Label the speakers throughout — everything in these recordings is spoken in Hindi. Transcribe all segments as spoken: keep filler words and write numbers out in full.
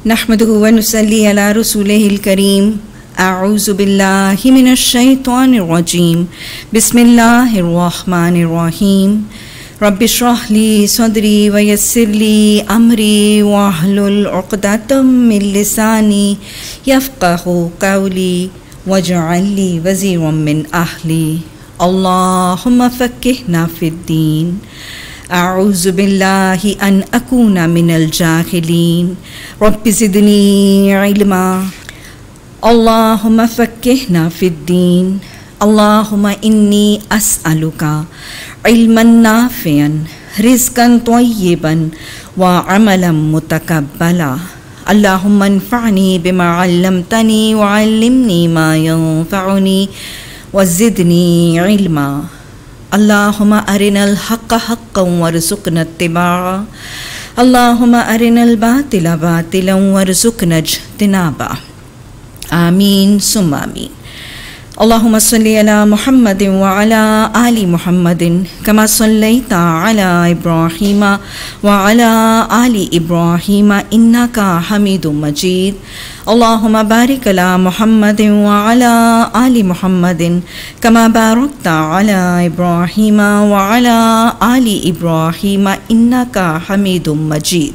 Speaker 1: नहमदुहु व नुसल्ली अला रसूलिहिल करीम। अऊज़ु बिल्लाहि मिनश शैतानिर रजीम। बिस्मिल्लाहिर रहमानिर रहीम। रब्बिश्रह ली सदरी व यस्सिर ली अमरी वहलुल उक़दतम मिन लिसानी यफ़क़हू क़ौली वजअल ली वज़ीरम मिन अहली। अल्लाहुम्मा फ़क़्क़िहना फ़िद्दीन। अऊज़ु बिल्लाहि अन अकूना मिनल जाहिलीन। रब्बि ज़िदनी इल्मा। अल्लाहुम्मा फ़क़्क़िहना फ़िद्दीन। अल्लाहुम्मा इन्नी अस्अलुका इल्मन नाफ़िअन रिज़्क़न तय्यिबन व अमलन मुतक़ब्बला। अल्लाहुम्मा अन्फ़अनी बिमा अल्लमतनी व अल्लिमनी मा यंफ़अनी व ज़िदनी इल्मा। अल्लाहुम्मा अरिनल हक़्क़ हक़्क़न वरज़ुक़ना इत्तिबाअ। अल्लाहुम्मा अरिनल बातिला बातिलन वरज़ुक़ना इज्तिनाबा। आमीन सुम्मा आमीन। अल्लाहुम्मा सल्लि अला मुहम्मदिन व अला आलि मुहम्मदिन कमा सल्लैता अला इब्राहीम व अला आलि इब्राहीम इन्नका हमीदुम मजीद। अल्लाहुम्मा बारिक अला मुहम्मदिन व अला आलि मुहम्मदिन कमा बारकता अला इब्राहीम व अला आलि इब्राहीम इन्नका हमीदुम मजीद।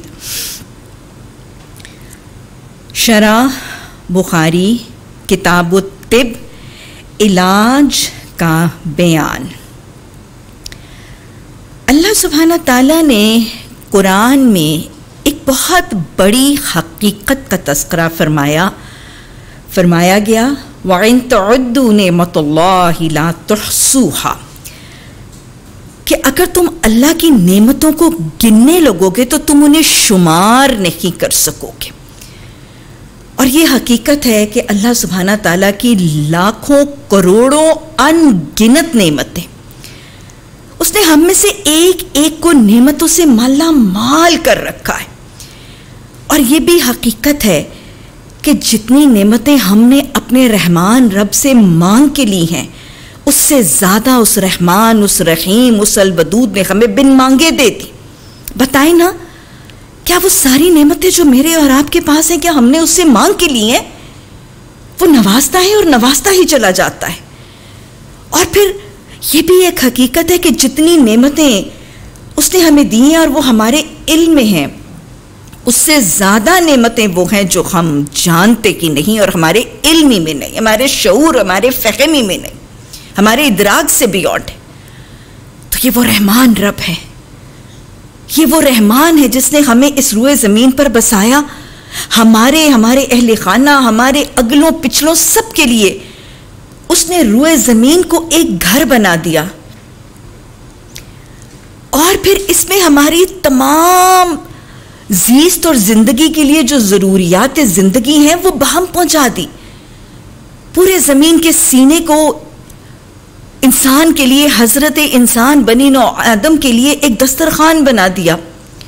Speaker 1: शरह बुखारी किताबुत तिब इलाज का बयान। अल्लाह सुब्हाना ताला ने कुरान में एक बहुत बड़ी हकीकत का तज़किरा फरमाया फरमाया गया व इन तउद्दू नेमतुल्लाहि ला तुहसूहा, कि अगर तुम अल्लाह की नेमतों को गिनने लगोगे तो तुम उन्हें शुमार नहीं कर सकोगे। और ये हकीकत है कि अल्लाह सुब्हाना ताला की लाखों करोड़ों अनगिनत नेमतें, उसने हम में से एक एक को नेमतों से माला माल कर रखा है। और ये भी हकीकत है कि जितनी नेमतें हमने अपने रहमान रब से मांग के ली हैं, उससे ज़्यादा उस रहमान, उस रहीम, उस अलवदूद ने हमें बिन मांगे दे दी। बताएं ना, क्या वो सारी नेमतें जो मेरे और आपके पास हैं, क्या हमने उससे मांग के ली हैं? वो नवाजता है और नवाजता ही चला जाता है। और फिर ये भी एक हकीकत है कि जितनी नेमतें उसने हमें दी हैं और वो हमारे इल्म में हैं, उससे ज़्यादा नेमतें वो हैं जो हम जानते कि नहीं और हमारे इल्म में नहीं, हमारे शऊर, हमारे फ़हमी में नहीं, हमारे इदराक से बियॉन्ड है। तो ये वो रहमान रब है, ये वो रहमान है जिसने हमें इस रुए ज़मीन पर बसाया। हमारे हमारे अहले खाना, हमारे अगलों पिछलों सब के लिए उसने रुए ज़मीन को एक घर बना दिया। और फिर इसमें हमारी तमाम ज़ीस्त और ज़िंदगी के लिए जो ज़रूरियात ज़िंदगी हैं वो बहम पहुंचा दी। पूरे ज़मीन के सीने को इंसान के लिए, हजरत इंसान बनी नौ आदम के लिए एक दस्तरखान बना दिया।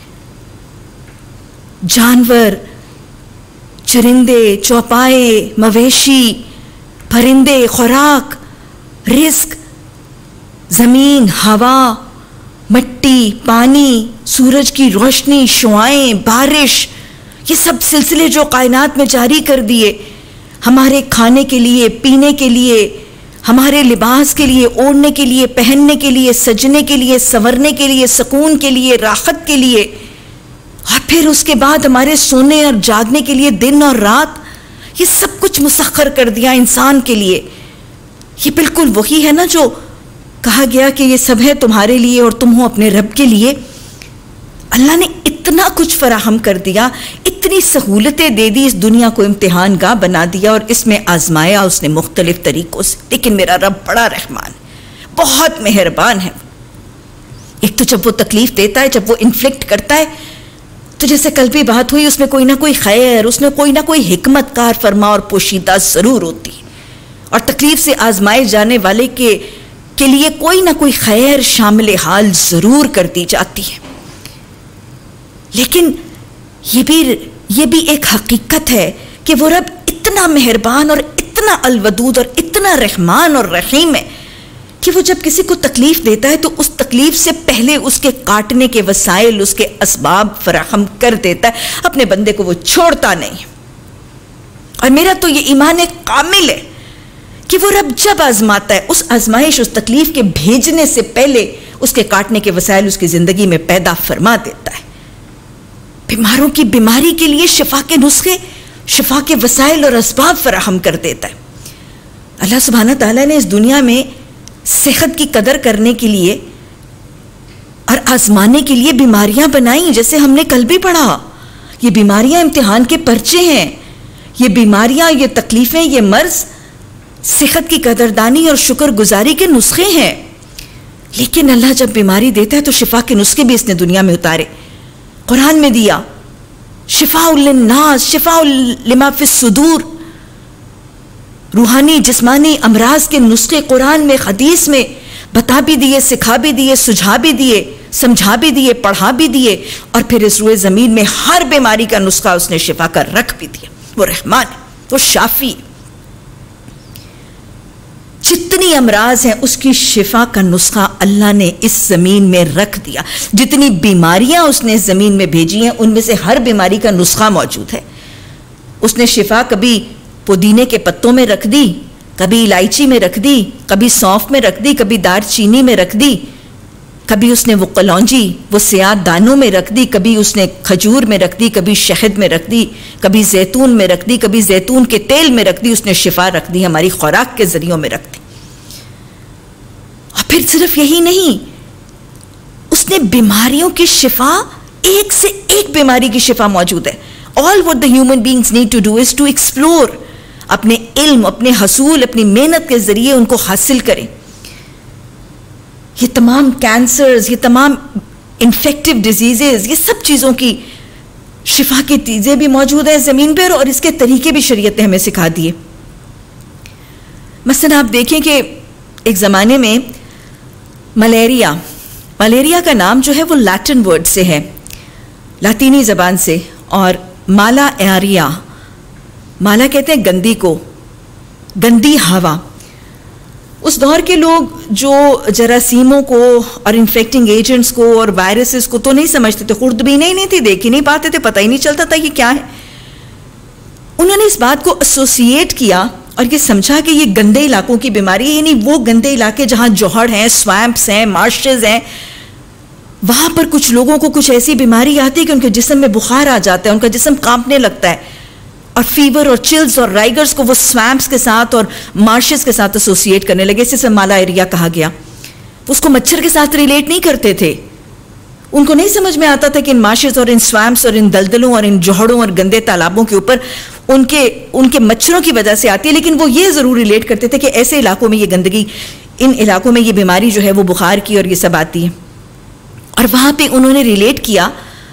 Speaker 1: जानवर, चरिंदे, चौपाए, मवेशी, परिंदे, खुराक, रिस्क, जमीन, हवा, मिट्टी, पानी, सूरज की रोशनी, शुआएं, बारिश, ये सब सिलसिले जो कायनात में जारी कर दिए हमारे खाने के लिए, पीने के लिए, हमारे लिबास के लिए, ओढ़ने के लिए, पहनने के लिए, सजने के लिए, संवरने के लिए, सुकून के लिए, राहत के लिए, और फिर उसके बाद हमारे सोने और जागने के लिए दिन और रात, ये सब कुछ मुसख्खर कर दिया इंसान के लिए। ये बिल्कुल वही है ना जो कहा गया कि ये सब है तुम्हारे लिए और तुम हो अपने रब के लिए। अल्लाह ने इतना कुछ फराहम कर दिया, इतनी सहूलतें दे दी, इस दुनिया को इम्तिहान गाह बना दिया और इसमें आजमाया उसने मुख्तलिफ तरीक़ों से। लेकिन मेरा रब बड़ा रहमान, बहुत मेहरबान है। एक तो जब वो तकलीफ देता है, जब वो इन्फ्लिक्ट करता है, तो जैसे कल भी बात हुई, उसमें कोई ना कोई खैर, उसमें कोई ना कोई हिकमत कार फरमा और पोशीदा ज़रूर होती है। और तकलीफ से आजमाए जाने वाले के के लिए कोई ना कोई खैर शामिल हाल ज़रूर कर दी जाती है। लेकिन ये भी ये भी एक हकीकत है कि वो रब इतना मेहरबान और इतना अलवदूद और इतना रहमान और रहीम है कि वो जब किसी को तकलीफ देता है तो उस तकलीफ से पहले उसके काटने के वसाइल, उसके असबाब फराहम कर देता है, अपने बंदे को वो छोड़ता नहीं। और मेरा तो ये ईमान कामिल है कि वो रब जब आजमाता है, उस आजमाइश, उस तकलीफ के भेजने से पहले उसके काटने के वसाइल उसकी जिंदगी में पैदा फरमा देता है। बीमारों की बीमारी के लिए शिफा के नुस्खे, शिफा के वसाइल और असबाब फराहम कर देता है। अल्लाह सुब्हाना ताला ने इस दुनिया में सेहत की कदर करने के लिए और आजमाने के लिए बीमारियां बनाई, जैसे हमने कल भी पढ़ा। ये बीमारियां इम्तिहान के पर्चे हैं, ये बीमारियां, ये तकलीफें, ये मर्ज सेहत की कदरदानी और शुक्रगुजारी के नुस्खे हैं। लेकिन अल्लाह जब बीमारी देता है तो शिफा के नुस्खे भी इसने दुनिया में उतारे, कुरान में दिया। शिफाउल लिन्नास, शिफाउल लिमा फिस सुदूर, रूहानी जिस्मानी अमराज के नुस्खे कुरान में, हदीस में बता भी दिए, सिखा भी दिए, सुझा भी दिए, समझा भी दिए, पढ़ा भी दिए, और फिर इस रुए ज़मीन में हर बीमारी का नुस्खा उसने शिफा का रख भी दिया। वो रहमान, वो शाफी, जितनी अमराज हैं उसकी शिफा का नुस्खा अल्लाह ने इस ज़मीन में रख दिया। जितनी बीमारियां उसने इस ज़मीन में भेजी हैं उनमें से हर बीमारी का नुस्खा मौजूद है। उसने शिफा कभी पुदीने के पत्तों में रख दी, कभी इलायची में रख दी, कभी सौंफ में रख दी, कभी दारचीनी में रख दी, कभी उसने वो कलौंजी, वो सियाद दानों में रख दी, कभी उसने खजूर में रख दी, कभी शहद में रख दी, कभी जैतून में रख दी, कभी जैतून के तेल में रख दी। उसने शिफा रख दी, हमारी खुराक के जरियों में रख दी। और फिर सिर्फ यही नहीं, उसने बीमारियों की शिफा, एक से एक बीमारी की शिफा मौजूद है। All what the human beings need to do is to explore, अपने इल्म, अपने हसूल, अपनी मेहनत के जरिए उनको हासिल करें। ये तमाम कैंसर्स, ये तमाम इन्फेक्टिव डिजीजेस, ये सब चीज़ों की शिफा की चीज़ें भी मौजूद हैं ज़मीन पर, और इसके तरीके भी शरीयत ने हमें सिखा दिए। मसलन आप देखें कि एक ज़माने में मलेरिया, मलेरिया का नाम जो है वो लैटिन वर्ड से है, लातीनी ज़बान से, और माला एरिया, माला कहते हैं गंदी को, गंदी हवा। उस दौर के लोग जो जरासीमों को और इन्फेक्टिंग एजेंट्स को और वायरसेस को तो नहीं समझते थे, खुर्दबीन ही नहीं थी, देख ही नहीं पाते थे, पता ही नहीं चलता था कि क्या है। उन्होंने इस बात को एसोसिएट किया और ये समझा कि ये गंदे इलाकों की बीमारी है, यानी वो गंदे इलाके जहाँ जोहड़ हैं, स्वैम्प्स हैं, मार्शेज हैं, वहाँ पर कुछ लोगों को कुछ ऐसी बीमारी आती है कि उनके जिस्म में बुखार आ जाता है, उनका जिस्म कांपने लगता है, और फीवर और चिल्स और राइगर्स को वो स्वैम्प्स के साथ और मार्शेस के साथ एसोसिएट करने लगे। इसे मलेरिया कहा गया। उसको मच्छर के साथ रिलेट नहीं करते थे, उनको नहीं समझ में आता था कि इन मार्शेस और इन स्वैम्प्स और इन दलदलों और इन जोहड़ों और गंदे तालाबों के ऊपर उनके उनके मच्छरों की वजह से आती है, लेकिन वो ये ज़रूर रिलेट करते थे कि ऐसे इलाकों में ये गंदगी, इन इलाकों में ये बीमारी जो है वो बुखार की और ये सब आती है। और वहाँ पे उन्होंने रिलेट किया,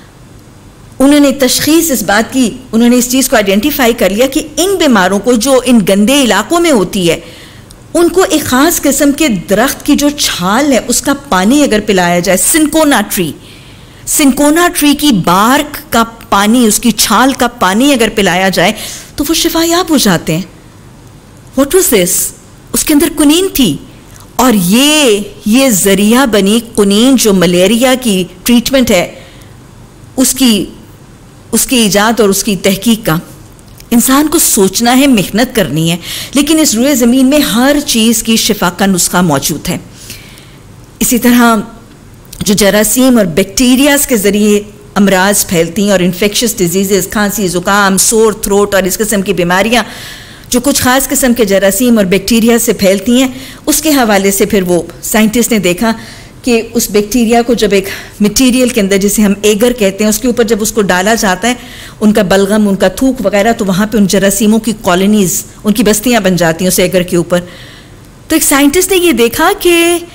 Speaker 1: उन्होंने तशखीस इस बात की, उन्होंने इस चीज़ को आइडेंटिफाई कर लिया कि इन बीमारों को जो इन गंदे इलाकों में होती है, उनको एक ख़ास किस्म के दरख्त की जो छाल है उसका पानी अगर पिलाया जाए, सिंकोना ट्री, सिंकोना ट्री की बार्क का पानी, उसकी छाल का पानी अगर पिलाया जाए तो वो शिफायाब हो जाते हैं। What was this? उसके अंदर कुनीन थी, और ये ये जरिया बनी कुनीन जो मलेरिया की ट्रीटमेंट है उसकी उसकी इजाद और उसकी तहकीक का। इंसान को सोचना है, मेहनत करनी है, लेकिन इस रुए ज़मीन में हर चीज़ की शिफा का नुस्खा मौजूद है। इसी तरह जो जरासीम और बैक्टीरियाज के ज़रिए अमराज फैलती हैं और इन्फेक्शस डिजीज़, खांसी, ज़ुकाम, सोर थ्रोट और इस किस्म की बीमारियाँ जो कुछ ख़ास किस्म के जरासीम और बैक्टीरिया से फैलती हैं, उसके हवाले से फिर वो साइंटिस्ट ने देखा कि उस बैक्टीरिया को जब एक मटेरियल के अंदर, जिसे हम एगर कहते हैं, उसके ऊपर जब उसको डाला जाता है, उनका बलगम, उनका थूक वगैरह, तो वहाँ पे उन जरासीमों की कॉलोनीज़, उनकी बस्तियाँ बन जाती हैं उस एगर के ऊपर। तो एक साइंटिस्ट ने ये देखा कि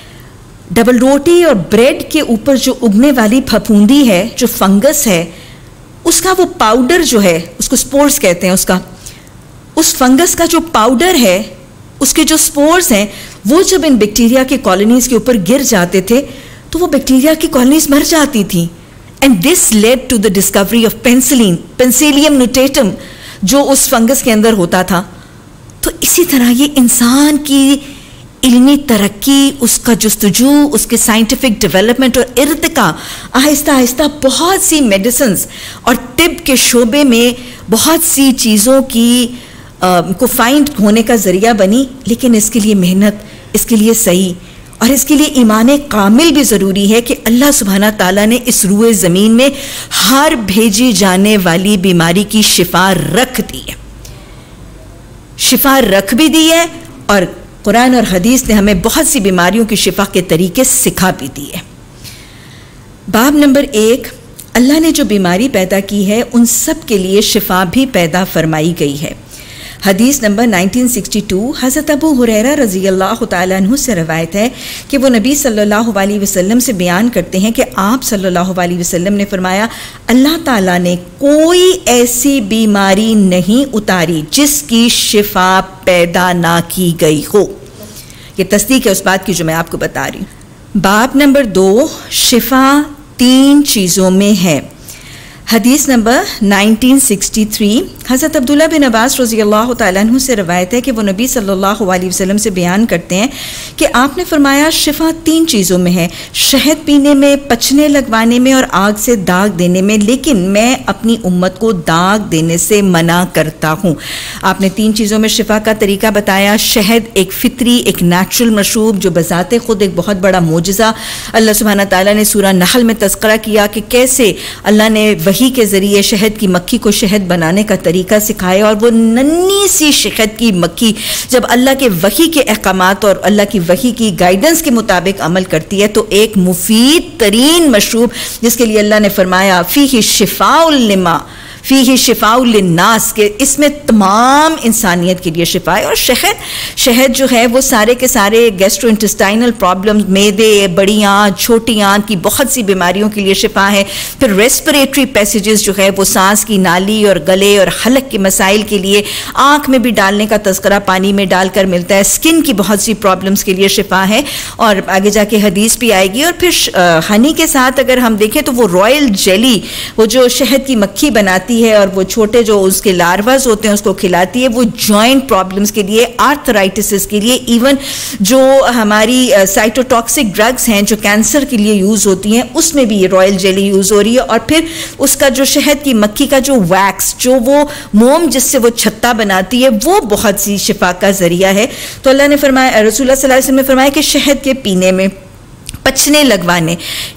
Speaker 1: डबल रोटी और ब्रेड के ऊपर जो उगने वाली फफूंदी है, जो फंगस है, उसका वो पाउडर जो है, उसको स्पोर्स कहते हैं, उसका उस फंगस का जो पाउडर है, उसके जो स्पोर्स हैं, वो जब इन बैक्टीरिया के कॉलोनीज़ के ऊपर गिर जाते थे तो वो बैक्टीरिया की कॉलोनीज़ मर जाती थी। And this led to the discovery of penicillin, penicillium notatum, जो उस फंगस के अंदर होता था। तो इसी तरह ये इंसान की इल्मी तरक्की, उसका जुस्तजू, उसके साइंटिफिक डेवलपमेंट और इर्तिका आहिस्ता आहिस्ता बहुत सी मेडिसिन्स और तिब के शोबे में बहुत सी चीज़ों की आ, को फाइंड होने का ज़रिया बनी। लेकिन इसके लिए मेहनत, इसके लिए सही और इसके लिए ईमान कामिल भी ज़रूरी है कि अल्लाह सुब्हाना ताला ने इस रूए ज़मीन में हर भेजी जाने वाली बीमारी की शिफा रख दी है, शिफा रख भी दी है और कुरान और हदीस ने हमें बहुत सी बीमारियों की शिफा के तरीके सिखा भी दिए। बाब नंबर एक, अल्लाह ने जो बीमारी पैदा की है उन सब के लिए शिफा भी पैदा फरमाई गई है। हदीस नंबर नाइनटीन सिक्सटी टू, हज़रत अबू हुरैरा रज़ी अल्लाह तआला अन्हु से रवायत है कि वो नबी सल्लल्लाहु अलैहि वसल्लम से बयान करते हैं कि आप सल्लल्लाहु अलैहि वसल्लम ने फरमाया, अल्लाह ताला ने कोई ऐसी बीमारी नहीं उतारी जिसकी शिफा पैदा ना की गई हो। ये तस्दीक है उस बात की जो मैं आपको बता रही हूँ। बाब नंबर दो, शिफा तीन चीज़ों में है। हदीस नंबर नाइनटीन सिक्सटी थ्री, हज़रत अब्दुल्ला बिन अब्बास रज़ी अल्लाह तआला अन्हु से रवायत है कि वो नबी सल्लल्लाहु अलैहि वसल्लम से बयान करते हैं कि आपने फरमाया, शिफा तीन चीज़ों में है, शहद पीने में, पचने लगवाने में और आग से दाग देने में, लेकिन मैं अपनी उम्मत को दाग देने से मना करता हूँ। आपने तीन चीज़ों में शिफा का तरीका बताया। शहद एक फितरी, एक नेचुरल मशरूब जो बज़ाते ख़ुद एक बहुत बड़ा मोजज़ा, अल्लाह सुब्हाना ताला ने सूरह नहल में तज़किरा किया कि कैसे अल्लाह ने वही के ज़रिए शहद की मक्खी को शहद बनाने का तरीका सिखाया और वो नन्ही सी शहद की मक्खी जब अल्लाह के वही के अहकामात और अल्लाह की वही की गाइडेंस के मुताबिक अमल करती है तो एक मुफीद तरीन मशरूब, जिसके लिए अल्लाह ने फरमाया फ़ीही शिफ़ाउल लिमा फ़ीही शिफ़ाउल लिन्नास, के इसमें तमाम इंसानियत के लिए शिफा है। और शहद शहद जो है वो सारे के सारे गैस्ट्रोइंटेस्टाइनल प्रॉब्लम्स, मैदे, बड़ी आंत, छोटी आंत की बहुत सी बीमारियों के लिए शिफा है। फिर रेस्पिरेटरी पैसेजेस जो है वो सांस की नाली और गले और हलक के मसाइल के लिए, आँख में भी डालने का तज़किरा पानी में डालकर मिलता है। स्किन की बहुत सी प्रॉब्लम्स के लिए शिफा है और आगे जाके हदीस भी आएगी। और फिर हनी के साथ अगर हम देखें तो वो रॉयल जेली, वो जो शहद की मक्खी बनाती है और वो छोटे जो उसके लार्वास होते हैं उसको खिलाती है, वो जॉइंट प्रॉब्लम्स के लिए, आर्थराइटिस के लिए, इवन जो हमारी साइटोटॉक्सिक ड्रग्स हैं जो कैंसर के लिए यूज़ होती हैं उसमें भी ये रॉयल जेली यूज़ हो रही है। और फिर उसका जो शहद की मक्खी का जो वैक्स, जो वो मोम जिससे वो छत्ता बनाती है, वो बहुत सी शिफा का जरिया है। तो अल्लाह ने फरमाया, रसूलुल्लाह सल्लल्लाहु अलैहि वसल्लम ने फरमाया कि शहद के पीने में, पचने लगवाने,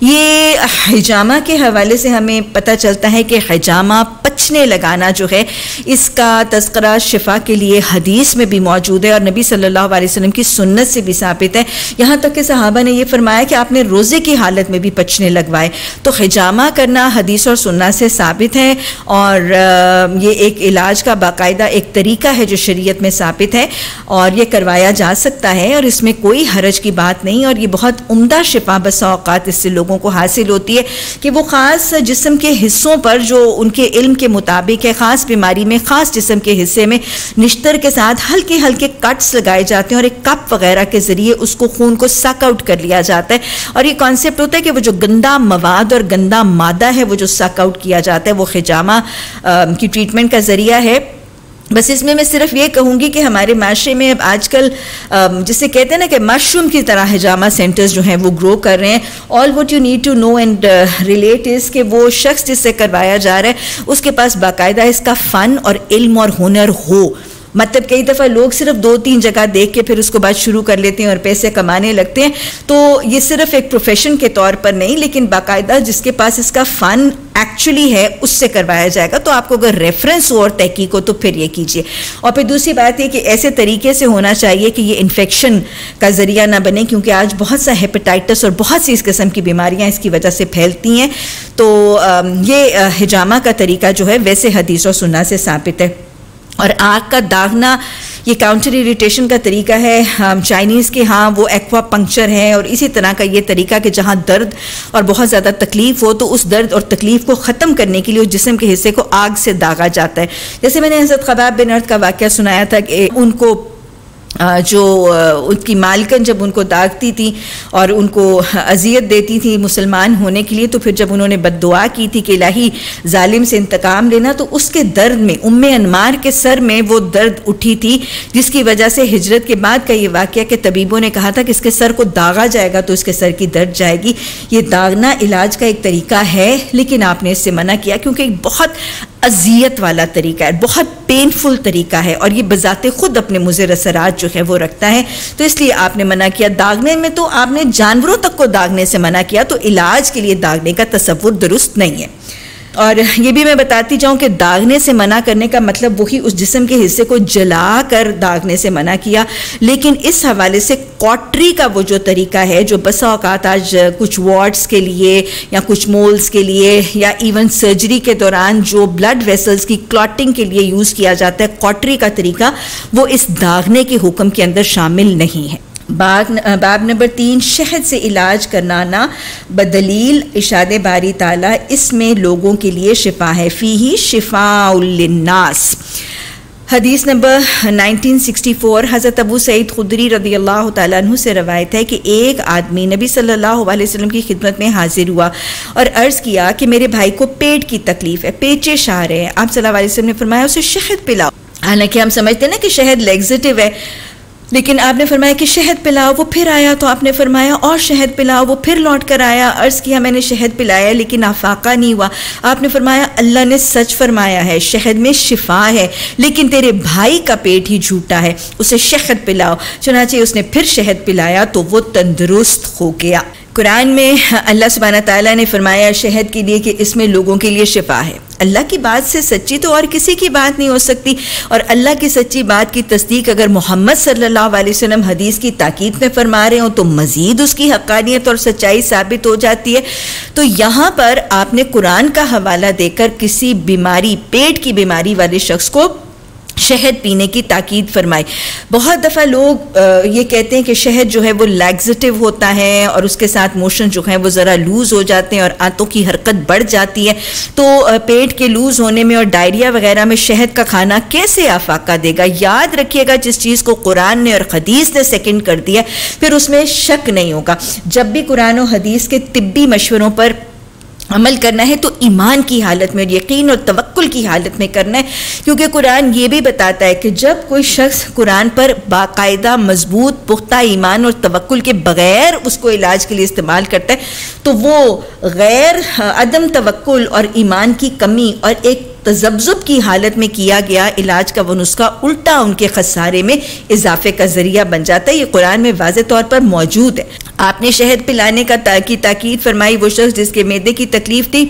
Speaker 1: ये हिजामा के हवाले से हमें पता चलता है कि हिजामा पचने लगाना जो है इसका तज़किरा शिफा के लिए हदीस में भी मौजूद है और नबी सल्लल्लाहु अलैहि वसल्लम की सुन्नत से भी साबित है। यहाँ तक कि सहाबा ने यह फरमाया कि आपने रोज़े की हालत में भी पचने लगवाए। तो हिजामा करना हदीस और सुन्नत से साबित है और ये एक इलाज का बाकायदा एक तरीका है जो शरीयत में साबित है और ये करवाया जा सकता है और इसमें कोई हरज की बात नहीं। और ये बहुत उम्दा शिफा बस औक़ात इससे लोगों को हासिल होती है कि वो ख़ास जिस्म के हिस्सों पर जो उनके इल्म के मुताबिक है, ख़ास बीमारी में ख़ास जिस्म के हिस्से में निश्तर के साथ हल्के हल्के कट्स लगाए जाते हैं और एक कप वगैरह के ज़रिए उसको खून को सक आउट कर लिया जाता है। और ये कॉन्सेप्ट होता है कि वो जो गंदा मवाद और गंदा मादा है वो जो सक आउट किया जाता है वो हिजामा की ट्रीटमेंट का ज़रिया है। बस इसमें मैं सिर्फ ये कहूँगी कि हमारे माशरे में अब आजकल जिसे कहते हैं ना कि मशरूम की तरह हिजामा सेंटर्स जो हैं वो ग्रो कर रहे हैं। All what you need to know and relate is कि वो शख्स जिससे करवाया जा रहा है उसके पास बाकायदा इसका फ़न और इल्म और हुनर हो। मतलब कई दफ़ा लोग सिर्फ दो तीन जगह देख के फिर उसको बाद शुरू कर लेते हैं और पैसे कमाने लगते हैं। तो ये सिर्फ एक प्रोफेशन के तौर पर नहीं, लेकिन बाकायदा जिसके पास इसका फ़न एक्चुअली है उससे करवाया जाएगा। तो आपको अगर रेफरेंस हो और तहकीक हो तो फिर ये कीजिए। और फिर दूसरी बात ये कि ऐसे तरीके से होना चाहिए कि ये इन्फेक्शन का ज़रिया ना बने, क्योंकि आज बहुत सा हेपेटाइटिस और बहुत सी इस किस्म की बीमारियाँ इसकी वजह से फैलती हैं। तो ये हिजामा का तरीका जो है वैसे हदीस और सुन्नत से साबित है। और आँख का दागना ये काउंटर इरिटेशन का तरीका है। चाइनीज़ के हाँ वो एक्वा पंक्चर है और इसी तरह का ये तरीका कि जहाँ दर्द और बहुत ज़्यादा तकलीफ़ हो तो उस दर्द और तकलीफ़ को ख़त्म करने के लिए उस जिस्म के हिस्से को आग से दागा जाता है। जैसे मैंने हज़रत ख़बाब बिन अर्त का वाक़या सुनाया था कि उनको जो उनकी मालकन जब उनको दागती थी और उनको अजियत देती थी मुसलमान होने के लिए, तो फिर जब उन्होंने बद्दुआ की थी कि इलाही जालिम से इंतकाम लेना, तो उसके दर्द में उम्मे अनमार के सर में वो दर्द उठी थी, जिसकी वजह से हिजरत के बाद का ये वाक़या कि तबीबों ने कहा था कि इसके सर को दागा जाएगा तो इसके सर की दर्द जाएगी। ये दागना इलाज का एक तरीका है, लेकिन आपने इससे मना किया क्योंकि एक बहुत अजियत वाला तरीका है, बहुत पेनफुल तरीका है और ये बजाते खुद अपने मुज़र असरात जो है वो रखता है, तो इसलिए आपने मना किया। दागने में तो आपने जानवरों तक को दागने से मना किया, तो इलाज के लिए दागने का तसव्वुर दुरुस्त नहीं है। और ये भी मैं बताती जाऊँ कि दागने से मना करने का मतलब वही उस जिस्म के हिस्से को जला कर दागने से मना किया, लेकिन इस हवाले से कॉटरी का वो जो तरीका है जो बसा औकात आज कुछ वार्ड्स के लिए या कुछ मोल्स के लिए या इवन सर्जरी के दौरान जो ब्लड वेसल्स की क्लॉटिंग के लिए यूज़ किया जाता है, कॉटरी का तरीका वो इस दागने के हुक्म के अंदर शामिल नहीं है। बाब बाब नंबर तीन, शहद से इलाज कराना बदलील इशाद बारी ताला, इसमें लोगों के लिए शिफा है, फ़ीही शिफाउल लिन्नास। हदीस नंबर नाइनटीन सिक्सटी फोर, हज़रत अबू सईद खुदरी रज़ी अल्लाह तआला अन्हु से रवायत है कि एक आदमी नबी सल्लल्लाहु अलैहि वसल्लम की खिदमत में हाजिर हुआ और अर्ज़ किया कि मेरे भाई को पेट की तकलीफ़ है, पेचिश आ रहे हैं। आप सल्लल्लाहु अलैहि वसल्लम ने फरमाया उसे शहद पिलाओ। हालांकि हम समझते हैं ना कि शहद लैक्सेटिव है, लेकिन आपने फरमाया कि शहद पिलाओ। वो फिर आया तो आपने फरमाया और शहद पिलाओ। वो फिर लौट कर आया, अर्ज़ किया मैंने शहद पिलाया लेकिन आफाका नहीं हुआ। आपने फरमाया अल्लाह ने सच फरमाया है, शहद में शिफा है, लेकिन तेरे भाई का पेट ही झूठा है, उसे शहद पिलाओ। चुनाचे उसने फिर शहद पिलाया तो वो तंदुरुस्त हो गया। कुरान में अल्लाह सुब्हानहू तआला ने फरमाया शहद के लिए कि इसमें लोगों के लिए शिफा है। अल्लाह की बात से सच्ची तो और किसी की बात नहीं हो सकती, और अल्लाह की सच्ची बात की तस्दीक अगर मोहम्मद सल्लल्लाहु अलैहि वसल्लम हदीस की ताकीद में फरमा रहे हो तो मज़ीद उसकी हक़ानियत और सच्चाई साबित हो जाती है। तो यहाँ पर आपने कुरान का हवाला देकर किसी बीमारी, पेट की बीमारी वाले शख्स को शहद पीने की ताकीद फरमाई। बहुत दफ़ा लोग ये कहते हैं कि शहद जो है वो लैक्सेटिव होता है और उसके साथ मोशन जो है वो ज़रा लूज़ हो जाते हैं और आंतों की हरकत बढ़ जाती है, तो पेट के लूज़ होने में और डायरिया वगैरह में शहद का खाना कैसे आफाका देगा। याद रखिएगा जिस चीज़ को कुरान ने और हदीस ने सेकंड कर दिया फिर उसमें शक नहीं होगा। जब भी कुरान और हदीस के तिब्बी मशवरों पर अमल करना है तो ईमान की हालत में, यकीन और तवक्कुल की हालत में करना है, क्योंकि कुरान ये भी बताता है कि जब कोई शख्स कुरान पर बाकायदा मजबूत पुख्ता ईमान और तवक्कुल के बग़ैर उसको इलाज के लिए इस्तेमाल करता है तो वो गैर अदम तवक्कुल और ईमान की कमी और एक तज़ब्ज़ुब की हालत में किया गया इलाज का वो नुस्खा उल्टा उनके खसारे में इजाफे का ज़रिया बन जाता है। ये कुरान में वाज़े तौर पर मौजूद है। आपने शहद पिलाने का ताकी ताकीद फरमाई वो शख्स जिसके मैदे की तकलीफ़ थी,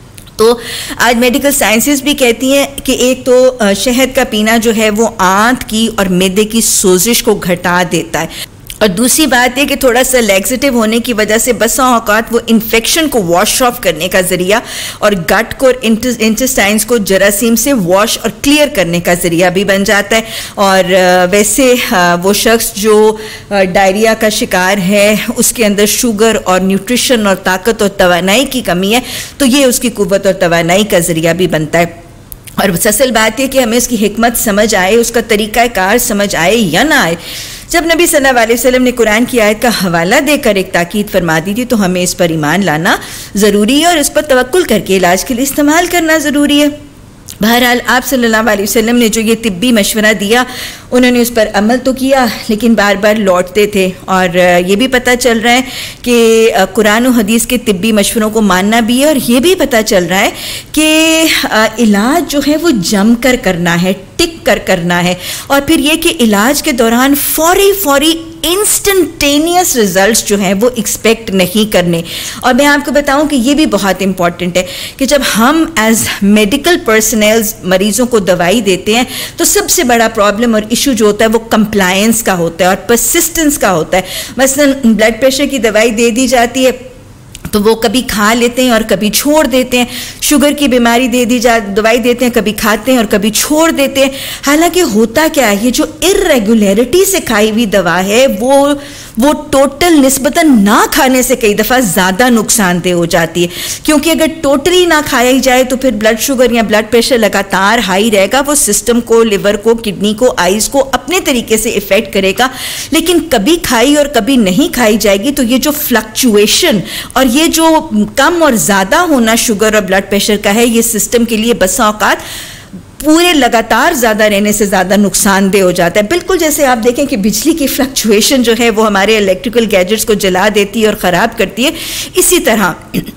Speaker 1: तो आज मेडिकल साइंसेस भी कहती हैं कि एक तो शहद का पीना जो है वो आंत की और मैदे की सोजिश को घटा देता है, और दूसरी बात है कि थोड़ा सा लैक्सेटिव होने की वजह से बसा औकात वो इन्फेक्शन को वॉश ऑफ करने का ज़रिया और गट को और इंटेस्टाइन्स को जरासीम से वॉश और क्लियर करने का ज़रिया भी बन जाता है। और वैसे वो शख्स जो डायरिया का शिकार है उसके अंदर शुगर और न्यूट्रिशन और ताकत और तवानाई की कमी है, तो ये उसकी कुव्वत और तवानाई का ज़रिया भी बनता है। और असल बात यह कि हमें इसकी हिकमत समझ आए, उसका तरीक़ा कार समझ आए या ना आए। जब नबी सल्लल्लाहु अलैहि वसल्लम ने कुरान की आयत का हवाला देकर एक ताकीद फरमा दी थी तो हमें इस पर ईमान लाना ज़रूरी है और इस पर तवक्कुल करके इलाज के लिए इस्तेमाल करना ज़रूरी है। बहरहाल आप सल्लल्लाहु अलैहि वसल्लम ने जो ये तिब्बी मशवरा दिया उन्होंने उस पर अमल तो किया लेकिन बार बार लौटते थे, और ये भी पता चल रहा है कि कुरान और हदीस के तिब्बी मशवरों को मानना भी है, और ये भी पता चल रहा है कि इलाज जो है वो जम कर करना है, टिक कर करना है, और फिर ये कि इलाज के दौरान फौरी फौरी इंस्टेंटेनियस रिजल्ट्स जो हैं वो एक्सपेक्ट नहीं करने। और मैं आपको बताऊं कि ये भी बहुत इंपॉर्टेंट है कि जब हम एज मेडिकल पर्सनल्स मरीज़ों को दवाई देते हैं तो सबसे बड़ा प्रॉब्लम और इशू जो होता है वो कंप्लायंस का होता है और परसिस्टेंस का होता है। मसलन ब्लड प्रेशर की दवाई दे दी जाती है, तो वो कभी खा लेते हैं और कभी छोड़ देते हैं। शुगर की बीमारी दे दी जा दवाई देते हैं, कभी खाते हैं और कभी छोड़ देते हैं। हालांकि होता क्या है, ये जो इरेगुलरिटी से खाई हुई दवा है वो वो टोटल निस्बतन ना खाने से कई दफ़ा ज़्यादा नुकसानदेह हो जाती है, क्योंकि अगर टोटली ना खाया ही जाए तो फिर ब्लड शुगर या ब्लड प्रेशर लगातार हाई रहेगा, वो सिस्टम को, लिवर को, किडनी को, आइज़ को अपने तरीके से इफ़ेक्ट करेगा। लेकिन कभी खाई और कभी नहीं खाई जाएगी तो ये जो फ्लक्चुएशन और ये जो कम और ज़्यादा होना शुगर और ब्लड प्रेशर का है, ये सिस्टम के लिए बसा औकात पूरे लगातार ज़्यादा रहने से ज़्यादा नुकसानदेह हो जाता है। बिल्कुल जैसे आप देखें कि बिजली की फ्लक्चुएशन जो है वो हमारे इलेक्ट्रिकल गैजेट्स को जला देती है और ख़राब करती है, इसी तरह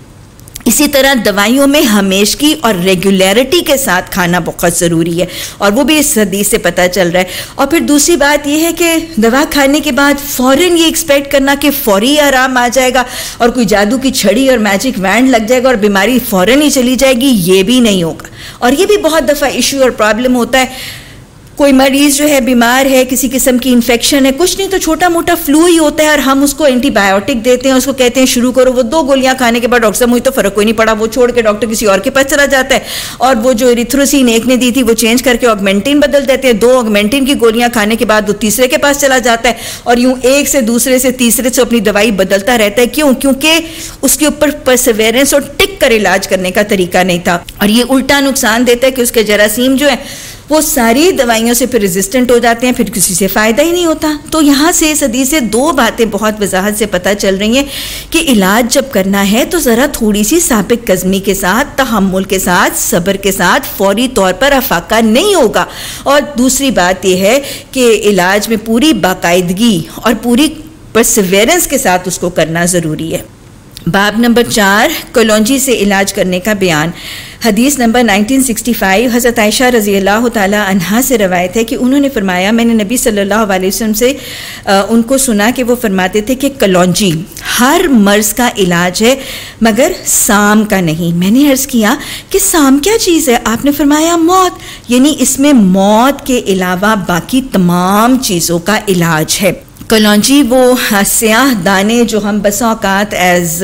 Speaker 1: इसी तरह दवाइयों में हमेशगी और रेगुलरिटी के साथ खाना बहुत ज़रूरी है, और वो भी इस हदीस से पता चल रहा है। और फिर दूसरी बात यह है कि दवा खाने के बाद फ़ौरन ये एक्सपेक्ट करना कि फ़ौरी आराम आ जाएगा और कोई जादू की छड़ी और मैजिक वैंड लग जाएगा और बीमारी फ़ौरन ही चली जाएगी, ये भी नहीं होगा। और ये भी बहुत दफ़ा इशू और प्रॉब्लम होता है। कोई मरीज़ जो है बीमार है, किसी किस्म की इन्फेक्शन है, कुछ नहीं तो छोटा मोटा फ्लू ही होता है और हम उसको एंटीबायोटिक देते हैं, उसको कहते हैं शुरू करो। वो दो गोलियां खाने के बाद डॉक्टर साहब मुझे तो फ़र्क कोई नहीं पड़ा, वो छोड़ के डॉक्टर किसी और के पास चला जाता है और वो जो इरिथ्रोसिन एक ने दी थी वो चेंज करके ऑगमेंटिन बदल देते हैं। दो ऑगमेंटिन की गोलियां खाने के बाद वो तीसरे के पास चला जाता है और यूं एक से दूसरे से तीसरे से अपनी दवाई बदलता रहता है। क्यों? क्योंकि उसके ऊपर परसेवेरेंस और टिक कर इलाज करने का तरीका नहीं था। और ये उल्टा नुकसान देता है कि उसके जरासीम जो है वो सारी दवाइयों से फिर रेजिस्टेंट हो जाते हैं, फिर किसी से फ़ायदा ही नहीं होता। तो यहाँ से इस हदीस से दो बातें बहुत वजाहत से पता चल रही हैं कि इलाज जब करना है तो ज़रा थोड़ी सी साबित कज़मी के साथ, तहम्मुल के साथ, सब्र के साथ, फौरी तौर पर अफाका नहीं होगा। और दूसरी बात यह है कि इलाज में पूरी बाकायदगी और पूरी परसिवेरेंस के साथ उसको करना ज़रूरी है। बाब नंबर चार, कलौंजी से इलाज करने का बयान। हदीस नंबर नाइनटीन सिक्सटी फाइव, हज़रत आयशा रज़ी अल्लाह ताला अन्हा से रवायत है कि उन्होंने फरमाया, मैंने नबी सल्लल्लाहु अलैहि वसल्लम से आ, उनको सुना कि वो फरमाते थे कि कलौंजी हर मर्ज़ का इलाज है मगर साम का नहीं। मैंने अर्ज़ किया कि साम क्या चीज़ है? आपने फरमाया मौत, यानी इसमें मौत के अलावा बाकी तमाम चीज़ों का इलाज है। कलौंजी वो स्याह दाने जो हम बसा औकात एज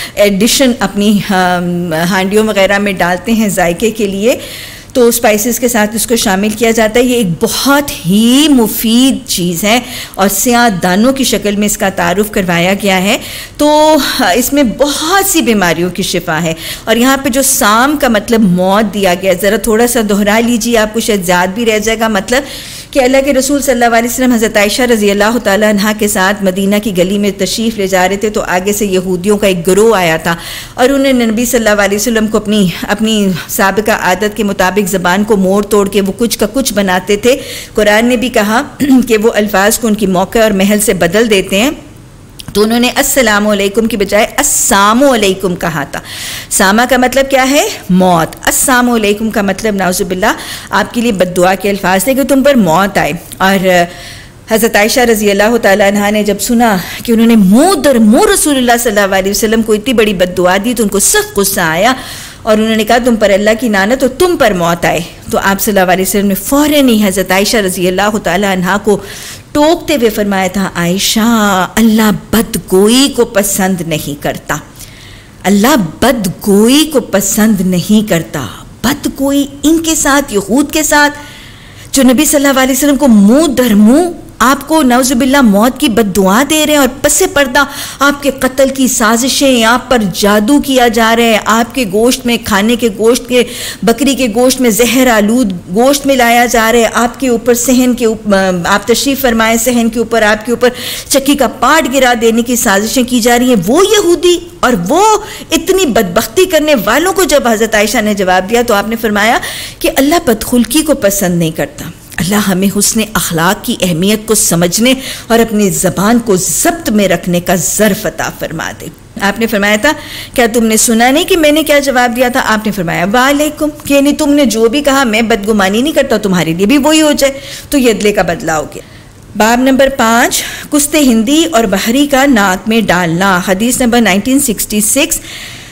Speaker 1: एडिशन अपनी हांडियों वगैरह में डालते हैं जायके के लिए, तो स्पाइसेस के साथ इसको शामिल किया जाता है। ये एक बहुत ही मुफीद चीज़ है और स्याह दानों की शक्ल में इसका तारुफ करवाया गया है। तो इसमें बहुत सी बीमारियों की शिफा है। और यहाँ पे जो साम का मतलब मौत दिया गया, ज़रा थोड़ा सा दोहरा लीजिए, आपको शायद याद भी रह जाएगा। मतलब कि अल्लाह के रसूल सल्लल्लाहु अलैहि वसल्लम हज़रत आयशा रज़ी अल्लाह ताला अन्हा के साथ मदीना की गली में तशरीफ़ ले जा रहे थे, तो आगे से यहूदियों का एक गिरोह आया था और उन्होंने नबी सल्लल्लाहु अलैहि वसल्लम को अपनी अपनी साबिका आदत के मुताबिक ज़बान को मोड़ तोड़ के वो कुछ का कुछ बनाते थे। कुरान ने भी कहा कि वो अल्फाज को उनकी मौके और महल से बदल देते हैं, तो उन्होंने अस्सलामु अलैकुम की बजाय अस्सामु अलैकुम कहा था। सामा का मतलब क्या है? मौत। अस्सामु अलैकुम का मतलब नाउज़ुबिल्लाह आपके लिए बद्दुआ के अल्फाज थे कि तुम पर मौत आए। और हज़रत आयशा रज़ी अल्लाह ताला अन्हा ने जब सुना कि उन्होंने मुँह दर मुँह रसूलुल्लाह सल्लल्लाहु अलैहि वसल्लम को इतनी बड़ी बद्दुआ दी तो उनको सख्त गुस्सा आया और उन्होंने कहा तुम पर अल्लाह की लानत तो तुम पर मौत आए। तो आप सल्लल्लाहु अलैहि वसल्लम ने फ़ौरन ही हज़रत आयशा रज़ी अल्लाह ताला अन्हा को टोकते हुए फरमाया था, आयशा अल्लाह बदगोई को पसंद नहीं करता, अल्लाह बदगोई को पसंद नहीं करता। बदगोई इनके साथ, यहूद के साथ जो नबी सल्लल्लाहु अलैहि वसल्लम को मुंह दर मुंह आपको नौजुबिल्ला मौत की बद्दुआ दे रहे हैं और पसे पर्दा आपके कत्ल की साजिशें, आप पर जादू किया जा रहा है, आपके गोश्त में, खाने के गोश्त के, बकरी के गोश्त में जहर आलूद गोश्त मिलाया जा रहा है, आपके ऊपर सहन के ऊपर आप तशरीफ़ फरमाएं, सहन के ऊपर आपके ऊपर चक्की का पाट गिरा देने की साजिशें की जा रही हैं। वो यहूदी और वो इतनी बदबख्ती करने वालों को जब हज़रत आयशा ने जवाब दिया तो आपने फरमाया कि अल्लाह बदखुल्की को पसंद नहीं करता। अल्लाह हमें हुस्न अखलाक की अहमियत को समझने और अपनी ज़बान को ज़ब्त में रखने का ज़र्फ़ अता फरमा दे। आपने फरमाया था, क्या तुमने सुना नहीं कि मैंने क्या जवाब दिया था? आपने फरमाया वालेकुम, कि नहीं तुमने जो भी कहा मैं बदगुमानी नहीं करता, तुम्हारे लिए भी वही हो जाए। तो ये अदले का बदला हो गया। बाब नंबर पाँच, कुश्ते हिंदी और बहरी का नाक में डालना। हदीस नंबर नाइनटीन सिक्सटी सिक्स,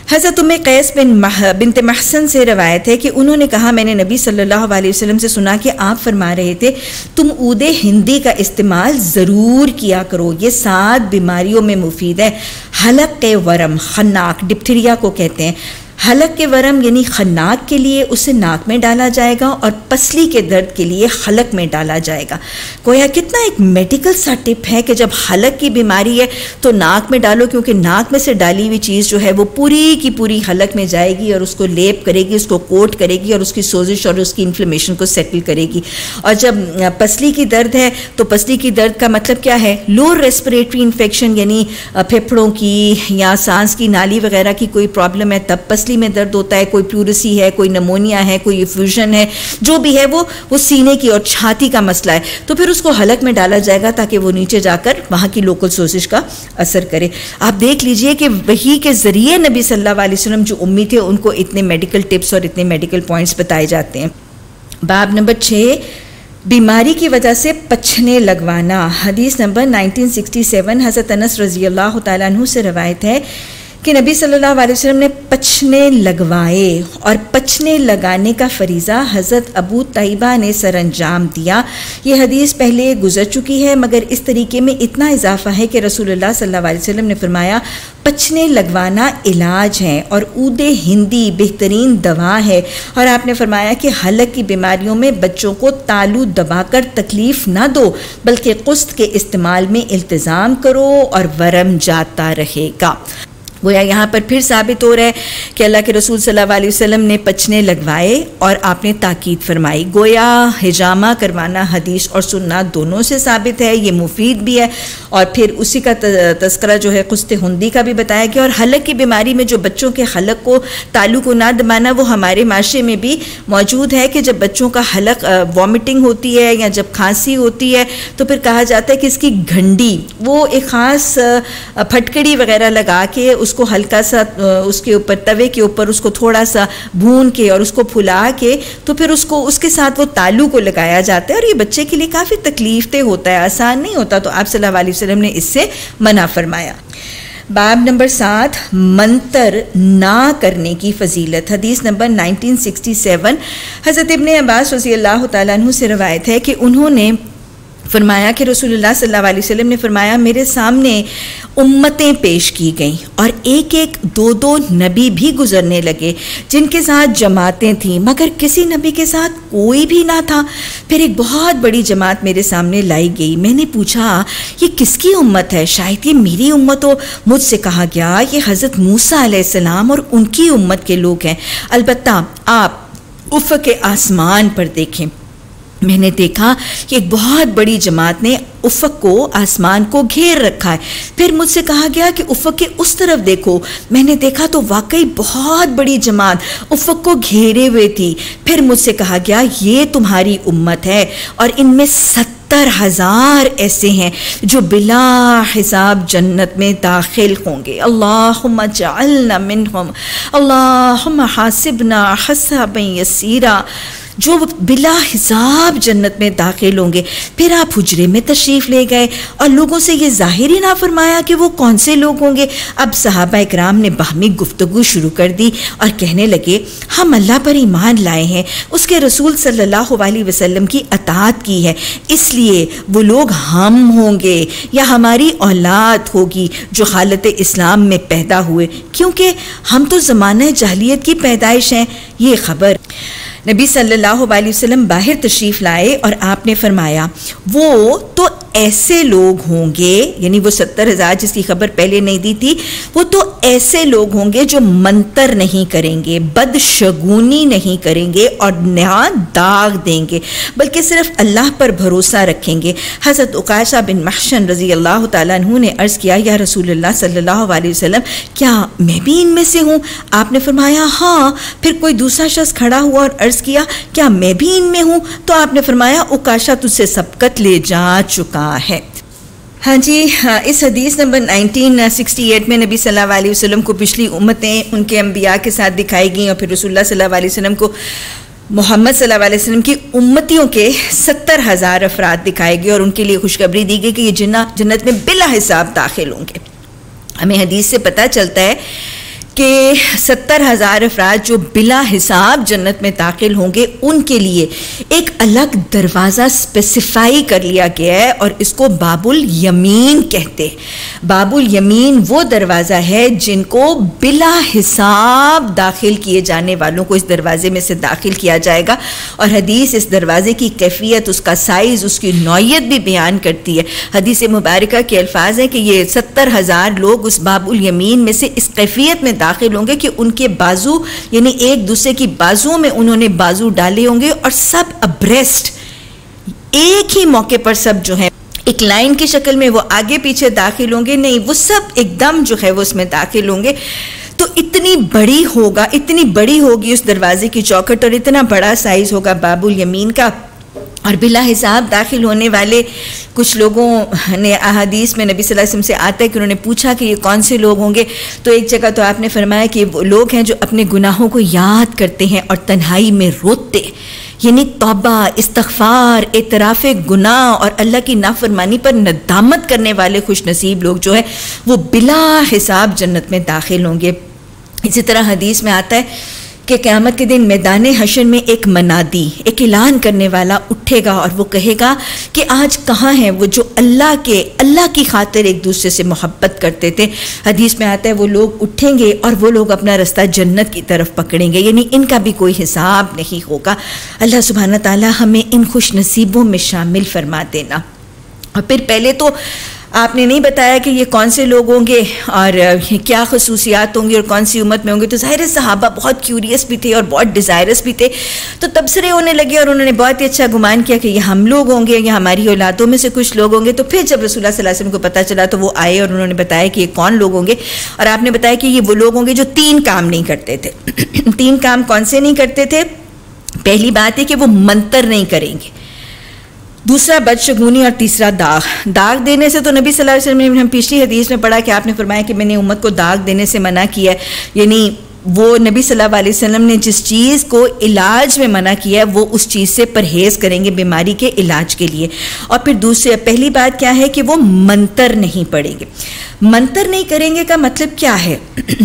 Speaker 1: हज़रत उम्मे कैस बिन मह बिनते महसन से रवायत है कि उन्होंने कहा, मैंने नबी सल्लल्लाहु अलैहि वसल्लम से सुना कि आप फरमा रहे थे, तुम ऊदे हिंदी का इस्तेमाल ज़रूर किया करो, ये सात बीमारियों में मुफीद है। हलक के वरम, खन्नाक, डिप्थीरिया को कहते हैं। हलक के वरम यानी खन्नाक के लिए उसे नाक में डाला जाएगा और पसली के दर्द के लिए हलक में डाला जाएगा। गोया कितना एक मेडिकल सा टिप है कि जब हलक की बीमारी है तो नाक में डालो, क्योंकि नाक में से डाली हुई चीज़ जो है वो पूरी की पूरी हलक में जाएगी और उसको लेप करेगी, उसको कोट करेगी और उसकी सोजिश और उसकी इन्फ्लेमेशन को सेटल करेगी। और जब पसली की दर्द है तो पसली की दर्द का मतलब क्या है, लोअर रेस्पिरेटरी इन्फेक्शन यानी फेफड़ों की या सांस की नाली वगैरह की कोई प्रॉब्लम है तब पसली में दर्द होता है, कोई प्लूरसी है, कोई नमोनिया है, कोई इफ्यूजन है, जो भी है वो वो सीने की और छाती का मसला है, तो फिर उसको हलक में डाला जाएगा ताकि वो नीचे जाकर वहाँ की लोकल सोजिश का असर करे। आप देख लीजिए कि वही के ज़रिए नबी सल्लल्लाहु अलैहि वसल्लम जो उम्मी थे उनको इतने मेडिकल टिप्स और इतने मेडिकल पॉइंट्स बताए जाते हैं। बाब नंबर छः, बीमारी की वजह से पछने लगवाना। हदीस नंबर नाइनटीन सिक्सटी सेवन, हज़रत अनस रज़ी अल्लाह तआला अन्हु से रवायत है कि नबी सल्लल्लाहु अलैहि वसल्लम ने पछने लगवाए और पछने लगाने का फरीज़ा हज़रत अबू तैयबा ने सरअंजाम दिया। ये हदीस पहले गुजर चुकी है, मगर इस तरीके में इतना इजाफा है कि रसूलुल्लाह सल्लल्लाहु अलैहि वसल्लम ने फरमाया, पछने लगवाना इलाज है और ऊदे हिंदी बेहतरीन दवा है। और आपने फरमाया कि हलक की बीमारियों में बच्चों को तालू दबाकर तकलीफ़ ना दो, बल्कि कुस्त के इस्तेमाल में इल्तिज़ाम करो और वरम जाता रहेगा। गोया यहाँ पर फिर साबित हो रहा है कि अल्लाह के रसूल सल्लल्लाहु अलैहि वसल्लम ने पछने लगवाए और आपने ताकीद फरमाई। गोया हिजामा करवाना हदीस और सुन्ना दोनों से साबित है, ये मुफीद भी है। और फिर उसी का तस्करा जो है कुस्ते हुंदी का भी बताया गया। और हलक की बीमारी में जो बच्चों के हलक को तालू को ना दबाना, वो हमारे माशरे में भी मौजूद है कि जब बच्चों का हलक वॉमिटिंग होती है या जब खांसी होती है तो फिर कहा जाता है कि इसकी घंडी, वो एक ख़ास फटकड़ी वगैरह लगा के उसको हल्का सा उसके ऊपर तवे के ऊपर उसको थोड़ा सा भून के और उसको फुला के तो फिर उसको उसके साथ वो तालू को लगाया जाता है। और ये बच्चे के लिए काफ़ी तकलीफ दे होता है, आसान नहीं होता, तो आप सल्लल्लाहु अलैहि वसल्लम ने इससे मना फरमाया। बाब नंबर सात, मंतर ना करने की फजीलत। हदीस नंबर नाइनटीन सिक्सटी सेवन, हज़रत इब्ने अब्बास रज़ी अल्लाह तआला अन्हु से रवायत है कि उन्होंने फरमाया कि रसूलुल्लाह सल्लल्लाहु अलैहि वसल्लम ने फरमाया, मेरे सामने उम्मतें पेश की गईं और एक एक दो दो नबी भी गुजरने लगे जिनके साथ जमातें थीं, मगर किसी नबी के साथ कोई भी ना था। फिर एक बहुत बड़ी जमात मेरे सामने लाई गई। मैंने पूछा, ये किसकी उम्मत है? शायद ये मेरी उम्मत हो। मुझसे कहा गया, ये हज़रत मूसा अलैहिस्सलाम और उनकी उम्मत के लोग हैं। अलबत्ता आप उफ़क़ के आसमान पर देखें। मैंने देखा कि एक बहुत बड़ी जमात ने उफ़क़ को, आसमान को घेर रखा है। फिर मुझसे कहा गया कि उफ़क़ के उस तरफ देखो। मैंने देखा तो वाकई बहुत बड़ी जमात उफ़क़ को घेरे हुए थी। फिर मुझसे कहा गया, ये तुम्हारी उम्मत है और इनमें सत्तर हजार ऐसे हैं जो बिला हिसाब जन्नत में दाखिल होंगे। अल्लाहुम्मा जअलना मिनहुम, अल्लाहुम्मा हासिबना हिसाबन यसीरा, जो बिला हिसाब जन्नत में दाखिल होंगे। फिर आप हुजरे में तशरीफ़ ले गए और लोगों से ये ज़ाहिर ही ना फरमाया कि वो कौन से लोग होंगे। अब सहाबा इकराम ने बाहमी गुफ्तगू शुरू कर दी और कहने लगे, हम अल्लाह पर ईमान लाए हैं, उसके रसूल सल्लल्लाहु अलैहि वसल्लम की अताअत की है, इसलिए वो लोग हम होंगे या हमारी औलाद होगी जो हालत इस्लाम में पैदा हुए, क्योंकि हम तो ज़माना जहलियत की पैदाइश हैं। ये ख़बर नबी सल्लल्लाहु अलैहि वसल्लम बाहर तशरीफ़ लाए और आपने फरमाया, वो तो ऐसे लोग होंगे, यानी वो सत्तर हज़ार जिसकी खबर पहले नहीं दी थी, वो तो ऐसे लोग होंगे जो मंतर नहीं करेंगे, बदशगुनी नहीं करेंगे और ना दाग देंगे, बल्कि सिर्फ अल्लाह पर भरोसा रखेंगे। हज़रत उकाशा बिन महशन रज़ी अल्लाह तआला अन्हु ने अर्ज़ किया, या रसूलुल्लाह सल्लल्लाहु अलैहि वसल्लम, क्या मैं भी इनमें से हूँ? आपने फरमाया हाँ। फिर कोई दूसरा शख्स खड़ा हुआ और अर्ज़ किया, क्या मैं भी इनमें हूँ? तो आपने फरमाया, उकाशा तुझसे सबकत ले जा चुका है। हाँ जी, हाँ, इस हदीस नंबर नाइनटीन सिक्सटी एट में नबी सल्लल्लाहु अलैहि वसल्लम को पिछली उम्मतें उनके अंबिया के साथ दिखाई गई और फिर रसूलुल्लाह सल्लल्लाहु अलैहि वसल्लम को मोहम्मद सल्लल्लाहु अलैहि वसल्लम की उम्मतियों के सत्तर हज़ार अफराद दिखाए गए और उनके लिए खुशखबरी दी गई कि ये जन्नत जन्नत में बिला हिसाब दाखिल होंगे। हमें हदीस से पता चलता है कि सत्तर हज़ार अफराद जो बिला हिसाब जन्नत में दाखिल होंगे उनके लिए एक अलग दरवाज़ा स्पेसिफाई कर लिया गया है और इसको बाबुल यमीन कहते हैं। बाबुल यमीन वो दरवाज़ा है जिनको बिला हिसाब दाखिल किए जाने वालों को इस दरवाजे में से दाखिल किया जाएगा। और हदीस इस दरवाजे की कैफियत, उसका साइज़, उसकी नौयत भी बयान करती है। हदीस मुबारका के अल्फाज हैं कि ये सत्तर हज़ार लोग उस बाबुल यमीन में से इस कैफियत में दाखिल होंगे कि उनके बाजू यानी एक दूसरे की बाजुओं में उन्होंने बाजू डाले होंगे और सब अब्रेस्ट एक ही मौके पर सब जो है एक लाइन की शक्ल में वो आगे पीछे दाखिल होंगे, नहीं वो सब एकदम जो है वो उसमें दाखिल होंगे। तो इतनी बड़ी होगा, इतनी बड़ी होगी उस दरवाजे की चौखट और इतना बड़ा साइज होगा बाबुल यमीन का। और बिला हिसाब दाखिल होने वाले कुछ लोगों ने अहादीस में नबी सल्लल्लाहु अलैहि वसल्लम से आता है कि उन्होंने पूछा कि ये कौन से लोग होंगे, तो एक जगह तो आपने फरमाया कि वो लोग हैं जो अपने गुनाहों को याद करते हैं और तन्हाई में रोते, यानी तौबा, इस्तग़फ़ार, एतराफ़ गुनाह और अल्लाह की नाफरमानी पर नदामत करने वाले खुश नसीब लोग जो है वो बिला हिसाब जन्नत में दाखिल होंगे। इसी तरह हदीस में आता है कि क़यामत के दिन मैदान हशर में एक मनादी, एक ऐलान करने वाला उठेगा और वो कहेगा कि आज कहाँ हैं वो जो अल्लाह के अल्लाह की खातिर एक दूसरे से मोहब्बत करते थे। हदीस में आता है वो लोग उठेंगे और वो लोग अपना रास्ता जन्नत की तरफ पकड़ेंगे, यानी इनका भी कोई हिसाब नहीं होगा। अल्लाह सुब्हाना ताला हमें इन खुश नसीबों में शामिल फरमा देना। और फिर पहले तो आपने नहीं बताया कि ये कौन से लोग होंगे और क्या खसूसियात होंगी और कौन सी उम्मत में होंगे, तो ज़ाहिर सहाबा बहुत क्यूरियस भी थे और बहुत डिज़ायरस भी थे। तो तबसरे होने लगे और उन्होंने बहुत ही अच्छा गुमान किया कि ये हम लोग होंगे या हमारी औलादों में से कुछ लोग होंगे। तो फिर जब रसूलुल्लाह सल्लल्लाहु अलैहि वसल्लम को पता चला तो वो आए और उन्होंने बताया कि ये कौन लोग होंगे। और आपने बताया कि ये वो लोग होंगे जो तीन काम नहीं करते थे। तीन काम कौन से नहीं करते थे? पहली बात है कि वो मंतर नहीं करेंगे, दूसरा बदशगुनी और तीसरा दाग। दाग देने से तो नबी सल्लल्लाहु अलैहि वसल्लम ने हम पिछली हदीस में पढ़ा कि आपने फरमाया कि मैंने उम्मत को दाग देने से मना किया है, यानी वो नबी सल्लल्लाहु अलैहि वसल्लम ने जिस चीज़ को इलाज में मना किया है वो उस चीज़ से परहेज़ करेंगे बीमारी के इलाज के लिए। और फिर दूसरी पहली बात क्या है कि वो मंतर नहीं पढ़ेंगे। मंतर नहीं करेंगे का मतलब क्या है?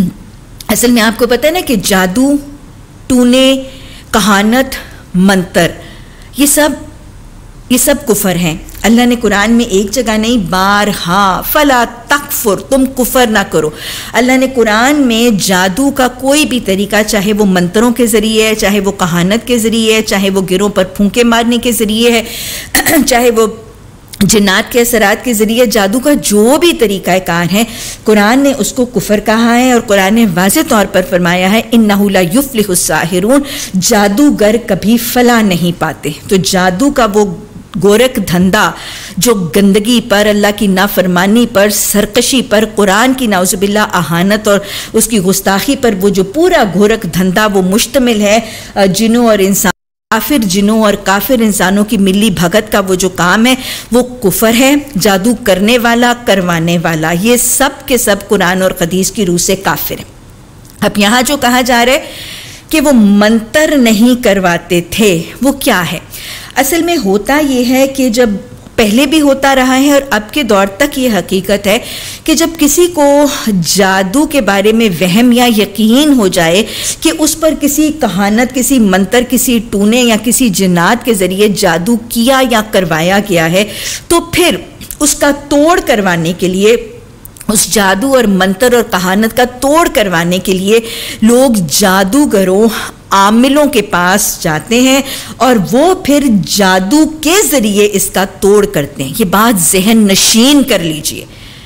Speaker 1: असल में आपको पता है ना कि जादू, टूने, कहानत, मंतर, ये सब ये सब कुफर हैं। अल्लाह ने कुरान में एक जगह नहीं बारहा फला तकफुर, तुम कुफर ना करो। अल्लाह ने कुरान में जादू का कोई भी तरीका, चाहे वो मंत्रों के ज़रिए है, चाहे वो कहानत के ज़रिए है, चाहे वो गिरों पर फूंके मारने के ज़रिए है, चाहे वो जिन्नात के असरात के ज़रिए, जादू का जो भी तरीक़ा कार है कुरान ने उसको कुफर कहा है। और कुरान ने वाज़ेह तौर पर फरमाया है इन्नहु ला युफ्लिहुस साहिरून, जादूगर कभी फला नहीं पाते। तो जादू का वो गोरख धंधा जो गंदगी पर, अल्लाह की नाफरमानी पर, सरकशी पर, कुरान की नाउज़ुबिल्लाह अहानत और उसकी गुस्ताखी पर वो जो पूरा गोरख धंधा वो मुश्तमिल है जिनों और इंसान, काफिर जिनों और काफिर इंसानों की मिली भगत का वो जो काम है वो कुफर है। जादू करने वाला, करवाने वाला, ये सब के सब कुरान और हदीस की रूह से काफिर है। अब यहाँ जो कहा जा रहा है कि वो मंतर नहीं करवाते थे, वो क्या है? असल में होता ये है कि जब पहले भी होता रहा है और अब के दौर तक ये हकीकत है कि जब किसी को जादू के बारे में वहम या यकीन हो जाए कि उस पर किसी कहानत, किसी मंतर, किसी टूने या किसी जिन्नात के ज़रिए जादू किया या करवाया गया है, तो फिर उसका तोड़ करवाने के लिए, उस जादू और मंतर और कहानत का तोड़ करवाने के लिए लोग जादूगरों, आमिलों के पास जाते हैं और वो फिर जादू के ज़रिए इसका तोड़ करते हैं। ये बात ज़हन नशीन कर लीजिए,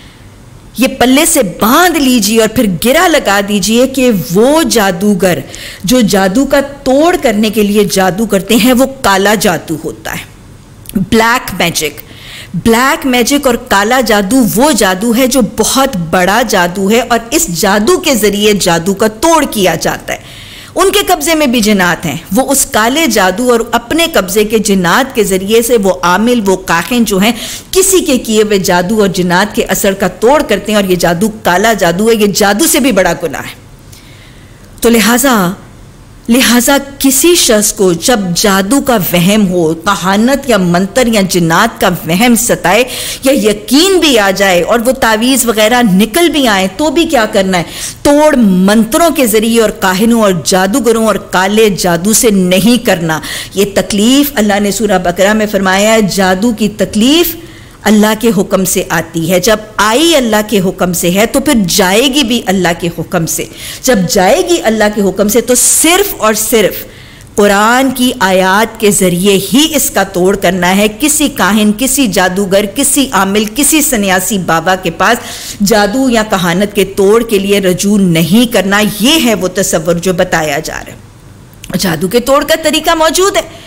Speaker 1: ये पल्ले से बांध लीजिए और फिर गिरा लगा दीजिए कि वो जादूगर जो जादू का तोड़ करने के लिए जादू करते हैं वो काला जादू होता है, ब्लैक मैजिक। ब्लैक मैजिक और काला जादू वो जादू है जो बहुत बड़ा जादू है और इस जादू के ज़रिए जादू का तोड़ किया जाता है। उनके कब्जे में भी जिन्नात हैं, वो उस काले जादू और अपने कब्जे के जिन्नात के ज़रिए से वो आमिल, वो काहिन जो हैं किसी के किए हुए जादू और जिन्नात के असर का तोड़ करते हैं और ये जादू काला जादू है, ये जादू से भी बड़ा गुनाह है। तो लिहाजा लिहाजा किसी शख्स को जब जादू का वहम हो, कहानत या मंतर या जिन्नात का वहम सताए या यकीन भी आ जाए और वो तावीज़ वगैरह निकल भी आए, तो भी क्या करना है? तोड़ मंत्रों के जरिए और काहिनों और जादूगरों और काले जादू से नहीं करना। ये तकलीफ अल्लाह ने सूरह बकरा में फरमाया है, जादू की तकलीफ अल्लाह के हुक्म से आती है। जब आई अल्लाह के हुक्म से है तो फिर जाएगी भी अल्लाह के हुक्म से। जब जाएगी अल्लाह के हुक्म से तो सिर्फ और सिर्फ कुरान की आयात के ज़रिए ही इसका तोड़ करना है। किसी काहिन, किसी जादूगर, किसी आमिल, किसी सन्यासी बाबा के पास जादू या कहानत के तोड़ के लिए रजू नहीं करना। ये है वो तसव्वुर जो बताया जा रहा है। जादू के तोड़ का तरीका मौजूद है,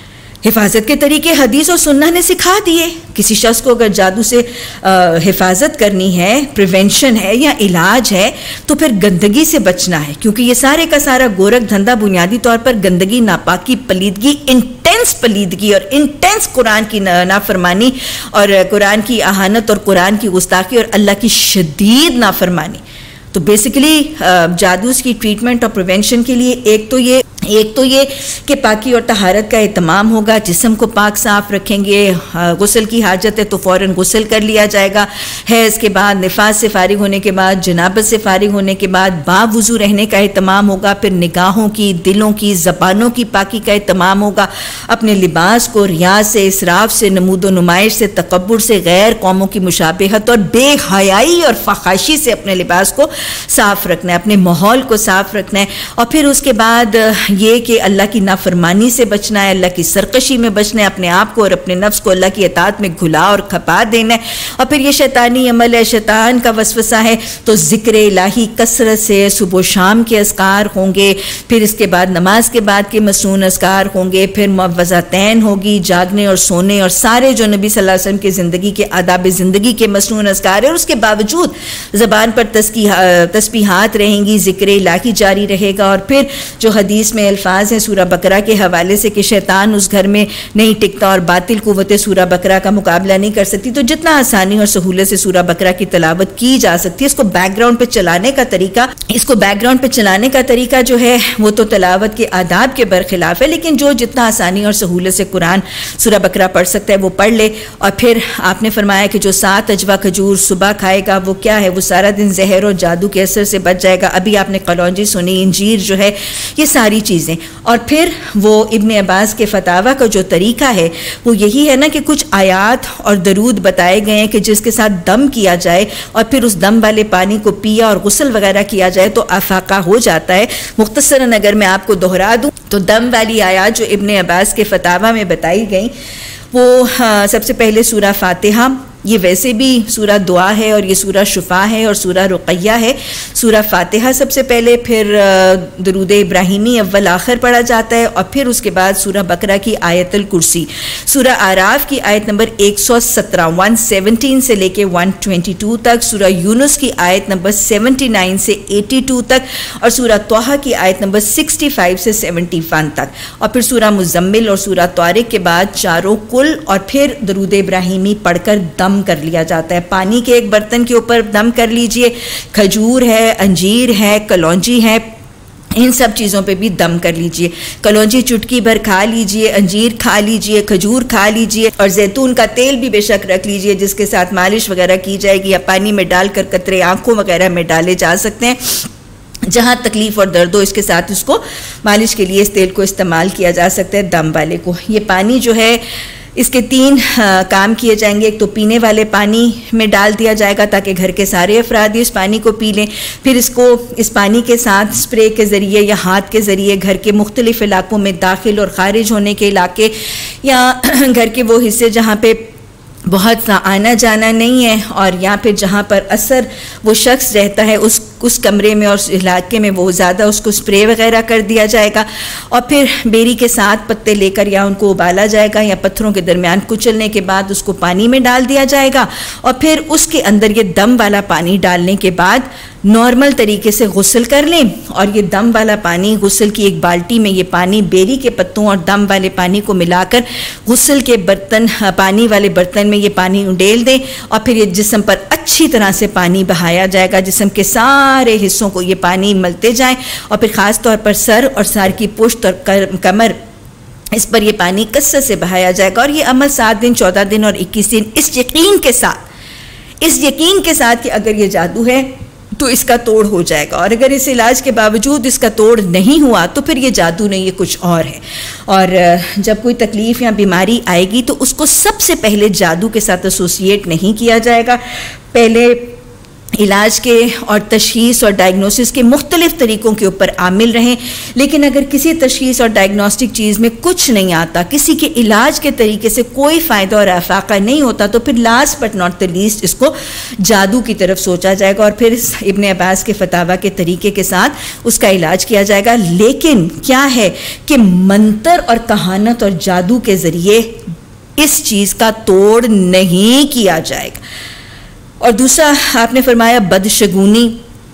Speaker 1: हिफाजत के तरीके हदीस और सुन्ना ने सिखा दिए। किसी शख्स को अगर जादू से आ, हिफाजत करनी है, प्रिवेंशन है या इलाज है, तो फिर गंदगी से बचना है, क्योंकि ये सारे का सारा गोरख धंधा बुनियादी तौर पर गंदगी, नापाकी, पलीदगी, इंटेंस पलीदगी और इंटेंस कुरान की नाफरमानी और कुरान की आहानत और कुरान की गुस्ताखी और अल्लाह की शदीद नाफरमानी। तो बेसिकली जादू की ट्रीटमेंट और प्रिवेंशन के लिए एक तो ये एक तो ये कि पाकी और तहारत का एहतमाम होगा, जिस्म को पाक साफ रखेंगे। गुस्ल की हाजत है तो फ़ौरन गुस्ल कर लिया जाएगा। हैज़ के बाद, निफास से फारिग होने के बाद, जनाबत से फारिग होने के बाद बावुज़ू रहने का एहतमाम होगा। फिर निगाहों की, दिलों की, ज़बानों की पाकी का एहतमाम होगा। अपने लिबास को रियाज से, इसराफ से, नमूद व नुमाइश से, तकब्बुर से, गैर कौमों की मुशाबहत और बेहयाई और फहाशी से अपने लिबास को साफ रखना है, अपने माहौल को साफ रखना है। और फिर उसके बाद ये कि अल्लाह की नाफरमानी से बचना है, अल्लाह की सरकशी में बचना है, अपने आप को और अपने नफ्स को अल्लाह की इताअत में घुला और खपा देना है। और फिर ये शैतानी अमल है, शैतान का वसवसा है, तो ज़िक्र इलाही कसरत से सुबह शाम के अस्कार होंगे। फिर इसके बाद नमाज के बाद के मसनून अस्कार होंगे। फिर मुअव्वज़तैन होगी, जागने और सोने और सारे जो नबी सल्लल्लाहु अलैहि वसल्लम के ज़िंदगी के आदाब ज़िंदगी के मसनून अस्कार है। और उसके बावजूद ज़बान पर तस्बीहात रहेंगी, ज़िक्र इलाही जारी रहेगा। और फिर जो हदीस में अल्फाज हैं सूरह बकरा के हवाले से कि शैतान उस घर में नहीं टिकता और बातिल कुव्वतें सूरह बकरा का मुकाबला नहीं कर सकती, तो जितना आसानी और सहूलत से सूरह बकरा की तिलावत की जा सकती है, इसको बैकग्राउंड पे चलाने का तरीका इसको बैकग्राउंड पे चलाने का तरीका जो है वो तो तिलावत के आदाब के बरखिलाफ है। लेकिन जो जितना आसानी और सहूलत से कुरान सूरह बकरा पढ़ सकता है वो पढ़ ले। और फिर आपने फरमाया कि जो सात अजवा खजूर सुबह खाएगा वो क्या है, वो सारा दिन जहर और जादू के असर से बच जाएगा। अभी आपने कलौंजी सुनी, इंजीर जो है, ये सारी चीज़ें। और फिर वो इब्ने अब्बास के फतावा का जो तरीका है वो यही है ना कि कुछ आयात और दरूद बताए गए हैं कि जिसके साथ दम किया जाए और फिर उस दम वाले पानी को पिया और गुस्ल वगैरह किया जाए तो आफाका हो जाता है। मुख्तसरन अगर मैं आपको दोहरा दूं तो दम वाली आयात जो इब्ने अब्बास के फतावा में बताई गई वो हाँ, सबसे पहले सूरह फातिहा, ये वैसे भी सूरह दुआ है और ये सूरह शुफा है और सूरह रुक़ैया है। सूरह फातिहा सबसे पहले, फिर दरूद इब्राहिमी अव्वल आखिर पढ़ा जाता है और फिर उसके बाद सूरह बकरा की आयतुल कुर्सी, सूरह आराफ की आयत नंबर एक सौ सत्रह एक सौ सत्रह से लेके एक सौ बाईस तक, सूरह यूनुस की आयत नंबर उन्यासी से बयासी तक और सूरह तौहा की आयत नंबर पैंसठ से इकहत्तर तक। और फिर सूरह मुज़म्मिल और सूरह तारिक के बाद चारों कुल और फिर दरूद इब्राहिमी पढ़कर दम कर लिया जाता है। पानी के एक बर्तन के ऊपर दम कर लीजिए। खजूर है, अंजीर है, कलौंजी है, इन सब चीज़ों पे भी दम कर लीजिए। कलौंजी चुटकी भर खा लीजिए, अंजीर खा लीजिए, खजूर खा लीजिए और जैतून का तेल भी बेशक रख लीजिए जिसके साथ मालिश वगैरह की जाएगी, या पानी में डालकर कतरे आंखों वगैरह में डाले जा सकते हैं। जहाँ तकलीफ़ और दर्द हो इसके साथ उसको मालिश के लिए इस तेल को इस्तेमाल किया जा सकता है दम वाले को। ये पानी जो है इसके तीन आ, काम किए जाएंगे। एक तो पीने वाले पानी में डाल दिया जाएगा ताकि घर के सारे अफराद इस पानी को पी लें। फिर इसको इस पानी के साथ स्प्रे के ज़रिए या हाथ के ज़रिए घर के मुख्तलिफ़ इलाकों में दाखिल और ख़ारिज होने के इलाके या घर के वो हिस्से जहाँ पे बहुत सा आना जाना नहीं है और या फिर जहाँ पर असर वो शख्स रहता है उस उस कमरे में और उस इलाके में वो ज़्यादा उसको स्प्रे वगैरह कर दिया जाएगा। और फिर बेरी के साथ पत्ते लेकर या उनको उबाला जाएगा या पत्थरों के दरमियान कुचलने के बाद उसको पानी में डाल दिया जाएगा और फिर उसके अंदर ये दम वाला पानी डालने के बाद नॉर्मल तरीके से गुस्ल कर लें। और ये दम वाला पानी गुस्ल की एक बाल्टी में ये पानी बेरी के पत्तों और दम वाले पानी को मिलाकर गुस्ल के बर्तन पानी वाले बर्तन में ये पानी उंडेल दें और फिर ये जिस्म पर अच्छी तरह से पानी बहाया जाएगा। जिस्म के सारे सारे हिस्सों को ये पानी मलते जाएं और फिर ख़ास तौर पर सर और सर की पुश्त और कमर, इस पर ये पानी कसरत से बहाया जाएगा। और ये अमल सात दिन, चौदह दिन और इक्कीस दिन इस यकीन के साथ इस यकीन के साथ कि अगर ये जादू है तो इसका तोड़ हो जाएगा, और अगर इस इलाज के बावजूद इसका तोड़ नहीं हुआ तो फिर ये जादू नहीं, ये कुछ और है। और जब कोई तकलीफ़ या बीमारी आएगी तो उसको सबसे पहले जादू के साथ एसोसिएट नहीं किया जाएगा। पहले इलाज के और तशख़ीस और डायग्नोसिस के मुख्तलिफ़ तरीक़ों के ऊपर आमिल रहें, लेकिन अगर किसी तशख़ीस और डायग्नोस्टिक चीज़ में कुछ नहीं आता, किसी के इलाज के तरीके से कोई फ़ायदा और अफ़ाक़ा नहीं होता, तो फिर last but not the least इसको जादू की तरफ सोचा जाएगा और फिर इब्न अब्बास के फतावा के तरीके के साथ उसका इलाज किया जाएगा। लेकिन क्या है कि मंतर और कहानत और जादू के ज़रिए इस चीज़ का तोड़ नहीं किया जाएगा। और दूसरा आपने फरमाया बदशगुनी।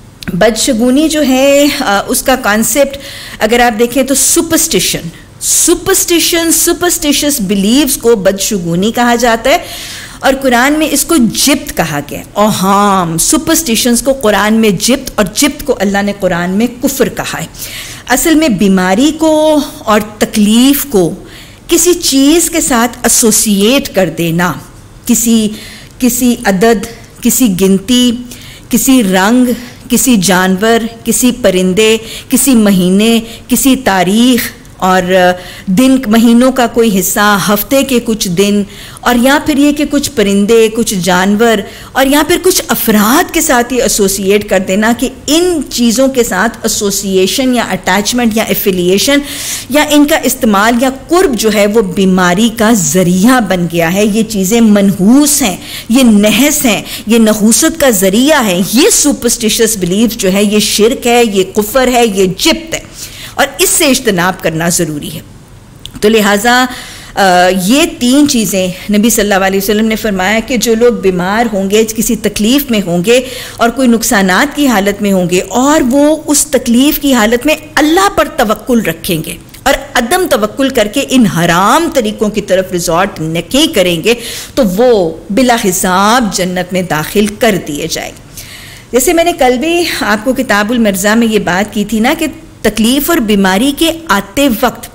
Speaker 1: बदशगुनी जो है आ, उसका कॉन्सेप्ट अगर आप देखें तो सुपरस्टिशन सुपरस्टिशन सुपरस्टिशियस बिलीव्स को बदशगुनी कहा जाता है, और कुरान में इसको जिप्त कहा गया। और हाँ, सुपरस्टिशंस को कुरान में जिप्त, और जिप्त को अल्लाह ने कुरान में कुफ्र कहा है। असल में बीमारी को और तकलीफ़ को किसी चीज़ के साथ एसोसिएट कर देना, किसी किसी अदद, किसी गिनती, किसी रंग, किसी जानवर, किसी परिंदे, किसी महीने, किसी तारीख़ और दिन, महीनों का कोई हिस्सा, हफ्ते के कुछ दिन, और या फिर ये कि कुछ परिंदे, कुछ जानवर और या फिर कुछ अफराद के साथ ही एसोसिएट कर देना कि इन चीज़ों के साथ एसोसिएशन या अटैचमेंट या एफिलिएशन या इनका इस्तेमाल या कुर्ब जो है वो बीमारी का ज़रिया बन गया है। ये चीज़ें मनहूस हैं, ये नहस हैं, ये नहूसत का ज़रिया है। ये सुपरस्टिशियस बिलीफ जो है ये शिरक है, ये कुफर है, ये जिप्त है, और इससे इज्तनाब करना ज़रूरी है। तो लिहाजा ये तीन चीज़ें नबी सल्लल्लाहु अलैहि वसल्लम ने फरमाया कि जो लोग बीमार होंगे, किसी तकलीफ़ में होंगे और कोई नुकसानात की हालत में होंगे और वो उस तकलीफ़ की हालत में अल्लाह पर तवक्कुल रखेंगे और अदम तवक्कुल करके इन हराम तरीक़ों की तरफ रिजॉर्ट नहीं करेंगे, तो वो बिला हिसाब जन्नत में दाखिल कर दिए जाएंगे। जैसे मैंने कल भी आपको किताबुल मिर्ज़ा में ये बात की थी ना कि तकलीफ़ और बीमारी के आते वक्त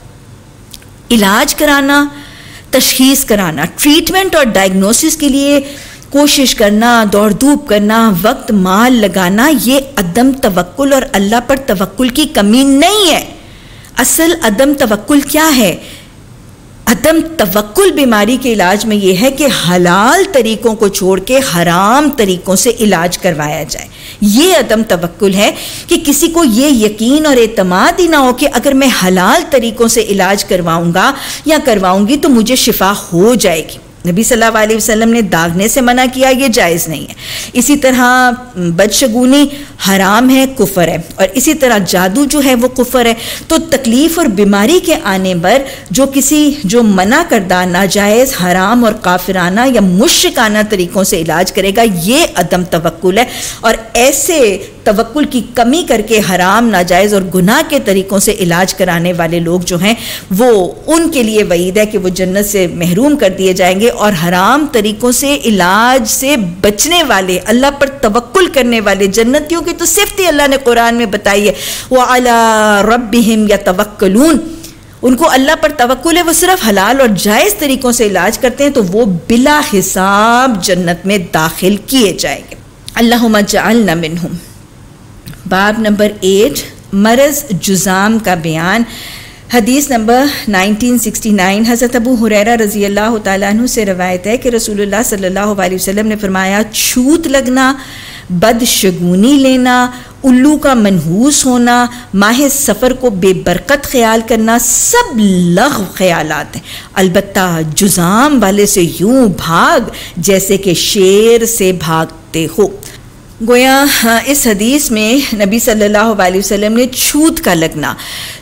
Speaker 1: इलाज कराना, तशख़ीस कराना, ट्रीटमेंट और डायग्नोसिस के लिए कोशिश करना, दौड़ धूप करना, वक्त माल लगाना, ये अदम तवक्कुल और अल्लाह पर तवक्कुल की कमी नहीं है। असल अदम तवक्कुल क्या है? अदम तवक्कुल बीमारी के इलाज में यह है कि हलाल तरीक़ों को छोड़ के हराम तरीक़ों से इलाज करवाया जाए। ये अदम तवक्कुल है कि किसी को ये यकीन और एतमाद ही ना हो कि अगर मैं हलाल तरीक़ों से इलाज करवाऊँगा या करवाऊँगी तो मुझे शिफा हो जाएगी। नबी सल्लल्लाहु अलैहि वसल्लम ने दागने से मना किया, ये जायज़ नहीं है। इसी तरह बदशगुनी हराम है, कुफर है, और इसी तरह जादू जो है वो कुफर है। तो तकलीफ़ और बीमारी के आने पर जो किसी जो मना करदा, नाजायज़, हराम और काफिराना या मुश्रिकाना तरीक़ों से इलाज करेगा, ये अदम तवक्कुल है। और ऐसे तवक्कुल की कमी करके हराम, नाजायज़ और गुनाह के तरीक़ों से इलाज कराने वाले लोग जो हैं वो, उनके लिए वईद है कि वो जन्नत से महरूम कर दिए जाएंगे। और हराम तरीक़ों से इलाज से बचने वाले, अल्लाह पर तवक्कुल करने वाले जन्नतियों की तो सिफ़त ही अल्लाह ने कुरान में बताई है, व अला रब्बिहिम यतवक्कलून। उनको अल्लाह पर तवक्कुल है, वो सिर्फ हलाल और जायज़ तरीक़ों से इलाज करते हैं तो वो बिला हिसाब जन्नत में दाखिल किए जाएंगे। अल्लाहुम्मा जअलना मिनहुम। बाब नंबर एट, मरज़ जुज़ाम का बयान। हदीस नंबर नाइनटीन सिक्सटी नाइन, हज़रत अबू हुरैरा रज़ी अल्लाह तआला अन्हु से रवायत है कि रसूलुल्लाह सल्लल्लाहु अलैहि वसल्लम ने फरमाया, छूत लगना, बदशगुनी लेना, उल्लू का मनहूस होना, माह सफ़र को बेबरकत ख्याल करना, सब लग़्व ख्यालात हैं। अलबत्ता जुज़ाम वाले से यूं भाग जैसे कि शेर से भागते हो। गोया इस हदीस में नबी सल्लल्लाहु अलैहि वसल्लम ने छूत का लगना,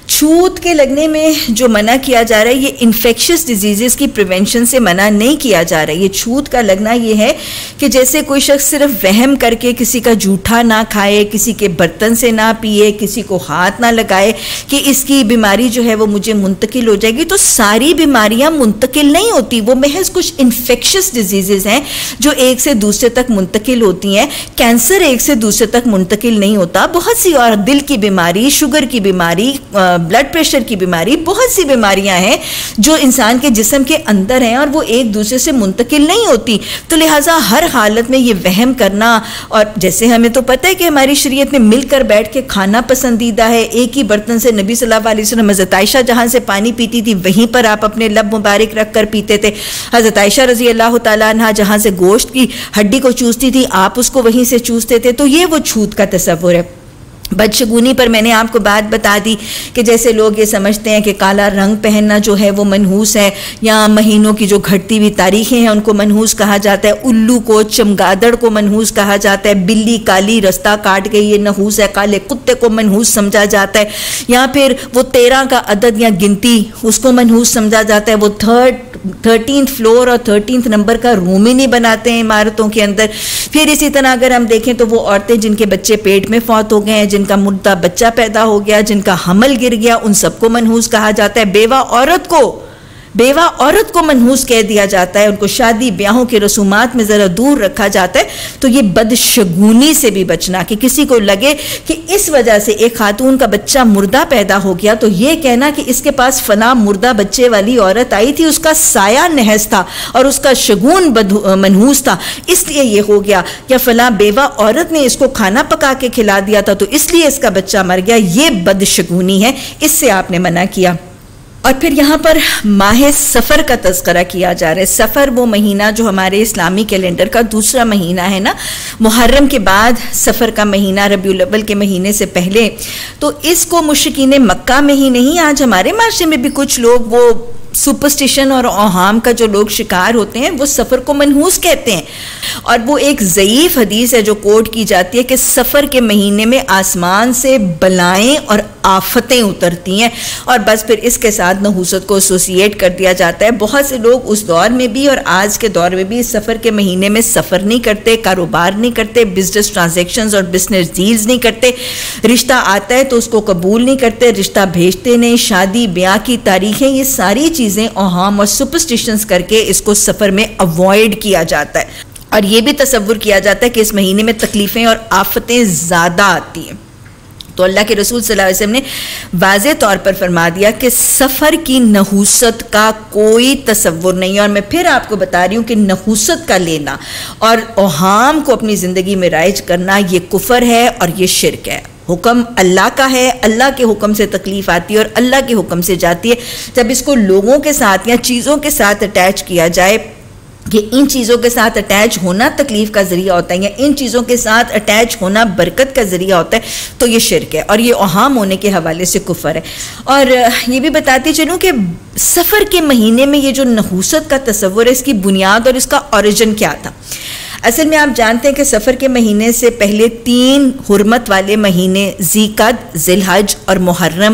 Speaker 1: छूत के लगने में जो मना किया जा रहा है, ये इन्फेक्शियस डिजीज़ की प्रिवेंशन से मना नहीं किया जा रहा है। ये छूत का लगना ये है कि जैसे कोई शख्स सिर्फ वहम करके किसी का जूठा ना खाए, किसी के बर्तन से ना पिए, किसी को हाथ ना लगाए कि इसकी बीमारी जो है वो मुझे मुंतकिल हो जाएगी। तो सारी बीमारियां मुंतकिल नहीं होती, वो महज कुछ इन्फेक्शियस डिजीज़ हैं जो एक से दूसरे तक मुंतकिल होती हैं। कैंसर एक से दूसरे तक मुंतकिल नहीं होता। बहुत सी और दिल की बीमारी, शुगर की बीमारी, ब्लड प्रेशर की बीमारी, बहुत सी बीमारियां हैं जो इंसान के जिस्म के अंदर हैं और वो एक दूसरे से मुंतकिल नहीं होती। तो लिहाजा हर हालत में ये वहम करना, और जैसे हमें तो पता है कि हमारी शरीयत में मिलकर बैठ के खाना पसंदीदा है। एक ही बर्तन से नबी सल्लल्लाहु अलैहि वसल्लम, हज़रत आयशा जहाँ से पानी पीती थी वहीं पर आप अपने लब मुबारक रख कर पीते थे। हज़रत आयशा रज़ी अल्लाह तआला अन्हा जहाँ से गोश्त की हड्डी को चूसती थी आप उसको वहीं से चूसते थे। तो ये वो छूत का तस्वुर है। बदशगुनी पर मैंने आपको बात बता दी कि जैसे लोग ये समझते हैं कि काला रंग पहनना जो है वो मनहूस है, या महीनों की जो घटती हुई तारीखें हैं उनको मनहूस कहा जाता है, उल्लू को, चमगादड़ को मनहूस कहा जाता है, बिल्ली काली रास्ता काट गई ये नहूस है, काले कुत्ते को मनहूस समझा जाता है, या फिर वो तेरह का अदद या गिनती उसको मनहूस समझा जाता है। वो थर्ड थर्टीन फ्लोर और थर्टीन नंबर का रूम ही नहीं बनाते हैं इमारतों के अंदर। फिर इसी तरह अगर हम देखें तो वो औरतें जिनके बच्चे पेट में फौत हो गए हैं, जिनका मुर्दा बच्चा पैदा हो गया, जिनका हमल गिर गया, उन सबको मनहूस कहा जाता है। बेवा औरत को बेवा औरत को मनहूस कह दिया जाता है। उनको शादी ब्याहों के रसूमात में ज़रा दूर रखा जाता है। तो ये बदशगुनी से भी बचना कि किसी को लगे कि इस वजह से एक खातून का बच्चा मुर्दा पैदा हो गया तो ये कहना कि इसके पास फला मुर्दा बच्चे वाली औरत आई थी, उसका साया नहस था और उसका शगुन मनहूस था इसलिए ये हो गया, या फला बेवा औरत ने इसको खाना पका के खिला दिया था तो इसलिए इसका बच्चा मर गया। ये बदशगुनी है, इससे आपने मना किया। और फिर यहाँ पर माह सफ़र का तज़किरा किया जा रहा है। सफ़र वो महीना जो हमारे इस्लामी कैलेंडर का दूसरा महीना है ना, मुहर्रम के बाद सफ़र का महीना, रबीउल अव्वल के महीने से पहले। तो इसको मुश्रिकीन मक्का में ही नहीं, आज हमारे माशरे में भी कुछ लोग वो सुपरस्टिशन और औहाम का जो लोग शिकार होते हैं वो सफ़र को मनहूस कहते हैं। और वो एक ज़ईफ़ हदीस है जो कोट की जाती है कि सफ़र के महीने में आसमान से बलाएं और आफतें उतरती हैं, और बस फिर इसके साथ नहूसत को एसोसिएट कर दिया जाता है। बहुत से लोग उस दौर में भी और आज के दौर में भी सफ़र के महीने में सफ़र नहीं करते, कारोबार नहीं करते, बिजनेस ट्रांजेक्शन्स और बिजनेस डील्स नहीं करते, रिश्ता आता है तो उसको कबूल नहीं करते, रिश्ता भेजते नहीं, शादी ब्याह की तारीखें, ये सारी चीज़ें औहाम और सुपरस्टिशंस करके इसको सफ़र में अवॉइड किया जाता है। और ये भी तसव्वुर किया जाता है कि इस महीने में तकलीफ़ें और आफतें ज़्यादा आती हैं। तो अल्लाह के रसूल सल्लल्लाहु अलैहि वसल्लम ने वाज़े तौर पर फरमा दिया कि सफ़र की नहूसत का कोई तसव्वुर नहीं है। और मैं फिर आपको बता रही हूँ कि नहूसत का लेना और औहाम को अपनी ज़िंदगी में राइज करना ये कुफ़र है और ये शिर्क है। हुक्म अल्लाह का है, अल्लाह के हुक्म से तकलीफ़ आती है और अल्लाह के हुक्म से जाती है। जब इसको लोगों के साथ या चीज़ों के साथ अटैच किया जाए कि इन चीज़ों के साथ अटैच होना तकलीफ़ का ज़रिया होता है या इन चीज़ों के साथ अटैच होना बरकत का ज़रिया होता है, तो ये शिर्क है और ये औहाम होने के हवाले से कुफ़र है। और ये भी बताती चलूँ कि सफ़र के महीने में ये जो नहूसत का तसव्वुर है, इसकी बुनियाद और इसका ओरिजिन क्या था। असल में आप जानते हैं कि सफ़र के महीने से पहले तीन हुर्मत वाले महीने ज़ीक़द, ज़िलहज और मुहर्रम,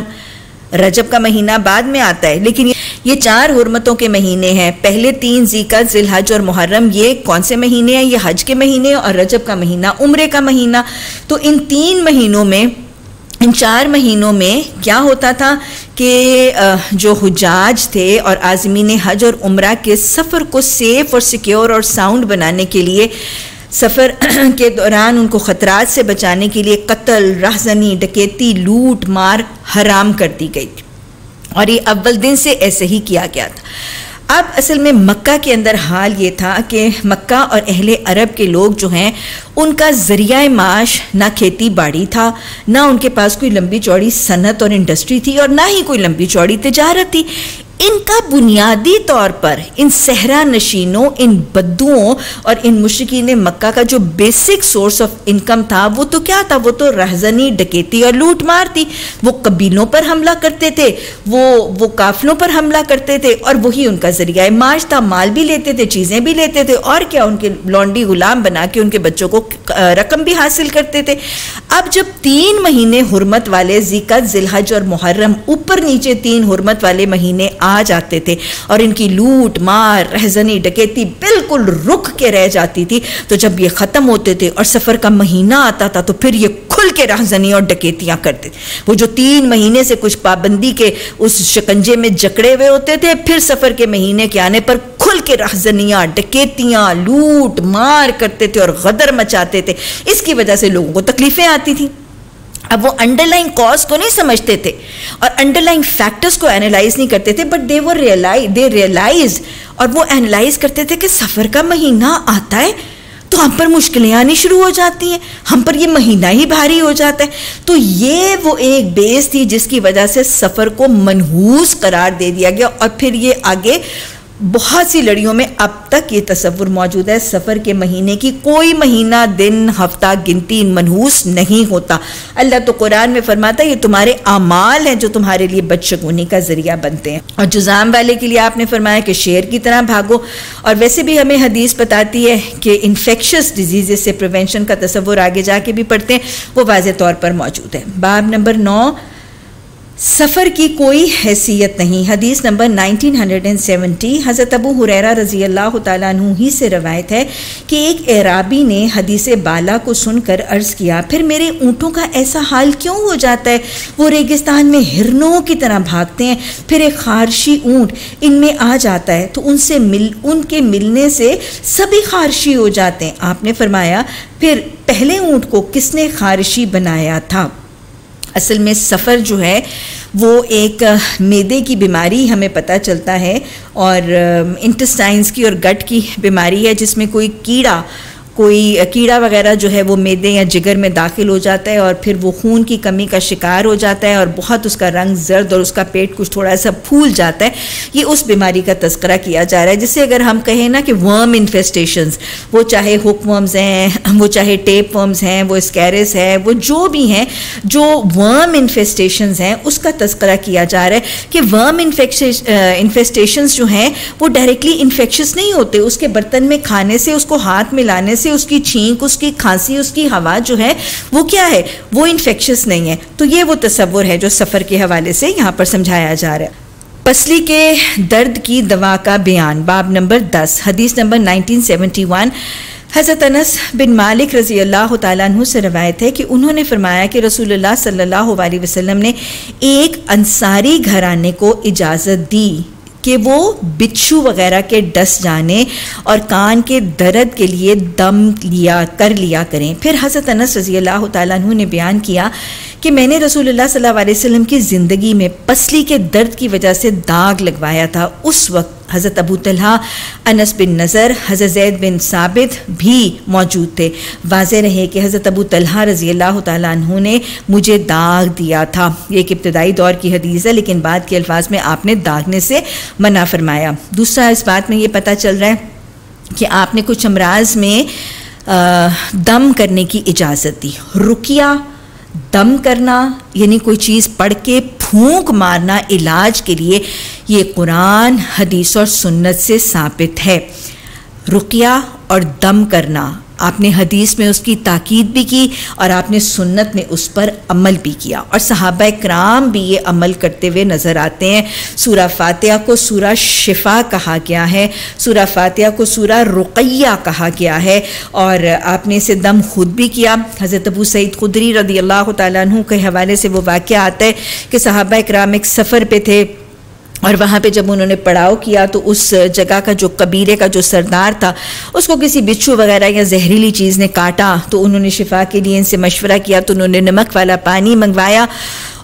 Speaker 1: रजब का महीना बाद में आता है, लेकिन ये चार हुर्मतों के महीने हैं। पहले तीन ज़ीक़द, ज़िलहज और मुहर्रम, ये कौन से महीने हैं? ये हज के महीने और रजब का महीना उम्रे का महीना। तो इन तीन महीनों में, इन चार महीनों में क्या होता था कि जो हुज्जाज थे और आज़मीन हज और उम्रा के सफ़र को सेफ़ और सिक्योर और साउंड बनाने के लिए, सफ़र के दौरान उनको ख़तरात से बचाने के लिए कत्ल, राहज़नी, डकैती, लूट मार हराम कर दी गई थी और ये अव्वल दिन से ऐसे ही किया गया था। अब असल में मक्का के अंदर हाल ये था कि मक्का और अहले अरब के लोग जो हैं उनका ज़रिया माश ना खेती बाड़ी था, ना उनके पास कोई लंबी चौड़ी सनत और इंडस्ट्री थी और ना ही कोई लंबी चौड़ी तिजारत थी। इनका बुनियादी तौर पर इन सहरा नशीनों, इन बद्दुओं और इन मुशरिकीन मक्का का जो बेसिक सोर्स ऑफ इनकम था वो तो क्या था? वो तो रहजनी, डकैती और लूट मार थी। वो कबीलों पर हमला करते थे, वो वो काफिलों पर हमला करते थे और वही उनका जरिया माश था। माल भी लेते थे, चीज़ें भी लेते थे और क्या, उनके लौंडी गुलाम बना के उनके बच्चों को रकम भी हासिल करते थे। अब जब तीन महीने हुर्मत वाले ज़िलक़द, ज़िलहज और मुहर्रम, ऊपर नीचे तीन हुर्मत वाले महीने आ जाते थे और इनकी लूट मार, रहजनी, डकैती बिल्कुल रुक के रह जाती थी, तो जब ये ख़त्म होते थे और सफ़र का महीना आता था तो फिर ये खुल के रहजनी और डकैतियाँ करते थे। वो जो तीन महीने से कुछ पाबंदी के उस शिकंजे में जकड़े हुए होते थे, फिर सफ़र के महीने के आने पर खुल के रहजनियाँ, डकैतियाँ, लूट मार करते थे और गदर मचाते थे। इसकी वजह से लोगों को तकलीफ़ें आती थी। अब वो अंडरलाइन कॉज को नहीं समझते थे और अंडरलाइन फैक्टर्स को एनालाइज नहीं करते थे, but they were realise they realise और वो एनालाइज करते थे कि सफ़र का महीना आता है तो हम पर मुश्किलें आनी शुरू हो जाती हैं, हम पर ये महीना ही भारी हो जाता है। तो ये वो एक बेस थी जिसकी वजह से सफ़र को मनहूस करार दे दिया गया और फिर ये आगे बहुत सी लड़ियों में अब तक ये तसव्वुर मौजूद है सफ़र के महीने की कोई महीना, दिन, हफ्ता गिनती मनहूस नहीं होता। अल्लाह तो कुरान में फरमाता है ये तुम्हारे आमाल हैं जो तुम्हारे लिए बदशगुनी का ज़रिया बनते हैं। और जुज़ाम वाले के लिए आपने फरमाया कि शेर की तरह भागो। और वैसे भी हमें हदीस बताती है कि इन्फेक्शस डिजीज़ से प्रिवेंशन का तसव्वुर आगे जाके भी पढ़ते हैं, वो वाज़े तौर पर मौजूद है। बाब नंबर नौ, सफ़र की कोई हैसियत नहीं। हदीस नंबर नाइनटीन सेवेंटी, हज़रत अबू हुरैरा रज़ी अल्लाह तआला अन्हु ही से रवायत है कि एक एराबी ने हदीस बाला को सुनकर अर्ज़ किया, फिर मेरे ऊँटों का ऐसा हाल क्यों हो जाता है? वो रेगिस्तान में हिरनों की तरह भागते हैं, फिर एक खारशी ऊँट इनमें आ जाता है तो उनसे मिल उनके मिलने से सभी खारशी हो जाते हैं। आपने फरमाया फिर पहले ऊँट को किसने खारशी बनाया था? असल में सफ़र जो है वो एक मैदे की बीमारी हमें पता चलता है और इंटेस्टाइन्स की और गट की बीमारी है जिसमें कोई कीड़ा कोई कीड़ा वगैरह जो है वो मैदे या जिगर में दाखिल हो जाता है और फिर वो खून की कमी का शिकार हो जाता है और बहुत उसका रंग जर्द और उसका पेट कुछ थोड़ा सा फूल जाता है। ये उस बीमारी का तस्करा किया जा रहा है जिससे अगर हम कहें ना कि वर्म इन्फेस्टेशंस, वो चाहे हुक वर्म्स हैं, वो चाहे टेप वर्म्स हैं, वो स्कैरिस है, वो जो भी हैं जो वर्म इन्फेस्टेशंस हैं उसका तस्करा किया जा रहा है कि वर्म इन्फेस्टेशंस जो हैं वो डायरेक्टली इन्फेक्शस नहीं होते। उसके बर्तन में खाने से, उसको हाथ मिलाने से उसकी छींक, उसकी खांसी, उसकी हवा जो है वो क्या है, वो इन्फेक्शस नहीं है। तो ये वो तसव्वुर है जो सफ़र के हवाले से यहाँ पर समझाया जा रहा है। पसली के दर्द की दवा का बयान, बाब नंबर दस, हदीस नंबर नाइनटीन सेवेंटी वन, हज़रत अनस बिन मालिक रज़ी अल्लाह तआला अन्हु से रवायत है कि उन्होंने फरमाया कि रसूलुल्लाह सल्लल्लाहु अलैहि वसल्लम ने एक अंसारी घराने को इजाज़त दी कि वो बिच्छू वगैरह के डस जाने और कान के दर्द के लिए दम लिया कर लिया करें। फिर हज़रत अनस रज़ी अल्लाह तआला अन्हु ने बयान किया कि मैंने रसूलुल्लाह सल्लल्लाहु अलैहि वसल्लम की ज़िंदगी में पसली के दर्द की वजह से दाग लगवाया था। उस वक्त हज़रत अबू तलहा, अनस बिन नज़र, हज़रत ज़ैद बिन साबित भी मौजूद थे। वाज़े रहे कि हज़रत अबू तलहा रज़ी अल्लाह तआला अन्हु ने मुझे दाग दिया था। ये एक इब्तदाई दौर की हदीस है लेकिन बाद के अल्फाज में आपने दागने से मना फरमाया। दूसरा, इस बात में ये पता चल रहा है कि आपने कुछ अमराज में आ, दम करने की इजाज़त दी। रुकिया, दम करना यानी कोई चीज़ पढ़ के फूंक मारना इलाज के लिए, ये कुरान, हदीस और सुन्नत से साबित है। रुकिया और दम करना आपने हदीस में उसकी ताकीद भी की और आपने सुन्नत में उस पर अमल भी किया और सहाबा कराम भी ये अमल करते हुए नज़र आते हैं। सूरा फातिहा को सूरा शिफा कहा गया है, सूरा फातिहा को सूरा रुक़ैया कहा गया है और आपने इसे दम खुद भी किया। हज़रत अबू सईद खुदरी रज़ी अल्लाह तआला अन्हु के हवाले से वो वाक़या आता है कि सहाबा कराम एक सफ़र पे थे और वहाँ पे जब उन्होंने पड़ाव किया तो उस जगह का जो कबीले का जो सरदार था उसको किसी बिच्छू वगैरह या जहरीली चीज़ ने काटा। तो उन्होंने शिफा के लिए इनसे मशवरा किया तो उन्होंने नमक वाला पानी मंगवाया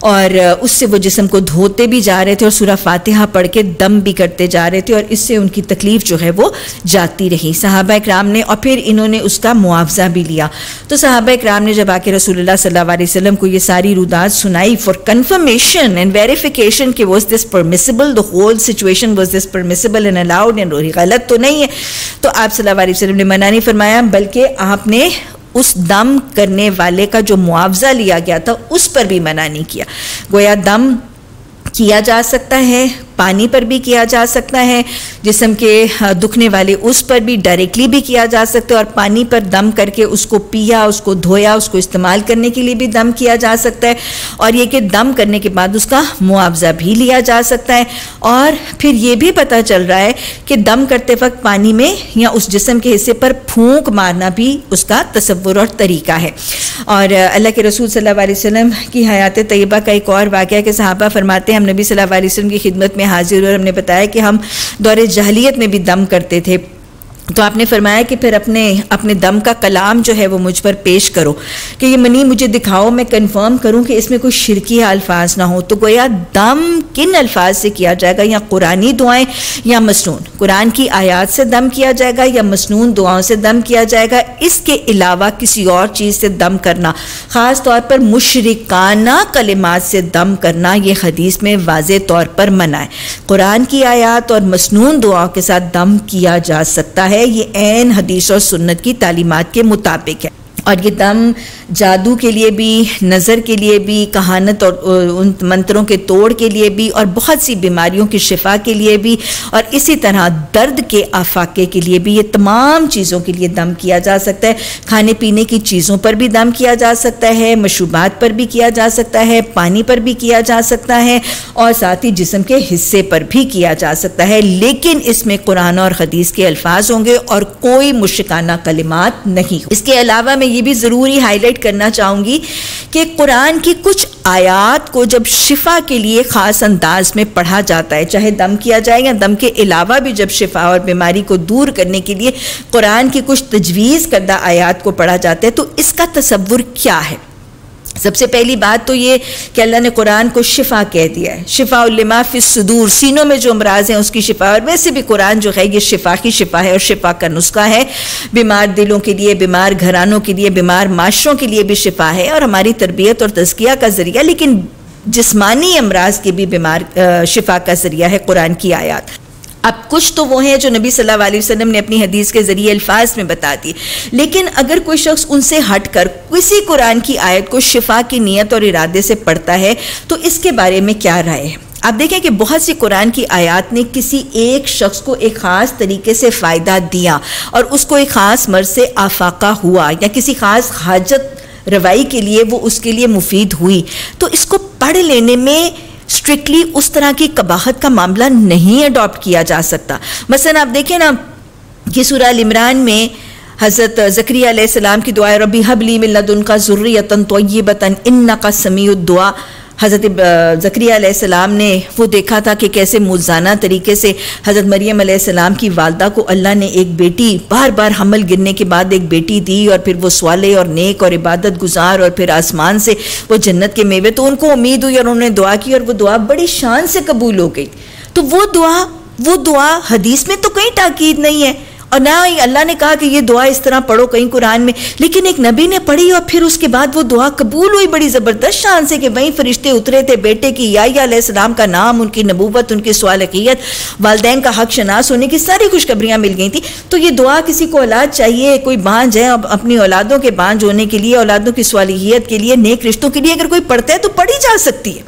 Speaker 1: और उससे वो जिस्म को धोते भी जा रहे थे और सूरह फातिहा पढ़ के दम भी करते जा रहे थे, और इससे उनकी तकलीफ़ जो है वो जाती रही सहाबा इकराम ने, और फिर इन्होंने उसका मुआवजा भी लिया। तो सहाबा इकराम ने जब आके रसूलुल्लाह सल्लल्लाहु अलैहि वसल्लम को ये सारी रुदात सुनाई फॉर कन्फर्मेशन एंड वेरिफिकेशन कि was this permissible, the whole situation was this permissible and allowed and गलत तो नहीं है, तो आप सल्लल्लाहु अलैहि वसल्लम ने मना नहीं फरमाया, बल्कि आपने उस दम करने वाले का जो मुआवजा लिया गया था उस पर भी मना नहीं किया। गोया दम किया जा सकता है, पानी पर भी किया जा सकता है, जिस्म के दुखने वाले उस पर भी डायरेक्टली भी किया जा सकता है, और पानी पर दम करके उसको पिया, उसको धोया, उसको इस्तेमाल करने के लिए भी दम किया जा सकता है, और ये कि दम करने के बाद उसका मुआवजा भी लिया जा सकता है। और फिर ये भी पता चल रहा है कि दम करते वक्त पानी में या उस जिस्म के हिस्से पर फूंक मारना भी उसका तसव्वुर और तरीका है। और अल्लाह के रसूल सल्लल्लाहु अलैहि वसल्लम की हयात तैयबा का एक और वाक़या कि सहाबा फरमाते हैं हम नबी सल्लल्लाहु अलैहि वसल्लम की खिदमत में हाजिर और हमने बताया कि हम दौरे जहलियत में भी दम करते थे, तो आपने फरमाया कि फिर अपने अपने दम का कलाम जो है वो मुझ पर पेश करो कि ये मनी मुझे दिखाओ, मैं कंफर्म करूं कि इसमें कोई शिरकी अल्फाज ना हो। तो गोया दम किन अल्फाज से किया जाएगा, या कुरानी दुआएं या मसनून, कुरान की आयात से दम किया जाएगा या मसनून दुआओं से दम किया जाएगा, इसके अलावा किसी और चीज़ से दम करना, ख़ास तौर पर मुशरिकाना कलिमात से दम करना, ये हदीस में वाज़े तौर पर मना है। कुरान की आयात और मसनून दुआओं के साथ दम किया जा सकता है, ये ऐन हदीस और सुन्नत की तालीमात के मुताबिक है। और ये दम जादू के लिए भी, नज़र के लिए भी, कहानत और उन मंत्रों के तोड़ के लिए भी, और बहुत सी बीमारियों की शिफा के लिए भी, और इसी तरह दर्द के आफाके के लिए भी, ये तमाम चीज़ों के लिए दम किया जा सकता है। खाने पीने की चीज़ों पर भी दम किया जा सकता है, मशरूबात पर भी किया जा सकता है, पानी पर भी किया जा सकता है, और साथ ही जिस्म के हिस्से पर भी किया जा सकता है, लेकिन इसमें कुरान और हदीस के अल्फाज होंगे और कोई मुश्रिकाना कलिमात नहीं। इसके अलावा मैं ये भी ज़रूरी हाईलाइट करना चाहूँगी कि कुरान की कुछ आयात को जब शिफा के लिए ख़ास अंदाज में पढ़ा जाता है, चाहे दम किया जाए या दम के अलावा भी जब शिफा और बीमारी को दूर करने के लिए कुरान की कुछ तजवीज़ करदा आयात को पढ़ा जाता है, तो इसका तसव्वुर क्या है। सबसे पहली बात तो ये कि अल्लाह ने कुरान को शिफा कह दिया है, शिफा लिमा फिस सुदूर, सीनों में जो अमराज हैं उसकी शिफा। और वैसे भी कुरान जो है ये शिफा की शिफा है और शिफा का नुस्खा है, बीमार दिलों के लिए, बीमार घरानों के लिए, बीमार माशरों के लिए भी शिफा है, और हमारी तरबियत और तज़किया का ज़रिया, लेकिन जिस्मानी अमराज के भी बीमार शिफा का ज़रिया है कुरान की आयात। अब कुछ तो वो हैं जो नबी सल्लल्लाहु अलैहि वसल्लम ने अपनी हदीस के ज़रिए अल्फाज में बता दी, लेकिन अगर कोई शख्स उनसे हटकर किसी कुरान की आयत को शिफा की नीयत और इरादे से पढ़ता है तो इसके बारे में क्या राय है। आप देखें कि बहुत सी कुरान की आयत ने किसी एक शख्स को एक ख़ास तरीके से फ़ायदा दिया और उसको एक ख़ास मर्ज़ से आफाका हुआ, या किसी ख़ास हाजत रवाई के लिए वो उसके लिए मुफीद हुई, तो इसको पढ़ लेने में स्ट्रिक्टली उस तरह की कबाहत का मामला नहीं अडॉप्ट किया जा सकता। मसलन आप देखें ना कि सूरह अल इमरान में हज़रत ज़करिया अलैहिस्सलाम की दुआ, रब्बी हबली मिन लदुनका ज़ुर्रियतन तय्यबतन इन्नका समीउद दुआ। हज़रत ज़करिया अलैहिस्सलाम ने वो देखा था कि कैसे मुज़ाना तरीके से हज़रत मरियम अलैहिस्सलाम की वालदा को अल्लाह ने एक बेटी, बार बार हमल गिरने के बाद एक बेटी दी, और फिर वो स्वाले और नेक और इबादत गुजार, और फिर आसमान से वो जन्नत के मेवे, तो उनको उम्मीद हुई और उन्होंने दुआ की और वो दुआ बड़ी शान से कबूल हो गई। तो वो दुआ वो दुआ हदीस में तो कहीं ताकीद नहीं है, और ना ही अल्लाह ने कहा कि ये दुआ इस तरह पढ़ो कहीं कुरान में, लेकिन एक नबी ने पढ़ी और फिर उसके बाद वो दुआ कबूल हुई बड़ी ज़बरदस्त शान से कि वहीं फरिश्ते उतरे थे, बेटे की याह्या अलैहिस्सलाम का नाम, उनकी नबूवत, उनकी स्वालिहियत, वालिदैन का हक शनास होने की सारी खुशखबरियाँ मिल गई थी। तो ये दुआ किसी को औलाद चाहिए, कोई बांझ है, अब अपनी औलादों के बांझ होने के लिए, औलादों की स्वालिहियत के लिए, नेक रिश्तों के लिए अगर कोई पढ़ता है तो पढ़ी जा सकती है,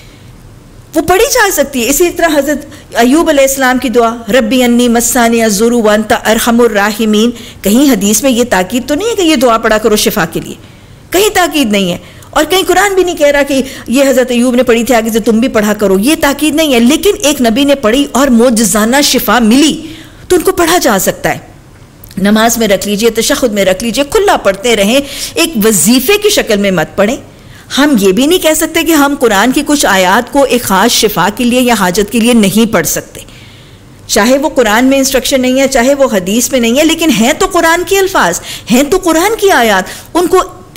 Speaker 1: वो पढ़ी जा सकती है। इसी तरह हज़रत अय्यूब अलैहिस्सलाम की दुआ, रब्बी अन्नी मस्सानी अज़्ज़ुरु व अंता अरहमुर राहिमीन, कहीं हदीस में ये ताकीद तो नहीं है कि ये दुआ पढ़ा करो शिफा के लिए, कहीं ताकीद नहीं है, और कहीं कुरान भी नहीं कह रहा कि ये हज़रत अय्यूब ने पढ़ी थी आगे से तुम भी पढ़ा करो, ये ताकीद नहीं है। लेकिन एक नबी ने पढ़ी और मोजज़ाना शिफा मिली तो उनको पढ़ा जा सकता है। नमाज में रख लीजिए, तशहुद में रख लीजिए, खुला पढ़ते रहें, एक वजीफे की शक्ल में मत पढ़ें। हम ये भी नहीं कह सकते कि हम कुरान की कुछ आयात को एक ख़ास शिफा के लिए या हाजत के लिए नहीं पढ़ सकते, चाहे वो कुरान में इंस्ट्रक्शन नहीं है, चाहे वो हदीस में नहीं है, लेकिन हैं तो कुरान के अल्फाज, हैं तो कुरान की आयात, उनको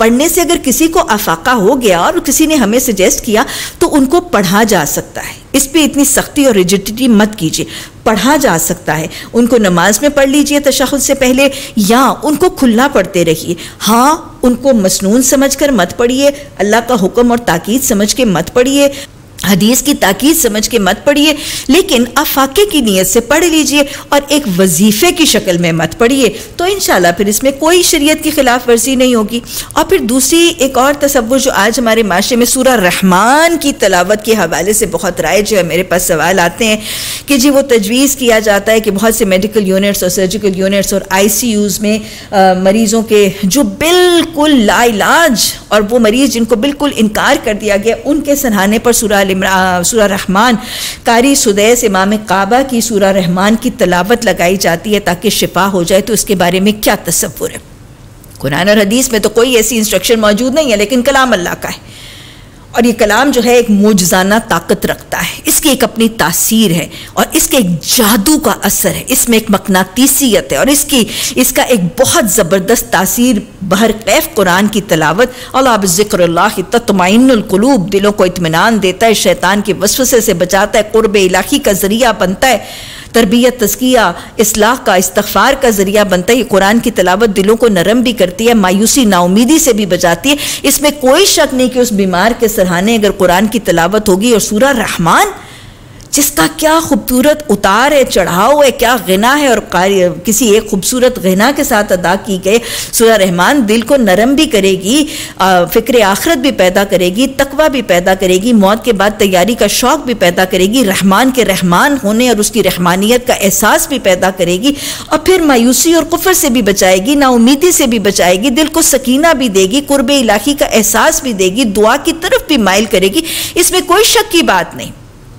Speaker 1: पढ़ने से अगर किसी को अफाका हो गया और किसी ने हमें सजेस्ट किया तो उनको पढ़ा जा सकता है, इस पे इतनी सख्ती और रिजिडिटी मत कीजिए, पढ़ा जा सकता है। उनको नमाज में पढ़ लीजिए तशहुद से पहले, या उनको खुला पढ़ते रहिए। हाँ, उनको मसनून समझकर मत पढ़िए, अल्लाह का हुक्म और ताकीद समझ के मत पढ़िए, हदीस की ताकीद समझ के मत पढ़िए, लेकिन अफाके की नीयत से पढ़ लीजिए और एक वजीफे की शक्ल में मत पढ़िए, तो इंशाल्लाह फिर इसमें कोई शरीयत की खिलाफ वर्जी नहीं होगी। और फिर दूसरी एक और तसव्वुर जो आज हमारे माशरे में सूरह रहमान की तलावत के हवाले से बहुत राय जो है मेरे पास सवाल आते हैं कि जी वो तजवीज़ किया जाता है कि बहुत से मेडिकल यूनिट्स और सर्जिकल यूनिट्स और आई सी यूज़ में आ, मरीज़ों के जो बिल्कुल लाइलाज और वो मरीज़ जिनको बिल्कुल इनकार कर दिया गया उनके सराहने पर सूरह सूरह रहमान कारी सुदैस इमाम काबा की सूरह रहमान की तलावत लगाई जाती है ताकि शिफा हो जाए। तो इसके बारे में क्या तसव्वुर है? कुरान और हदीस में तो कोई ऐसी इंस्ट्रक्शन मौजूद नहीं है, लेकिन कलाम अल्लाह का है और ये कलाम जो है एक मुजज़ाना ताकत रखता है, इसकी एक अपनी तासीर है और इसके एक जादू का असर है, इसमें एक मकनातीसियत है और इसकी इसका एक बहुत ज़बरदस्त तासीर बहरकैफ कुरान की तलावत अला बिज़िक्रिल्लाह तत्मइन्नुल कुलूब, दिलों को इत्मीनान देता है, शैतान के वसवसे से बचाता है, कुर्ब इलाही का ज़रिया बनता है, तरबियत तज़किया इस्लाह का इस्तग़फ़ार का ज़रिया बनता है। ये कुरान की तलावत दिलों को नरम भी करती है, मायूसी नाउमीदी से भी बचाती है। इसमें कोई शक नहीं कि उस बीमार के सरहाने अगर कुरान की तलावत होगी और सूरह रहमान जिसका क्या खूबसूरत उतार है, चढ़ाव है, क्या गिना है और किसी एक खूबसूरत गिना के साथ अदा की गई सूरह रहमान दिल को नरम भी करेगी, फ़िक्र आखिरत भी पैदा करेगी, तकवा भी पैदा करेगी, मौत के बाद तैयारी का शौक़ भी पैदा करेगी, रहमान के रहमान होने और उसकी रहमानियत का एहसास भी पैदा करेगी और फिर मायूसी और कुफ्र से भी बचाएगी, नाउमीदी से भी बचाएगी, दिल को सकीना भी देगी, कुर्ब इलाही का एहसास भी देगी, दुआ की तरफ भी माइल करेगी। इसमें कोई शक की बात नहीं,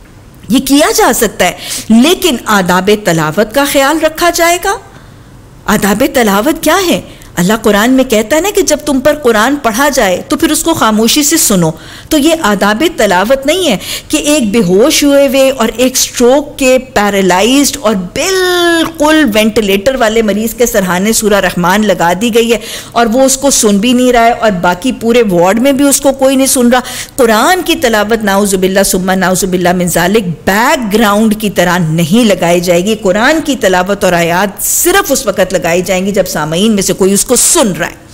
Speaker 1: ये किया जा सकता है, लेकिन आदाब तलावत का ख्याल रखा जाएगा। आदाब तलावत क्या है? अल्लाह कुरान में कहता है ना कि जब तुम पर कुरान पढ़ा जाए तो फिर उसको खामोशी से सुनो। तो ये आदाब तलावत नहीं है कि एक बेहोश हुए हुए और एक स्ट्रोक के पैरालाइज्ड और बिल्कुल वेंटिलेटर वाले मरीज़ के सरहाने सूरह रहमान लगा दी गई है और वो उसको सुन भी नहीं रहा है और बाकी पूरे वार्ड में भी उसको कोई नहीं सुन रहा। कुरान की तलावत नाउज़ुबिल्लाह सुम्मा नाउज़ुबिल्लाह मिन ज़ालिक बैकग्राउंड की तरह नहीं लगाई जाएगी। कुरान की तलावत और आयात सिर्फ उस वक़्त लगाई जाएंगी जब सामईन में से कोई उसको सुन रहा है,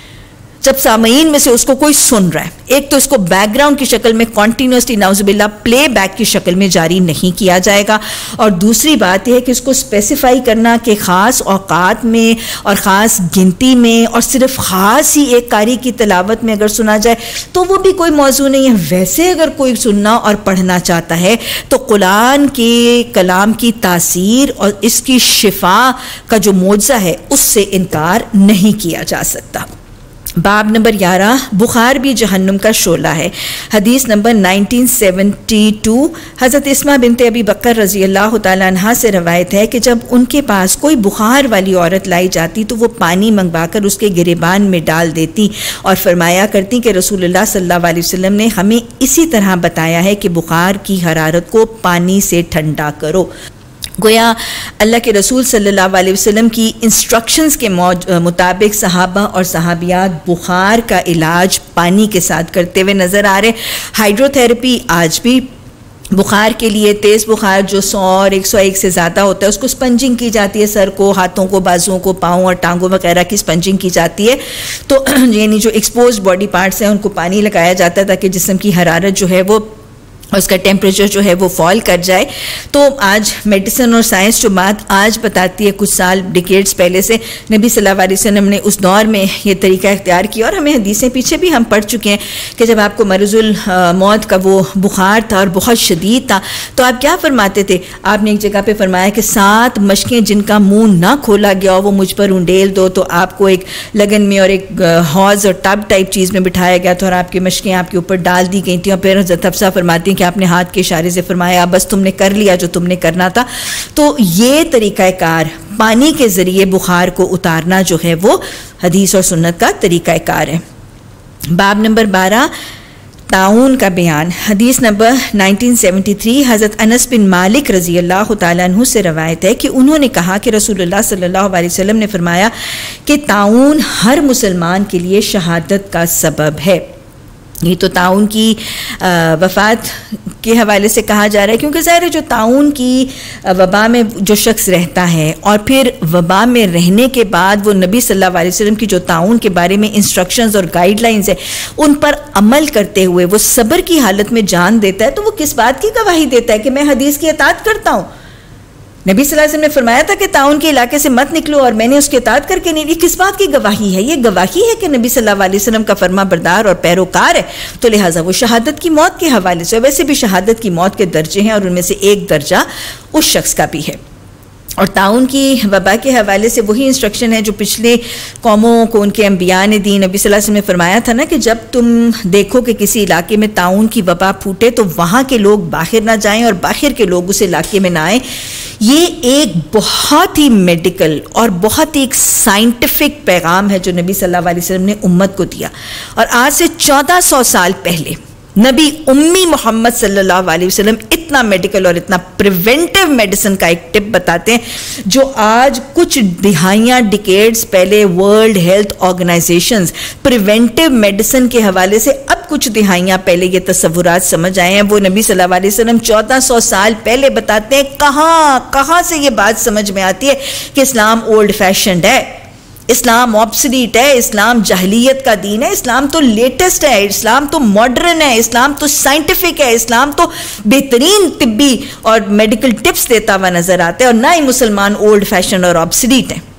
Speaker 1: जब सामईन में से उसको कोई सुन रहा है। एक तो इसको बैकग्राउंड की शक्ल में कॉन्टीन्यूसली नाउज़ुबिल्लाह प्ले बैक की शक्ल में जारी नहीं किया जाएगा। और दूसरी बात यह है कि इसको स्पेसिफाई करना कि ख़ास औकात में और ख़ास गिनती में और सिर्फ ख़ास ही एक कारी की तलावत में अगर सुना जाए तो वो भी कोई मौजू नहीं है। वैसे अगर कोई सुनना और पढ़ना चाहता है तो कुरान के कलाम की तासीर और इसकी शिफा का जो मौजज़ा है उससे इनकार नहीं किया जा सकता। बाब नंबर ग्यारह, बुखार भी जहन्नुम का शोला है। हदीस नंबर नाइनटीन सेवेंटी टू, हज़रत इस्मा बिनते अबी बकर रज़ी अल्लाह तआला अन्हा से रवायत है कि जब उनके पास कोई बुखार वाली औरत लाई जाती तो वो पानी मंगवाकर उसके गिरेबान में डाल देती और फरमाया करती कि रसूलुल्लाह सल्लल्लाहु अलैहि वसल्लम ने हमें इसी तरह बताया है कि बुखार की हरारत को पानी से ठंडा करो। गोया अल्लाह के रसूल सल्लल्लाहु अलैहि वसल्लम की इंस्ट्रक्शंस के मुताबिक सहाबा और सहाबियात बुखार का इलाज पानी के साथ करते हुए नज़र आ रहे। हाइड्रोथेरेपी आज भी बुखार के लिए, तेज़ बुखार जो सौ और एक सौ एक से ज़्यादा होता है उसको स्पंजिंग की जाती है, सर को, हाथों को, बाजुओं को, पाँव और टांगों वगैरह की स्पंजिंग की जाती है। तो यानी जो एक्सपोज बॉडी पार्ट्स हैं उनको पानी लगाया जाता है ताकि जिस्म की हरारत जो है वो उसका टेम्परेचर जो है वो फॉल कर जाए। तो आज मेडिसिन और साइंस जो बात आज बताती है, कुछ साल डिकेड्स पहले से नबी सल्लल्लाहु अलैहि वसल्लम ने उस दौर में ये तरीका इख्तियार किया और हमें हदीसें पीछे भी हम पढ़ चुके हैं कि जब आपको मरज़ुल मौत का वो बुखार था और बहुत शदीद था तो आप क्या फरमाते थे? आपने एक जगह पे फरमाया कि सात मशकें जिनका मुँह ना खोला गया वो मुझ पर उंडेल दो। तो आपको एक लगन में और एक हौज़ और टब टाइप चीज़ में बिठाया गया था और आपकी मशकें आपके ऊपर डाल दी गई थी और फिर हज़रत हफ्सा फरमाती हैं कि आपने हाथ के इशारे से फरमाया बस तुमने कर लिया जो तुमने करना था। तो ये तरीक़ाकार पानी के ज़रिए बुखार को उतारना जो है वो हदीस और सुन्नत का तरीक़ाकार है। बाब नंबर बारह, ताउन का बयान हदीस नंबर नाइनटीन सेवेंटी थ्री हज़रत अनस बिन मालिक रज़ी अल्लाह तआला अन्हु से रवायत है कि उन्होंने कहा कि रसूलुल्लाह सल्लल्लाहु अलैहि वसल्लम ने फरमाया कि ताउन हर मुसलमान के लिए शहादत का सबब है। ये तो ताउन की वफ़ात के हवाले से कहा जा रहा है, क्योंकि ज़ाहिर है जो ताउन की वबा में जो शख्स रहता है और फिर वबा में रहने के बाद वो नबी सल्लल्लाहु अलैहि वसल्लम की जो ताउन के बारे में इंस्ट्रक्शंस और गाइडलाइंस है उन पर अमल करते हुए वो सब्र की हालत में जान देता है, तो वो किस बात की गवाही देता है कि मैं हदीस की इताअत करता हूँ। नबी सल्लल्लाहु अलैहि वसल्लम ने फरमाया था कि ताउन के इलाके से मत निकलो और मैंने उसके इताअत करके नहीं, ये किस बात की गवाही है? ये गवाही है कि नबी सल्लल्लाहु अलैहि वसल्लम का फरमा बरदार और पैरोकार है, तो लिहाजा वो शहादत की मौत के हवाले से, वैसे भी शहादत की मौत के दर्जे हैं और उनमें से एक दर्जा उस शख्स का भी है। और ताउन की वबा के हवाले से वही इंस्ट्रक्शन है जो पिछले कौमों को उनके अंबिया ने दी। नबी सल्लल्लाहु अलैहि वसल्लम ने फरमाया था ना कि जब तुम देखो कि किसी इलाके में ताउन की वबा फूटे तो वहाँ के लोग बाहर ना जाएं और बाहर के लोग उस इलाके में ना आए। ये एक बहुत ही मेडिकल और बहुत ही एक साइंटिफिक पैगाम है जो नबी सल्लल्लाहु अलैहि वसल्लम ने उम्मत को दिया। और आज से चौदह सौ साल पहले नबी उम्मी मोहम्मद सल्लल्लाहु अलैहि वसल्लम इतना मेडिकल और इतना प्रिवेंटिव मेडिसिन का एक टिप बताते हैं जो आज कुछ दिहाइयाँ डिकेड्स पहले world health organisations preventive medicine के हवाले से अब कुछ दिहाइयाँ पहले ये तस्वुरात समझ आए हैं। वो नबी सल्लल्लाहु अलैहि वसल्लम चौदह सौ साल पहले बताते हैं। कहाँ कहाँ से ये बात समझ में आती है कि इस्लाम ओल्ड फैशन्ड है, इस्लाम ऑब्सोलीट है, इस्लाम जहलियत का दीन है, इस्लाम तो लेटेस्ट है, इस्लाम तो मॉडर्न है, इस्लाम तो साइंटिफिक है, इस्लाम तो बेहतरीन तिब्बी और मेडिकल टिप्स देता हुआ नजर आता है, और ना ही मुसलमान ओल्ड फैशन और ऑब्सोलीट हैं।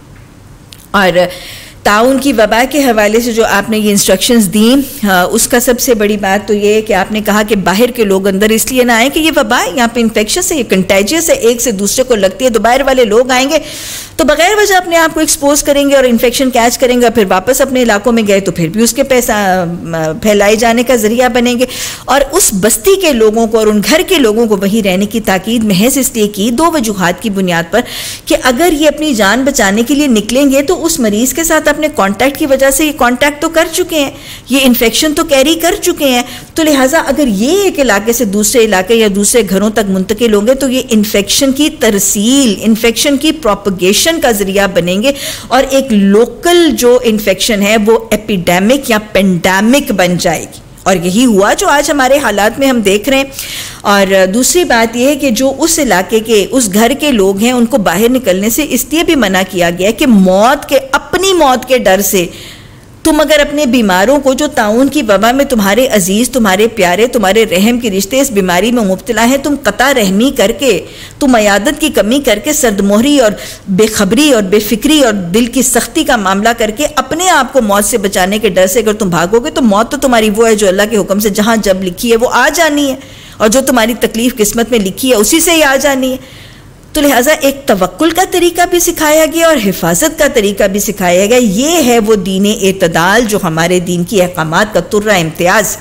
Speaker 1: और ताउन की वबा के हवाले से जो आपने ये इंस्ट्रक्शंस दी, उसका सबसे बड़ी बात तो ये है कि आपने कहा कि बाहर के लोग अंदर इसलिए ना आए कि ये वबा है, यहाँ पे इन्फेक्शस है, ये कंटेजियस है, एक से दूसरे को लगती है, तो बाहर वाले लोग आएंगे तो बगैर वजह अपने आप को एक्सपोज करेंगे और इन्फेक्शन कैच करेंगे, फिर वापस अपने इलाकों में गए तो फिर भी उसके पैसा फैलाए जाने का जरिया बनेंगे। और उस बस्ती के लोगों को और उन घर के लोगों को वहीं रहने की ताकीद महज इसलिए की दो वजूहात की बुनियाद पर कि अगर ये अपनी जान बचाने के लिए निकलेंगे तो उस मरीज के साथ अपने कांटेक्ट की वजह से ये कांटेक्ट तो कर चुके हैं, ये इन्फेक्शन तो कैरी कर चुके हैं, तो लिहाजा अगर ये एक इलाके से दूसरे इलाके या दूसरे घरों तक मुंतकिल होंगे तो ये इन्फेक्शन की तरसील, इन्फेक्शन की प्रोपगेशन का जरिया बनेंगे और एक लोकल जो इन्फेक्शन है वो एपिडेमिक या पेंडेमिक बन जाएगी। और यही हुआ जो आज हमारे हालात में हम देख रहे हैं। और दूसरी बात यह है कि जो उस इलाके के उस घर के लोग हैं उनको बाहर निकलने से इसलिए भी मना किया गया कि मौत के अपनी मौत के डर से तुम अगर अपने बीमारों को जो ताउन की वबा में तुम्हारे अजीज, तुम्हारे प्यारे, तुम्हारे रहम के रिश्ते इस बीमारी में मुब्तला हैं, तुम कता रहमी करके, तुम अयादत की कमी करके, सर्दमोहरी और बेखबरी और बेफिक्री और दिल की सख्ती का मामला करके अपने आप को मौत से बचाने के डर से अगर तुम भागोगे तो मौत तो तुम्हारी वो है जो अल्लाह के हुक्म से जहाँ जब लिखी है वो आ जानी है, और जो तुम्हारी तकलीफ किस्मत में लिखी है उसी से ही आ जानी है। तो लिहाजा एक तवक्कुल का तरीका भी सिखाया गया और हिफाजत का तरीका भी सिखाया गया। ये है वो दीन एतदाल जो हमारे दीन की अहकामात का तुर्रा इम्तियाज़।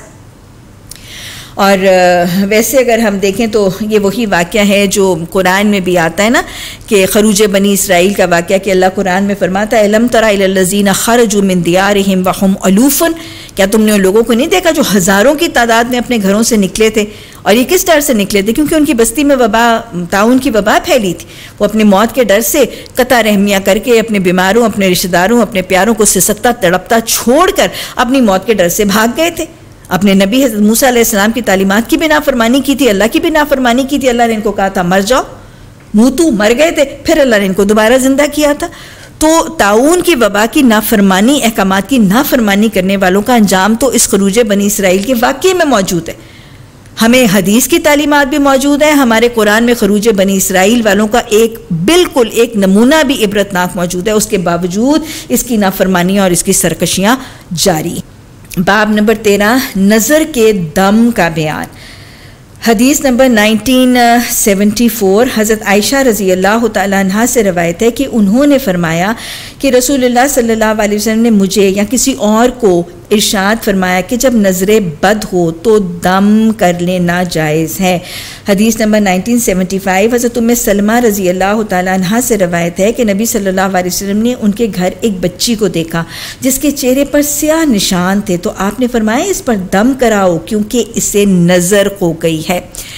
Speaker 1: और वैसे अगर हम देखें तो ये वही वाक़या है जो कुरान में भी आता है ना कि खरूज बनी इसराइल का वाक़या कि अल्लाह कुरान में फरमाता है अलम तरा इलल्लज़ीना खरजू मिन दियारिहिम व हुम अलूफ़ुन, क्या तुमने उन लोगों को नहीं देखा जो हज़ारों की तादाद में अपने घरों से निकले थे? और ये किस डर से निकले थे? क्योंकि उनकी बस्ती में वबा, ताउन की वबा फैली थी। वो अपनी मौत के डर से कता रहमियाँ करके अपने बीमारों, अपने रिश्तेदारों, अपने प्यारों को सिसकता तड़पता छोड़कर अपनी मौत के डर से भाग गए थे। अपने नबी हज़रत मूसा अलैहिस्सलाम की तालीमात की भी नाफरमानी की थी, अल्लाह की भी नाफरमानी की थी। अल्लाह ने इनको कहा था मर जाओ, मूतू, मर गए थे, फिर अल्लाह ने इनको दोबारा जिंदा किया था। तो ताउन की वबा की नाफरमानी, अहकामात की नाफरमानी करने वालों का अंजाम तो इस खरूज बनी इसराइल के वाक़ये में मौजूद है। हमें हदीस की तालीमात भी मौजूद है, हमारे कुरान में खरूज बनी इसराइल वालों का एक बिल्कुल एक नमूना भी इबरतनाक मौजूद है। उसके बावजूद इसकी नाफरमानियाँ और इसकी सरकशियाँ जारी। बाब नंबर तेरह, नज़र के दम का बयान। हदीस नंबर नाइनटीन सेवेंटी फोर हज़रत आयशा रज़ी अल्लाह तआला अन्हा से रवायत है कि उन्होंने फरमाया कि रसूलुल्लाह सल्लल्लाहु अलैहि वसल्लम ने मुझे या किसी और को इरशाद फरमाया कि जब नज़रें बद हो तो दम कर लेना जायज़ है। हदीस नंबर नाइनटीन सेवेंटी फाइव हज़रत उम्मे सलमा रज़ी अल्लाह तआला अन्हा से रवायत है कि नबी सल्लल्लाहु अलैहि वसल्लम ने उनके घर एक बच्ची को देखा जिसके चेहरे पर स्याह निशान थे, तो आपने फरमाया इस पर दम कराओ क्योंकि इसे नज़र खो गई है।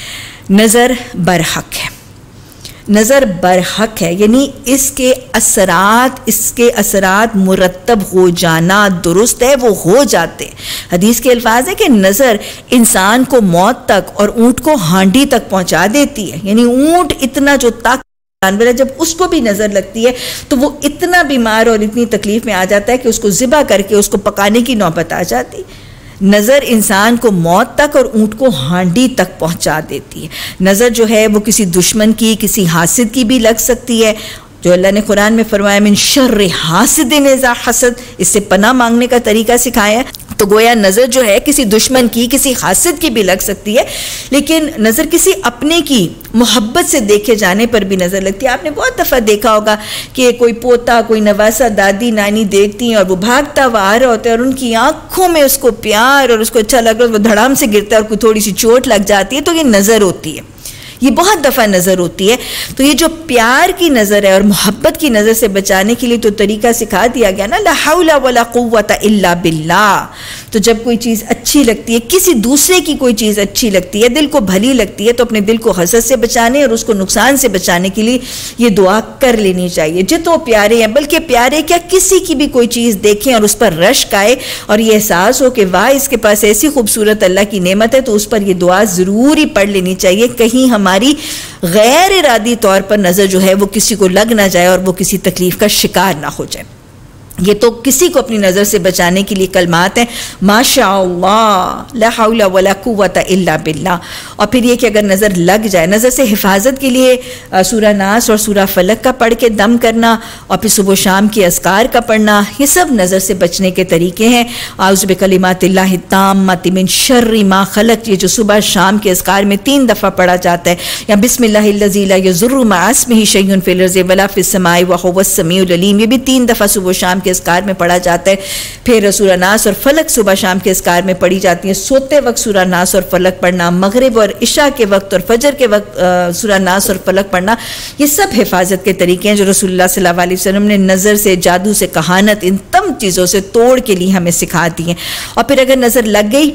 Speaker 1: नज़र बरहक है, नज़र बरहक है यानी इसके असरात इसके असरात मुरतब हो जाना दुरुस्त है, वो हो जाते। हदीस के अल्फाज है कि नज़र इंसान को मौत तक और ऊँट को हांडी तक पहुँचा देती है। यानी ऊँट इतना जो ताकत जानवर है, जब उसको भी नज़र लगती है तो वो इतना बीमार और इतनी तकलीफ में आ जाता है कि उसको ज़िबा करके उसको पकाने की नौबत आ जाती। नज़र इंसान को मौत तक और ऊँट को हांडी तक पहुंचा देती है। नज़र जो है वो किसी दुश्मन की, किसी हासिद की भी लग सकती है, जो अल्लाह ने कुरान में फरमाया मिन शर्रि हासिदिन इज़ा हसद, इससे पनाह मांगने का तरीका सिखाया है। तो गोया नज़र जो है किसी दुश्मन की, किसी हासिद की भी लग सकती है, लेकिन नज़र किसी अपने की मोहब्बत से देखे जाने पर भी नज़र लगती है। आपने बहुत दफ़ा देखा होगा कि कोई पोता, कोई नवासा दादी नानी देखती हैं और वो भागता हुआ आ रहा होता है और उनकी आंखों में उसको प्यार और उसको अच्छा लग रहा है, वो धड़ाम से गिरता है और कोई थोड़ी सी चोट लग जाती है, तो ये नज़र होती है। ये बहुत दफ़ा नज़र होती है। तो ये जो प्यार की नज़र है और मोहब्बत की नज़र से बचाने के लिए तो तरीका सिखा दिया गया ना, ला हौला वला कुव्वता इल्ला बिल्लाह। तो जब कोई चीज़ अच्छी लगती है, किसी दूसरे की कोई चीज़ अच्छी लगती है, दिल को भली लगती है, तो अपने दिल को हसद से बचाने और उसको नुकसान से बचाने के लिए ये दुआ कर लेनी चाहिए। जितो प्यारे हैं, बल्कि प्यारे क्या किसी की भी कोई चीज़ देखें और उस पर रश्क आए और ये एहसास हो कि वाह इसके पास ऐसी खूबसूरत अल्लाह की नेमत है, तो उस पर यह दुआ ज़रूर ही पढ़ लेनी चाहिए। कहीं हमारी गैर इरादी तौर पर नज़र जो है वो किसी को लग ना जाए और वो किसी तकलीफ का शिकार ना हो जाए। ये तो किसी को अपनी नज़र से बचाने के लिए कलमात हैं, माशा अल्लाह ला हौला वला कुव्वता इल्ला बिल्लाह। और फिर ये कि अगर नज़र लग जाए, नज़र से हिफाजत के लिए सूरा नास और सूरा फलक का पढ़ के दम करना और फिर सुबह शाम के अस्कार का पढ़ना, ये सब नज़र से बचने के तरीके हैं। आउज़ु बिकलिमातिल्लाहि ताम्माति मिन शर्रि मा खलक, ये जो सुबह शाम के अस्कार में तीन दफ़ा पढ़ा जाता है, या बिस्मिल्लाहिल्लज़ी ला यज़ुर्रु मअ इस्मिही शैउन फिल अर्ज़ि वला फिस समाई व हुवस समीउल अलीम, ये भी तीन दफ़ा सुबह शाम के अस्कार में पढ़ा जाता है। फिर सूरा नास और फलक सुबह शाम के अस्कार में पढ़ी जाती है। सोते वक्त सूरा नास और फलक पढ़ना, मगरिब और इशा के वक्त और फजर के वक्त सूरा नास और फलक पढ़ना, ये सब हिफाजत के तरीके हैं जो रसूलुल्लाह सल्लल्लाहु अलैहि वसल्लम ने नज़र से, जादू से, कहानत, इन तम चीज़ों से तोड़ के लिए हमें सिखा दी हैं। और फिर अगर नज़र लग गई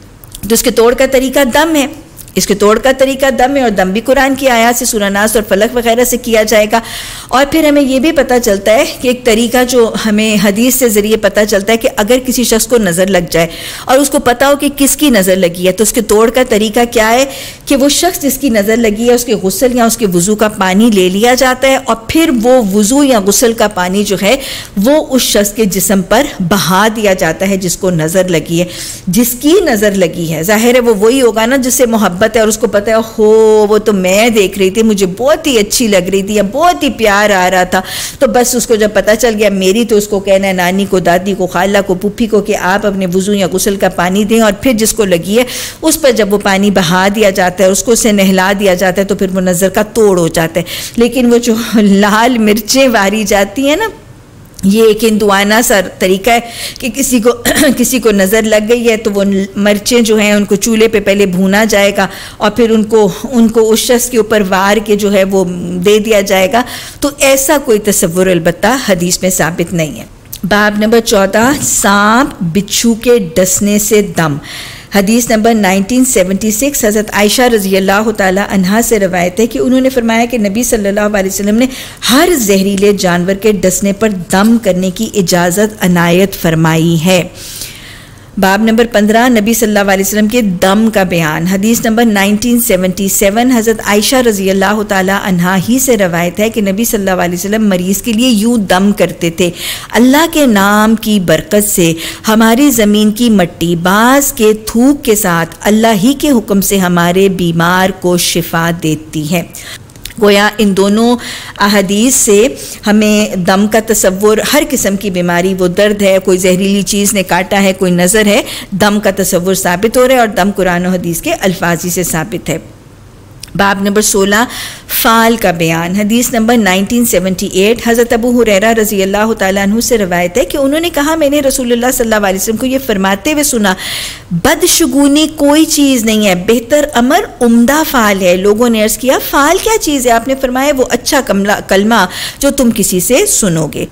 Speaker 1: तो उसके तोड़ का तरीका दम है। इसके तोड़ का तरीका दम है और दम भी कुरान की आयत से, सूरा नास और फलक वगैरह से किया जाएगा। और फिर हमें यह भी पता चलता है कि एक तरीका जो हमें हदीस से ज़रिए पता चलता है कि अगर किसी शख्स को नज़र लग जाए और उसको पता हो कि किसकी नज़र लगी है, तो उसके तोड़ का तरीका क्या है कि वो शख्स जिसकी नज़र लगी है उसके गुस्ल या उसके वज़ू का पानी ले लिया जाता है और फिर वो वज़ू या गुस्ल का पानी जो है वो उस शख्स के जिस्म पर बहा दिया जाता है जिसको नज़र लगी है। जिसकी नज़र लगी है ज़ाहिर है वो वही होगा ना जिससे मोहब्बत है और उसको पता है हो वो तो मैं देख रही थी, मुझे बहुत ही अच्छी लग रही थी या बहुत ही प्यार आ रहा था। तो बस उसको जब पता चल गया मेरी, तो उसको कहना है नानी को, दादी को, खाला को, पुप्पी को कि आप अपने वुज़ू या गुस्ल का पानी दें। और फिर जिसको लगी है उस पर जब वो पानी बहा दिया जाता है, उसको उसे नहला दिया जाता है, तो फिर वो नज़र का तोड़ हो जाता है। लेकिन वो जो लाल मिर्चें वारी जाती हैं ना, ये एक हिंदुआना सा तरीका है कि किसी को किसी को नज़र लग गई है तो वो मिर्चें जो हैं उनको चूल्हे पे पहले भूना जाएगा और फिर उनको उनको उस शख्स के ऊपर वार के जो है वो दे दिया जाएगा। तो ऐसा कोई तसव्वुर अलबत्ता हदीस में साबित नहीं है। बाब नंबर चौदह, सांप बिच्छू के डसने से दम। हदीस नंबर नाइनटीन सेवेंटी सिक्स हज़रत आयशा रज़ी अल्लाह ताला अन्हा से रवायत है कि उन्होंने फरमाया कि नबी सल्लल्लाहु अलैहि वसल्लम ने हर जहरीले जानवर के डसने पर दम करने की इजाज़त अनायत फरमाई है। बाब नंबर पंद्रह, नबी सल्लल्लाहु अलैहि वसल्लम के दम का बयान। हदीस नंबर नाइनटीन सेवेंटी सेवन हज़रत आयशा रज़ी अल्लाह ताला अन्हा ही से रवायत है कि नबी सल्लल्लाहु अलैहि वसल्लम मरीज़ के लिए यूँ दम करते थे, अल्लाह के नाम की बरकत से हमारी ज़मीन की मट्टी बाज़ के थूक के साथ अल्लाह ही के हुक्म से हमारे बीमार को शिफा देती है। गोया इन दोनों अहदीस से हमें दम का तसव्वुर, हर किस्म की बीमारी, वो दर्द है, कोई जहरीली चीज़ ने काटा है, कोई नज़र है, दम का तसव्वुर साबित हो रहा है और दम कुरान और हदीस के अल्फाजी से साबित है। बाब नंबर सोलह, फ़ाल का बयान, हदीस नंबर नाइनटीन सेवेंटी एट। हज़रत अबू हुरैरा रज़ी अल्लाह तआला अन्हु से रवायत है कि उन्होंने कहा, मैंने रसूलुल्लाह सल्लल्लाहु अलैहि वसल्लम को ये फरमाते हुए सुना, बदशुगूनी कोई चीज़ नहीं है, बेहतर अमर उम्दा फ़ाल है। लोगों ने अर्ज़ किया, फ़ाल क्या चीज़ है? आपने फरमाया, वो अच्छा कलमा जो तुम किसी से सुनोगे।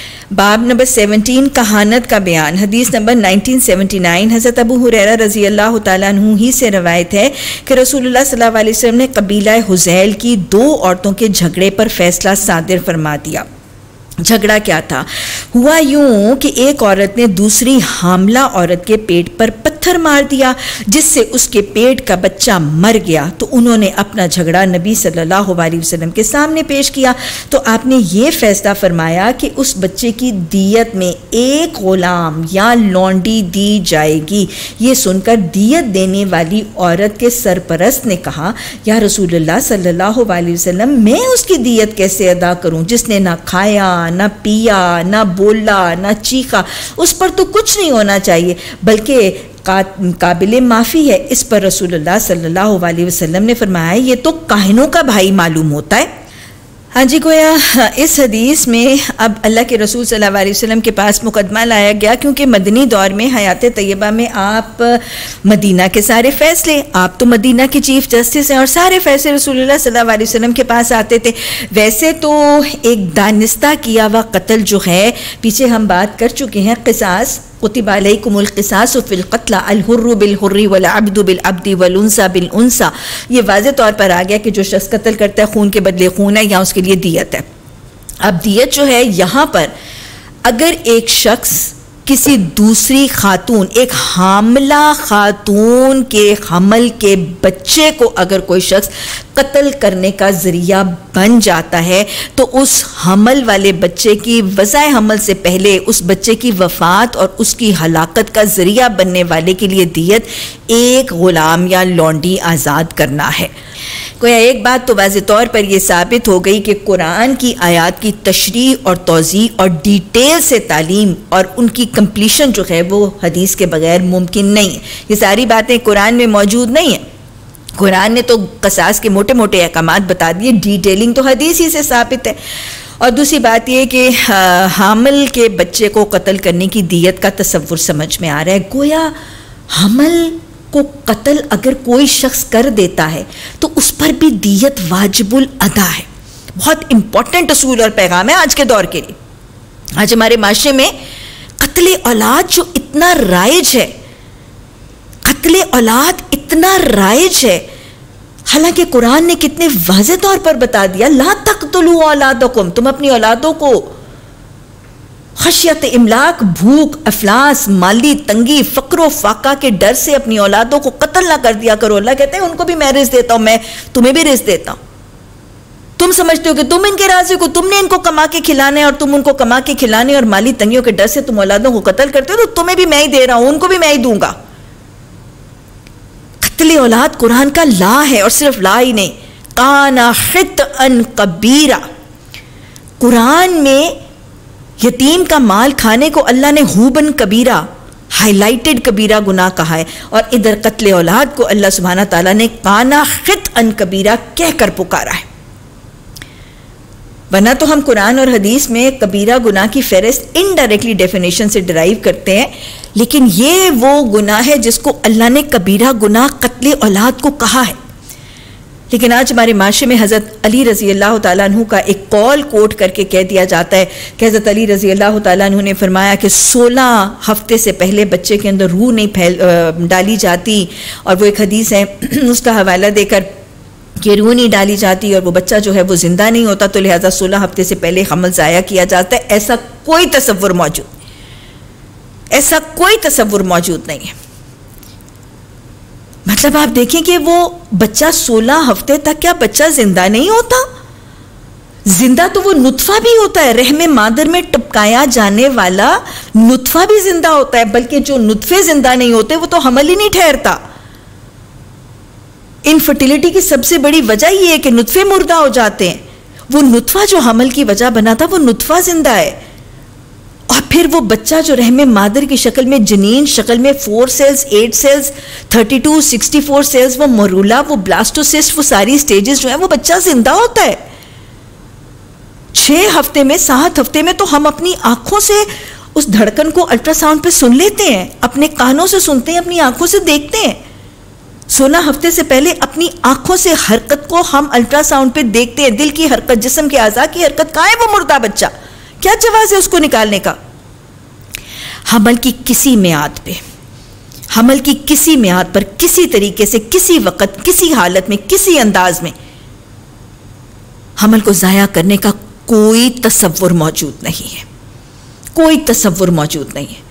Speaker 1: बाब नंबर सेवनटीन, कहानत का बयान, हदीस नंबर नाइनटीन सेवेंटी नाइन। हज़रत अबू हुरैरा रज़ी अल्लाह तआला अन्हु ही से रवायत है कि रसूलुल्लाह सल्लल्लाहु अलैहि वसल्लम ने कबीला हुज़ैल की दो औरतों के झगड़े पर फैसला सादिर फरमा दिया। झगड़ा क्या था? हुआ यूं कि एक औरत ने दूसरी हामला औरत के पेट पर पत्थर मार दिया, जिससे उसके पेट का बच्चा मर गया। तो उन्होंने अपना झगड़ा नबी सल्लल्लाहु अलैहि वसल्लम के सामने पेश किया, तो आपने ये फैसला फरमाया कि उस बच्चे की दियत में एक गुलाम या लौंडी दी जाएगी। ये सुनकर दियत देने वाली औरत के सरपरस्त ने कहा, या रसूलुल्लाह सल्लल्लाहु अलैहि वसल्लम, मैं उसकी दियत कैसे अदा करूं जिसने ना खाया, ना पिया, ना बोला, ना चीखा? उस पर तो कुछ नहीं होना चाहिए, बल्कि का, काबिल माफ़ी है। इस पर रसूलुल्लाह सल्लल्लाहु अलैहि वसल्लम ने फरमाया, ये तो काहिनों का भाई मालूम होता है। हाँ जी, गोया इस हदीस में अब अल्लाह के रसूल सल्लल्लाहु अलैहि वसल्लम के पास मुकदमा लाया गया, क्योंकि मदनी दौर में हयात तैयबा में आप मदीना के सारे फ़ैसले, आप तो मदीना के चीफ जस्टिस हैं और सारे फ़ैसले रसूलुल्लाह सल्लल्लाहु अलैहि वसल्लम के पास आते थे। वैसे तो एक दानिस्ता किया हुआ कत्ल जो है, पीछे हम बात कर चुके हैं, क़िसास, कुतिबा अलैकुमुल क़िसासु फ़िल क़त्ल अल हुर्रु बिल हुर्रि वल अब्दु बिल अब्दि वल उन्सा बिल उन्सा। ये वाज़े तौर पर आ गया कि जो शख्स कत्ल करता है खून के बदले खून है या उसके लिए दियत है। अब दियत जो है यहाँ पर, अगर एक शख्स किसी दूसरी खातून, एक हामला खातून के हमल के बच्चे को अगर कोई शख्स कत्ल करने का ज़रिया बन जाता है, तो उस हमल वाले बच्चे की वज़ाए हमल से पहले उस बच्चे की वफ़ात और उसकी हलाकत का ज़रिया बनने वाले के लिए दियत एक ग़ुलाम या लौंडी आज़ाद करना है। कोई एक बात तो वाज़े तौर पर यह साबित हो गई कि कुरान की आयात की तशरीह और तौज़ी और डिटेल से तालीम और उनकी कंप्लीशन जो है वो हदीस के बगैर मुमकिन नहीं है। ये सारी बातें कुरान में मौजूद नहीं है। कुरान ने तो क़सास के मोटे मोटे अहकामात बता दिए, डिटेलिंग तो हदीस ही से साबित है। और दूसरी बात यह कि हामिल के बच्चे को कत्ल करने की दियत का तसव्वुर समझ में आ रहा है। गोया हमल को कत्ल अगर कोई शख्स कर देता है तो उस पर भी दियत वाजिबुल अदा है। बहुत इंपॉर्टेंट असूल और पैगाम है आज के दौर के लिए। आज हमारे माशरे में कत्ले औलाद जो इतना राइज है, कत्ले औलाद इतना राइज है, हालांकि कुरान ने कितने वाज़े तौर पर बता दिया, ला तक़्तुलू औलादकुम, तुम अपनी औलादों को खशियत इमलाक, भूख, अफलास, माली तंगी, फ़क्र फाका के डर से अपनी औलादों को कत्ल ना कर दिया करो। अल्लाह कहते हैं उनको भी मैं रिज़्क़ देता हूँ, मैं तुम्हें भी रिज़्क़ देता हूँ। तुम समझते हो कि तुम इनके राज़िक़ हो, तुमने इनको कमा के खिलाने और तुम उनको कमा के खिलाने और माली तंगियों के डर से तुम औलादों को कत्ल करते हो, तो तुम्हें भी मैं ही दे रहा हूँ, उनको भी मैं ही दूंगा। कत्ले औलाद कुरान का ला है, और सिर्फ ला ही नहीं, काना खितअन कबीरा। कुरान में यतीम का माल खाने को अल्लाह ने हुबन कबीरा, हाईलाइटेड कबीरा गुनाह कहा है, और इधर कत्ले औलाद को अल्लाह सुब्हाना ताला ने काना खितअन कबीरा कहकर पुकारा है। वरना तो हम कुरान और हदीस में कबीरा गुनाह की फहरिस्त इनडायरेक्टली डेफिनेशन से डिराइव करते हैं, लेकिन ये वो गुनाह है जिसको अल्लाह ने कबीरा गुनाह कत्ले औलाद को कहा है। लेकिन आज हमारे माशरे में हज़रत अली रज़ी अल्लाह तआला अन्हु का एक कॉल कोट करके कह दिया जाता है कि हज़रत अली रज़ी अल्लाह तआला अन्हु ने फरमाया कि सोलह हफ्ते से पहले बच्चे के अंदर रूह नहीं फैल डाली जाती, और वो एक हदीस है उसका हवाला देकर कि रूह नहीं डाली जाती और वो बच्चा जो है वो ज़िंदा नहीं होता, तो लिहाजा सोलह हफ्ते से पहले हमल ज़ाया किया जाता है। ऐसा कोई तसव्वुर मौजूद ऐसा कोई तसव्वुर मौजूद नहीं है। मतलब आप देखें कि वो बच्चा सोलह हफ्ते तक, क्या बच्चा जिंदा नहीं होता? जिंदा तो वो नुत्फा भी होता है, रहमे मादर में टपकाया जाने वाला नुत्फा भी जिंदा होता है, बल्कि जो नुत्फे जिंदा नहीं होते वो तो हमल ही नहीं ठहरता। इनफर्टिलिटी की सबसे बड़ी वजह ये है कि नुत्फे मुर्दा हो जाते हैं। वो नुत्फा जो हमल की वजह बना था वो नुत्फा जिंदा है। और फिर वो बच्चा जो रहमे मादर की शक्ल में, जनीन शक्ल में, four cells, eight cells, thirty two, sixty four cells, वो मरूला, वो ब्लास्टोसिस्ट, वो सारी स्टेजेस जो है, वो बच्चा जिंदा होता है। छह हफ्ते में, सात हफ्ते में तो हम अपनी आंखों से उस धड़कन को अल्ट्रासाउंड पे सुन लेते हैं, अपने कानों से सुनते हैं, अपनी आंखों से देखते हैं। सोलह हफ्ते से पहले अपनी आंखों से हरकत को हम अल्ट्रासाउंड पे देखते हैं, दिल की हरकत, जिस्म के आज़ा की हरकत। कहाँ है वो मुर्दा बच्चा? क्या जवाब है उसको निकालने का? हमल की किसी मियाद पे, हमल की किसी मियाद पर, किसी तरीके से, किसी वक्त, किसी हालत में, किसी अंदाज में हमल को ज़ाया करने का कोई तसव्वुर मौजूद नहीं है, कोई तसव्वुर मौजूद नहीं है।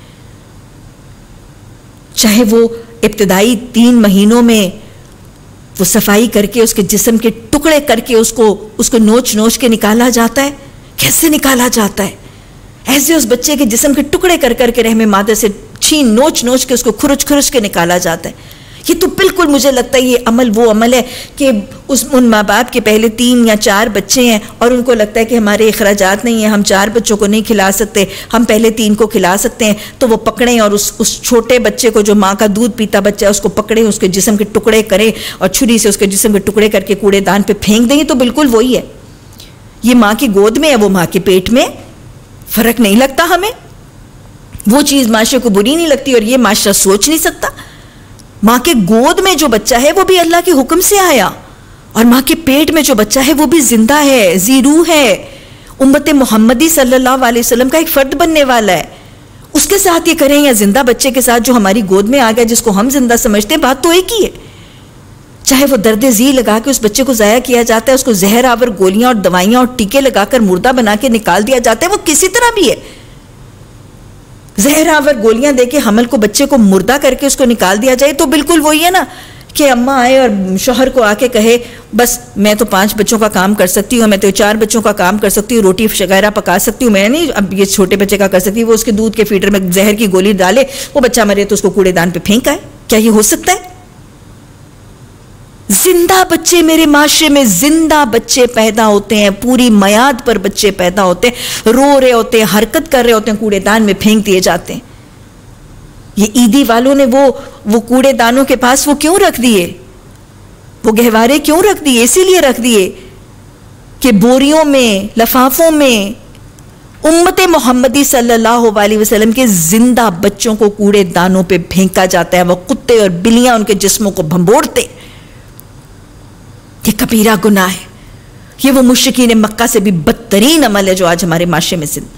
Speaker 1: चाहे वो इब्तिदाई तीन महीनों में वो सफाई करके उसके जिस्म के टुकड़े करके उसको उसको नोच नोच के निकाला जाता है। कैसे निकाला जाता है? ऐसे उस बच्चे के जिस्म के टुकड़े कर करके रहमे मादर से छीन नोच नोच के उसको खुरच खुरच के निकाला जाता है। ये तो बिल्कुल मुझे लगता है ये अमल वो अमल है कि उस उन माँ बाप के पहले तीन या चार बच्चे हैं और उनको लगता है कि हमारे अखराजात नहीं है, हम चार बच्चों को नहीं खिला सकते, हम पहले तीन को खिला सकते हैं, तो वो पकड़ें और उस उस छोटे बच्चे को, जो माँ का दूध पीता बच्चा है, उसको पकड़ें, उसके जिस्म के टुकड़े करें और छुरी से उसके जिस्म के टुकड़े करके कूड़ेदान पे फेंक देंगे। तो बिल्कुल वही है। ये माँ की गोद में है, वो माँ के पेट में, फर्क नहीं लगता हमें। वो चीज़ माशरे को बुरी नहीं लगती और ये माशरा सोच नहीं सकता। माँ के गोद में जो बच्चा है वो भी अल्लाह के हुक्म से आया और माँ के पेट में जो बच्चा है वो भी जिंदा है, ज़ीरू है, उम्मत मोहम्मदी सल्लल्लाहु अलैहि वसल्लम का एक फ़र्द बनने वाला है। उसके साथ ये करें या जिंदा बच्चे के साथ जो हमारी गोद में आ गया, जिसको हम जिंदा समझते हैं, बात तो एक ही है। चाहे वो दर्द जी लगा के उस बच्चे को ज़ाया किया जाता है, उसको जहर आवर गोलियां और दवाइयां और टीके लगाकर मुर्दा बना के निकाल दिया जाता है, वो किसी तरह भी है। जहर आवर गोलियां देके हमल को, बच्चे को मुर्दा करके उसको निकाल दिया जाए तो बिल्कुल वही है ना कि अम्मा आए और शौहर को आके कहे बस मैं तो पांच बच्चों का काम कर सकती हूँ, मैं तो चार बच्चों का काम कर सकती हूँ, रोटी वगैरह पका सकती हूँ, मैं नहीं अब ये छोटे बच्चे का कर सकती। वो उसके दूध के फीडर में जहर की गोली डाले, वो बच्चा मरे तो उसको कूड़ेदान पे फेंका है। क्या ये हो सकता है? जिंदा बच्चे, मेरे माशरे में जिंदा बच्चे पैदा होते हैं, पूरी मयाद पर बच्चे पैदा होते हैं, रो रहे होते हैं, हरकत कर रहे होते हैं, कूड़ेदान में फेंक दिए जाते हैं। ये ईदी वालों ने वो वो कूड़ेदानों के पास वो क्यों रख दिए, वो गहवारे क्यों रख दिए? इसीलिए रख दिए कि बोरियों में, लफाफों में उम्मत मोहम्मदी सल्लल्लाहु अलैहि वसल्लम के जिंदा बच्चों को कूड़ेदानों पे फेंका जाता है। वो कुत्ते और बिल्लियां उनके जिस्मों को भंबोड़ते। ये कबीरा गुनाह है। ये वो मुश्रिकीन मक्का से भी बदतरीन अमल है जो आज हमारे माशरे में जिंदा।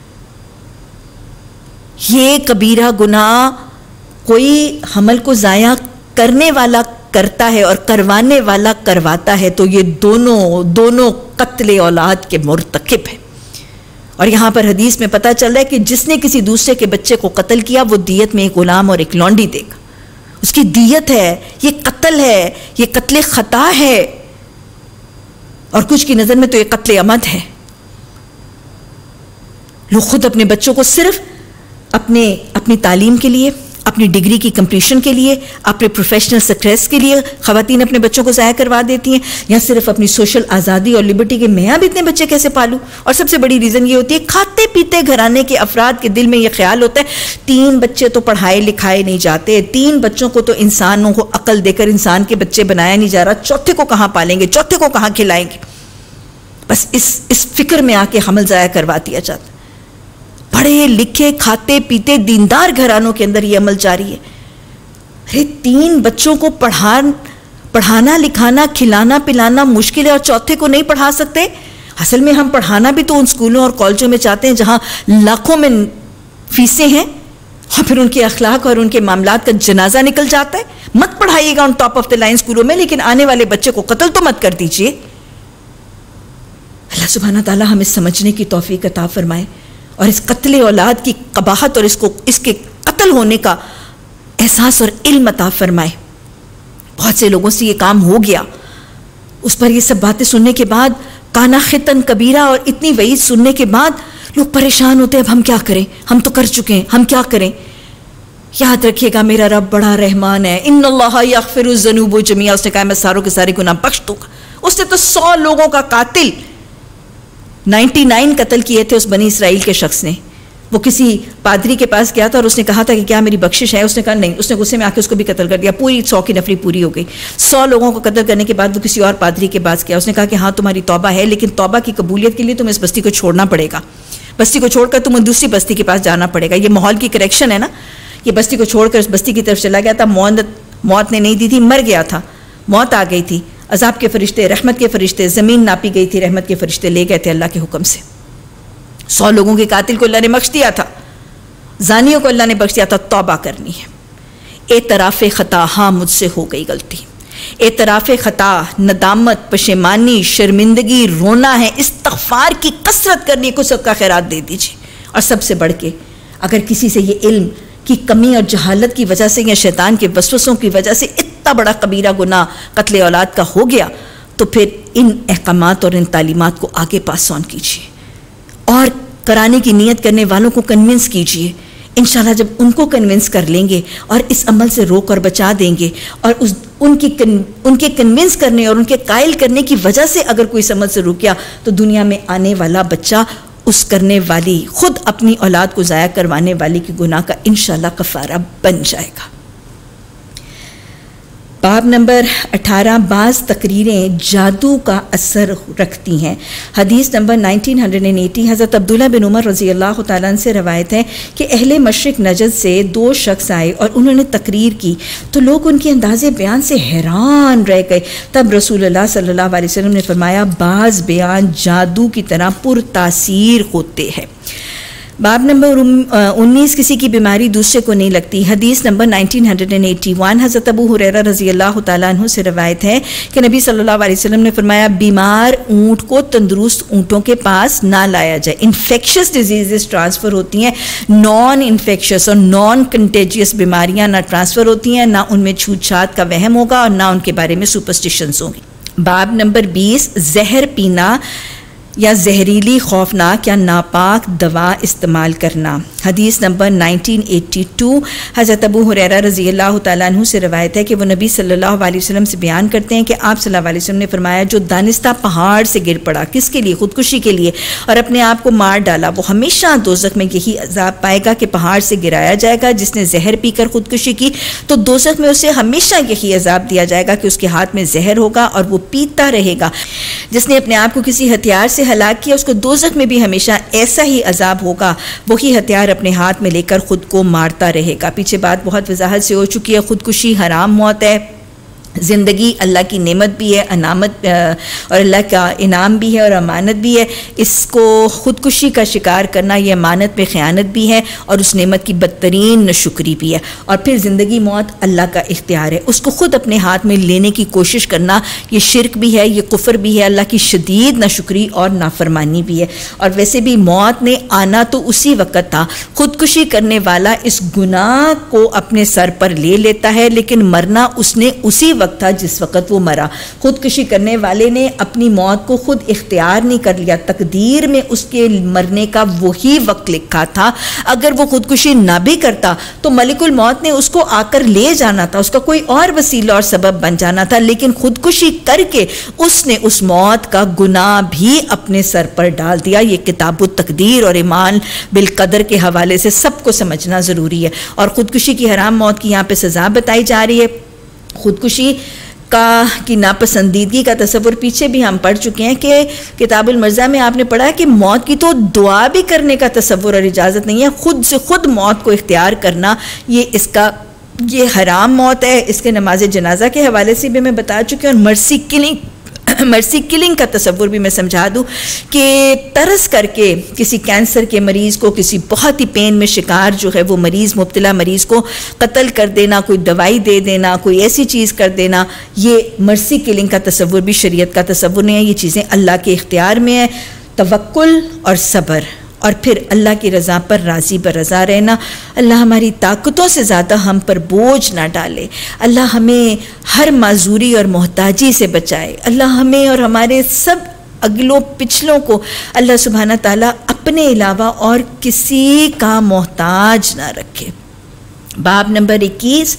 Speaker 1: ये कबीरा गुनाह कोई हमल को ज़ाया करने वाला करता है और करवाने वाला करवाता है तो ये दोनों दोनों कत्ले औलाद के मुर्तकिब है। और यहाँ पर हदीस में पता चल रहा है कि जिसने किसी दूसरे के बच्चे को कत्ल किया वो दियत में एक गुलाम और एक लौंडी देगा। उसकी दियत है, ये कत्ल है, ये कत्ले खता है और कुछ की नज़र में तो ये कत्ले अमद है। लोग खुद अपने बच्चों को सिर्फ अपने अपनी तालीम के लिए, अपनी डिग्री की कंप्लीशन के लिए, अपने प्रोफेशनल सक्सेस के लिए ख़वातीन अपने बच्चों को ज़ाया करवा देती हैं, या सिर्फ अपनी सोशल आज़ादी और लिबर्टी के मैं अब इतने बच्चे कैसे पालूं। और सबसे बड़ी रीज़न ये होती है खाते पीते घराने के अफराद के दिल में ये ख्याल होता है तीन बच्चे तो पढ़ाए लिखाए नहीं जाते, तीन बच्चों को तो इंसानों को अकल देकर इंसान के बच्चे बनाया नहीं जा रहा, चौथे को कहाँ पालेंगे, चौथे को कहाँ खिलाएंगे। बस इस इस फिक्र में आके हमल ज़ाया करवा दिया जाता है। पढ़े लिखे खाते पीते दीनदार घरानों के अंदर ये अमल जारी है। अरे तीन बच्चों को पढ़ा पढ़ाना लिखाना खिलाना पिलाना मुश्किल है और चौथे को नहीं पढ़ा सकते। असल में हम पढ़ाना भी तो उन स्कूलों और कॉलेजों में चाहते हैं जहां लाखों में फीसें हैं और फिर उनके अखलाक और उनके मामलात का जनाजा निकल जाता है। मत पढ़ाइएगा उन टॉप ऑफ द लाइन स्कूलों में, लेकिन आने वाले बच्चे को कत्ल तो मत कर दीजिए। अल्लाह सुब्हाना ताला हमें समझने की तौफीक अता फरमाए और इस कत्ले औलाद की कबाहत और इसको इसके कत्ल होने का एहसास और इल्म अता फरमाए। बहुत से लोगों से ये काम हो गया, उस पर ये सब बातें सुनने के बाद, काना खितन कबीरा और इतनी वईद सुनने के बाद लोग परेशान होते हैं, अब हम क्या करें, हम तो कर चुके हैं, हम क्या करें। याद रखिएगा मेरा रब बड़ा रहमान है, इन्नल्लाह यग़फिरु ज़ुनूब जमीआ, उसने कहा मैं सारों के सारे गुनाह बख्श दूंगा। उसने तो सौ लोगों का कातिल निन्यानवे कत्ल किए थे उस बनी इसराइल के शख्स ने, वो किसी पादरी के पास गया था और उसने कहा था कि क्या मेरी बख्शिश है, उसने कहा नहीं, उसने गुस्से में आके उसको भी कत्ल कर दिया, पूरी सौ की नफरी पूरी हो गई। सौ लोगों को कत्ल करने के बाद वो किसी और पादरी के पास गया, उसने कहा कि हाँ तुम्हारी तौबा है, लेकिन तौबा की कबूलियत के लिए तुम्हें इस बस्ती को छोड़ना पड़ेगा, बस्ती को छोड़कर तुम्हें दूसरी बस्ती के पास जाना पड़ेगा। ये माहौल की करेक्शन है ना, ये बस्ती को छोड़कर उस बस्ती की तरफ चला गया था, मौत मौत ने नहीं दी थी, मर गया था, मौत आ गई थी, अजाब के फरिश्ते, रहमत के फरिश्ते, ज़मीन नापी गई थी, रहमत के फरिश्ते ले गए थे अल्लाह के हुक्म से। सौ लोगों के कातिल को अल्लाह ने बख्श दिया था, जानियों को अल्लाह ने बख्श दिया था। तौबा करनी है, एतराफ़ ख़ता, हाँ मुझसे हो गई गलती, एतराफ़ ख़ता, नदामत, पशेमानी, शर्मिंदगी, रोना है, इस्तग़फ़ार की कसरत करनी, कुछ सबका खैरात दे दीजिए। और सबसे बढ़ के अगर किसी से ये इल्म की कमी और जहालत की वजह से या शैतान के वसवसों की वजह से इतना बड़ा कबीरा गुनाह कत्ले औलाद का हो गया, तो फिर इन अहकामात और इन तालीमात को आगे पास ऑन कीजिए और कराने की नीयत करने वालों को कन्विंस कीजिए। इंशाल्लाह जब उनको कन्विंस कर लेंगे और इस अमल से रोक और बचा देंगे और उस उनकी कन, उनके कन्विंस करने और उनके कायल करने की वजह से अगर कोई इस अमल से रुक गया, तो दुनिया में आने वाला बच्चा उस करने वाली, खुद अपनी औलाद को ज़ाया करवाने वाली की गुनाह का इंशाल्लाह कफ़ारा बन जाएगा। बाब नंबर अठारह, बाज़ तकरीरें जादू का असर रखती हैं। हदीस नंबर नाइनटीन अस्सी, हज़रत अब्दुल्ला बिन उमर रज़ी अल्लाह तआला अन्हु से रवायत है कि अहले मशरिक़ नजद से दो शख्स आए और उन्होंने तकरीर की, तो लोग उनके अंदाज़े बयान से हैरान रह गए। तब रसूलुल्लाह सल्लल्लाहु अलैहि वसल्लम ने फरमाया, बाज़ बयान जादू की तरह पुरतासीर होते हैं। बाब नंबर उन्नीस, किसी की बीमारी दूसरे को नहीं लगती। हदीस नंबर नाइनटीन एटी वन, हज़रत अबू हुरैरा रज़ी अल्लाह तआला अन्हु से रवायत है कि नबी सल्लल्लाहु अलैहि वसल्लम ने फरमाया, बीमार ऊँट को तंदुरुस्त ऊँटों के पास ना लाया जाए। इन्फेक्शस डिजीज़ ट्रांसफ़र होती हैं, नॉन इन्फेक्शस और नॉन कंटेजियस बीमारियाँ ना ट्रांसफ़र होती हैं, ना उनमें छूत छात का वहम होगा और ना उनके बारे में सुपरस्टिशंस होंगी। बाब नंबर बीस, जहर पीना या जहरीली खौफनाक या नापाक दवा इस्तेमाल करना। हदीस नंबर नाइनटीन एटी टू, हज़रत अबू हुरैरा रज़ी अल्लाह तआला अन्हु से रवायत है कि वो नबी सल्लल्लाहु अलैहि वसल्लम से बयान करते हैं कि आप सल्लल्लाहु अलैहि वसल्लम ने फरमाया, जो दानिस्ता पहाड़ से गिर पड़ा, किसके लिए? खुदकुशी के लिए, और अपने आप को मार डाला, वो हमेशा दोज़ख में यही अजाब पाएगा कि पहाड़ से गिराया जाएगा। जिसने जहर पीकर खुदकुशी की तो दोज़ख में उसे हमेशा यही अजाब दिया जाएगा कि उसके हाथ में जहर होगा और वो पीता रहेगा। जिसने अपने आप को किसी हथियार से हलाक किया, उसको दोज़ख में भी हमेशा ऐसा ही अजाब होगा, वही हथियार अपने हाथ में लेकर खुद को मारता रहेगा। पीछे बात बहुत वजाहत से हो चुकी है, खुदकुशी हराम मौत है। ज़िंदगी अल्लाह की नेमत भी है, अनामत और अल्लाह का इनाम भी है और अमानत भी है। इसको ख़ुदकुशी का शिकार करना ये अमानत में ख़यानत भी है और उस नेमत की बदतरीन नाशुक्री भी है। और फिर ज़िंदगी मौत अल्लाह का इख्तियार है, उसको ख़ुद अपने हाथ में लेने की कोशिश करना ये शिरक भी है, ये कुफ्र भी है, अल्लाह की शदीद नाशुक्री और नाफरमानी भी है। और वैसे भी मौत ने आना तो उसी वक़्त था। ख़ुदकुशी करने वाला इस गुनाह को अपने सर पर ले लेता है, लेकिन मरना उसने उसी वक्त था जिस वक्त वो मरा। खुदकुशी करने वाले ने अपनी मौत को खुद इख्तियार नहीं कर लिया, तकदीर में उसके मरने का वही वक्त लिखा था। अगर वो खुदकुशी ना भी करता तो मलिकुल मौत ने उसको आकर ले जाना था, उसका कोई और वसीला और सबब बन जाना था। लेकिन खुदकुशी करके उसने उस मौत का गुनाह भी अपने सर पर डाल दिया। ये किताबुत तकदीर और ईमान बिल कदर के हवाले से सबको समझना ज़रूरी है। और खुदकुशी की हराम मौत की यहाँ पे सज़ा बताई जा रही है। खुदकुशी का की नापसंदीदगी का तसव्वुर पीछे भी हम पढ़ चुके हैं कि किताबुल मर्ज़ा में आपने पढ़ा है कि मौत की तो दुआ भी करने का तसव्वुर और इजाज़त नहीं है। खुद से खुद मौत को इख्तियार करना ये इसका ये हराम मौत है। इसके नमाज जनाजा के हवाले से भी मैं बता चुकी हूँ। और मर्सी किलिंग मर्सी किलिंग का तसव्वुर भी मैं समझा दूँ कि तरस करके किसी कैंसर के मरीज़ को, किसी बहुत ही पेन में शिकार जो है वो मरीज़, मुब्तला मरीज़ को कत्ल कर देना, कोई दवाई दे देना, कोई ऐसी चीज़ कर देना, ये मर्सी किलिंग का तसव्वुर भी शरीयत का तसव्वुर नहीं है। ये चीज़ें अल्लाह के इख्तियार में है। तवक्कुल और सब्र और फिर अल्लाह की रज़ा पर राज़ी बर रज़ा रहना। अल्लाह हमारी ताकतों से ज़्यादा हम पर बोझ ना डाले। अल्लाह हमें हर माजूरी और मोहताजी से बचाए। अल्लाह हमें और हमारे सब अगलों पिछलों को अल्लाह सुब्हाना ताला अपने अलावा और किसी का मोहताज ना रखे। बाब नंबर इक्कीस,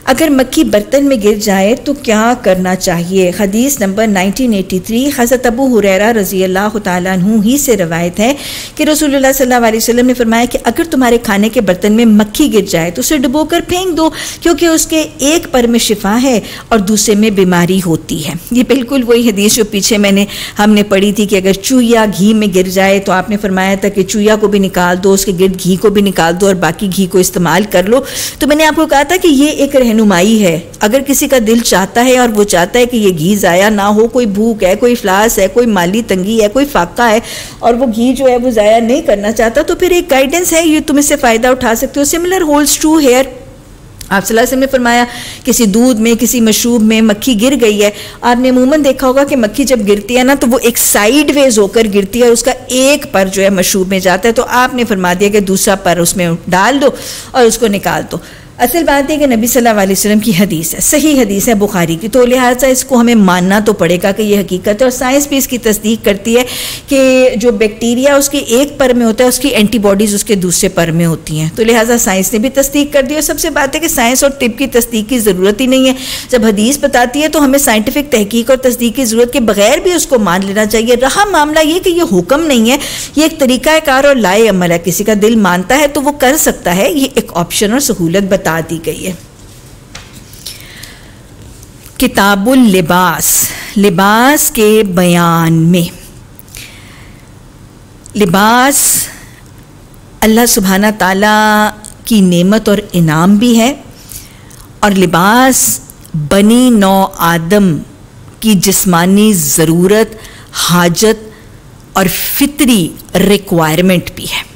Speaker 1: अगर मक्खी बर्तन में गिर जाए तो क्या करना चाहिए? हदीस नंबर नाइनटीन एटी थ्री हज़रत अबू हुरैरा रज़ी अल्लाह तआला अन्हु ही से रवायत है कि रसूलुल्लाह सल्लल्लाहु अलैहि वसल्लम ने फरमाया कि अगर तुम्हारे खाने के बर्तन में मक्खी गिर जाए तो उसे डुबोकर फेंक दो, क्योंकि उसके एक पर में शिफा है और दूसरे में बीमारी होती है। ये बिल्कुल वही हदीस जो पीछे मैंने हमने पढ़ी थी कि अगर चूया घी में गिर जाए तो आपने फरमाया था कि चूया को भी निकाल दो, उसके गिर्द घी को भी निकाल दो और बाकी घी को इस्तेमाल कर लो। तो मैंने आपको कहा था कि ये एक रहनुमाई है। अगर किसी का दिल चाहता है और वो चाहता है कि ये घी ज़ाया ना हो, कोई भूख है, कोई इफ्लास है, कोई माली तंगी है, कोई फाका है और वो घी जो है वो ज़ाया नहीं करना चाहता, तो फिर एक गाइडेंस है, ये तुम इससे फ़ायदा उठा सकते हो। Similar holds true here. आप सल्लल्लाहु अलैहि वसल्लम ने फरमाया किसी दूध में, किसी मशरूब में मक्खी गिर गई है, आपने अमूमन देखा होगा कि मक्खी जब गिरती है ना तो वो एक साइडवेज होकर गिरती है और उसका एक पर जो है मशरूब में जाता है, तो आपने फरमा दिया कि दूसरा पर उसमें डाल दो और उसको निकाल दो। असल बात है कि नबी सल्लल्लाहु अलैहि वसल्लम की हदीस है, सही हदीस है बुखारी की, तो लिहाजा इसको हमें मानना तो पड़ेगा कि ये हकीकत है। और साइंस भी इसकी तस्दीक करती है कि जो बैक्टीरिया उसके एक पर में होता है उसकी एंटीबॉडीज़ उसके दूसरे पर में होती हैं, तो लिहाजा साइंस ने भी तस्दीक कर दी। और सबसे बात है कि साइंस और तिब की तस्दीक की ज़रूरत ही नहीं है। जब हदीस बताती है तो हमें साइंटिफिक तहकीक और तस्दीक की ज़रूरत के बगैर भी उसको मान लेना चाहिए। रहा मामला ये कि ये हुक्म नहीं है, ये एक तरीक़ाकार और लाए अमल है। किसी का दिल मानता है तो वो कर सकता है, ये एक ऑप्शन और सहूलत बता दी गई है। किताबुल लिबास, लिबास के बयान में, लिबास अल्लाह सुब्हाना ताला की नेमत और इनाम भी है और लिबास बनी नौ आदम की जिस्मानी ज़रूरत, हाजत और फितरी रिक्वायरमेंट भी है।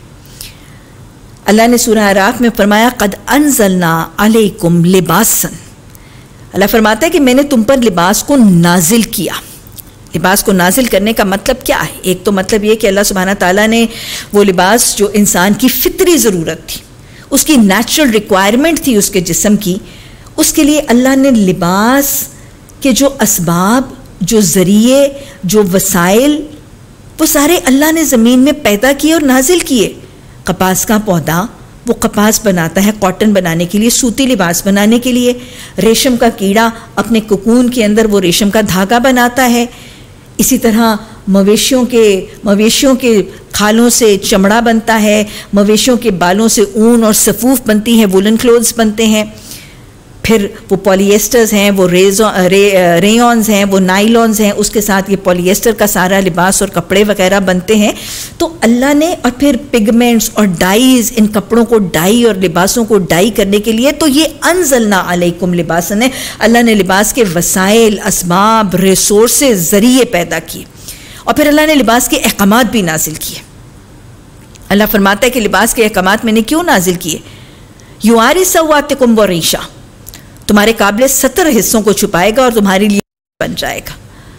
Speaker 1: अल्लाह ने सूरह आराफ में फरमाया कद अनज़लना अलैकुम लिबासन। अल्लाह फरमाता है कि मैंने तुम पर लिबास को नाजिल किया। लिबास को नाजिल करने का मतलब क्या है? एक तो मतलब ये कि अल्लाह सुब्हाना ताला ने वो लिबास जो इंसान की फितरी ज़रूरत थी, उसकी नेचुरल रिक्वायरमेंट थी उसके जिस्म की, उसके लिए अल्लाह ने लिबास के जो असबाब, जो ज़रिए, जो वसाइल, वो सारे अल्लाह ने ज़मीन में पैदा किए और नाजिल किए। कपास का पौधा वो कपास बनाता है कॉटन बनाने के लिए, सूती लिबास बनाने के लिए। रेशम का कीड़ा अपने कोकून के अंदर वो रेशम का धागा बनाता है। इसी तरह मवेशियों के मवेशियों के खालों से चमड़ा बनता है, मवेशियों के बालों से ऊन और सफूफ बनती है, वुलन क्लोथ्स बनते हैं। फिर वो पॉलीएस्टर्स हैं, वो रेजो रे रेयॉन्स हैं, वो नाइलॉन्स हैं, उसके साथ ये पॉलीएस्टर का सारा लिबास और कपड़े वगैरह बनते हैं। तो अल्लाह ने, और फिर पिगमेंट्स और डाइज, इन कपड़ों को डाई और लिबासों को डाई करने के लिए, तो ये अनज़लना अलैकुम लिबासन है। अल्लाह ने लिबास के वसाइल, असबाब, रिसोर्सेज, ज़रिए पैदा किए और फिर अल्लाह ने लिबास के अहकामात भी नाजिल किए। अल्लाह फरमाता है कि लिबास के अहकामात मैंने क्यों नाजिल किए? युआरी सवातिकुम वरीशा, तुम्हारे काबिल सत्तर हिस्सों को छुपाएगा और तुम्हारे लिए बन जाएगा।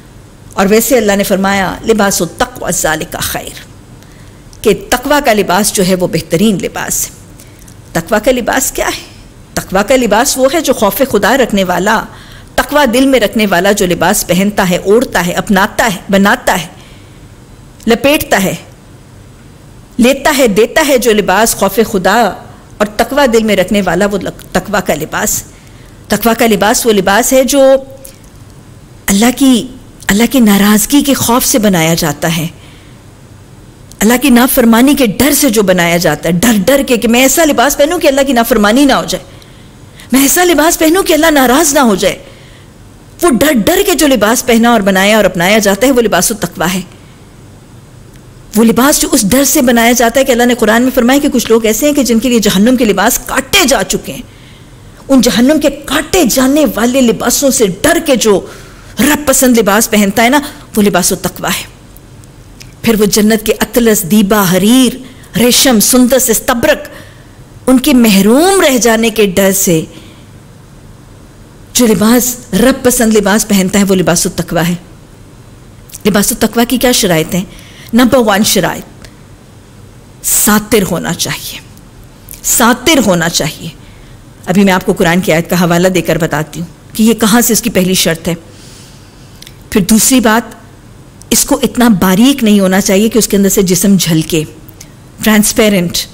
Speaker 1: और वैसे अल्लाह ने फरमाया लिबासु तक़वा ज़ालिका खैर, कि तकवा का लिबास जो है वो बेहतरीन लिबास है। तकवा का लिबास क्या है? तकवा का लिबास वो है जो खौफ खुदा रखने वाला, तकवा दिल में रखने वाला जो लिबास पहनता है, ओढ़ता है, अपनाता है, बनाता है, लपेटता है, लेता है, देता है। जो लिबास खौफ खुदा और तकवा दिल में रखने वाला, वो तकवा का लिबास। तकवा का लिबास वो लिबास है जो अल्लाह की अल्लाह की नाराज़गी के खौफ से बनाया जाता है, अल्लाह की नाफरमानी के डर से जो बनाया जाता है। डर डर के कि मैं ऐसा लिबास पहनूं कि अल्लाह की नाफरमानी ना हो जाए, मैं ऐसा लिबास पहनूं कि अल्लाह नाराज़ ना हो जाए। वो डर डर के जो लिबास पहना और बनाया और अपनाया जाता है, वो लिबास तकवा है। वो लिबास जो उस डर से बनाया जाता है कि अल्लाह ने कुरान में फरमाया कि कुछ लोग ऐसे हैं कि जिनके लिए जहन्नुम के लिबास काटे जा चुके हैं। उन जहन्नुम के काटे जाने वाले लिबासों से डर के जो रब पसंद लिबास पहनता है ना, वो लिबास तकवा है। फिर वो जन्नत के अतलस, दीबा, हरीर, रेशम, सुंदस, इस्तबरक, उनके महरूम रह जाने के डर से जो लिबास रब पसंद लिबास पहनता है, वो लिबास तकवा है। लिबास तकवा की क्या शराइत हैं? नंबर वन शराइत, सातिर होना चाहिए, सातिर होना चाहिए। अभी मैं आपको कुरान की आयत का हवाला देकर बताती हूँ कि ये कहाँ से इसकी पहली शर्त है। फिर दूसरी बात, इसको इतना बारीक नहीं होना चाहिए कि उसके अंदर से जिस्म झलके, ट्रांसपेरेंट,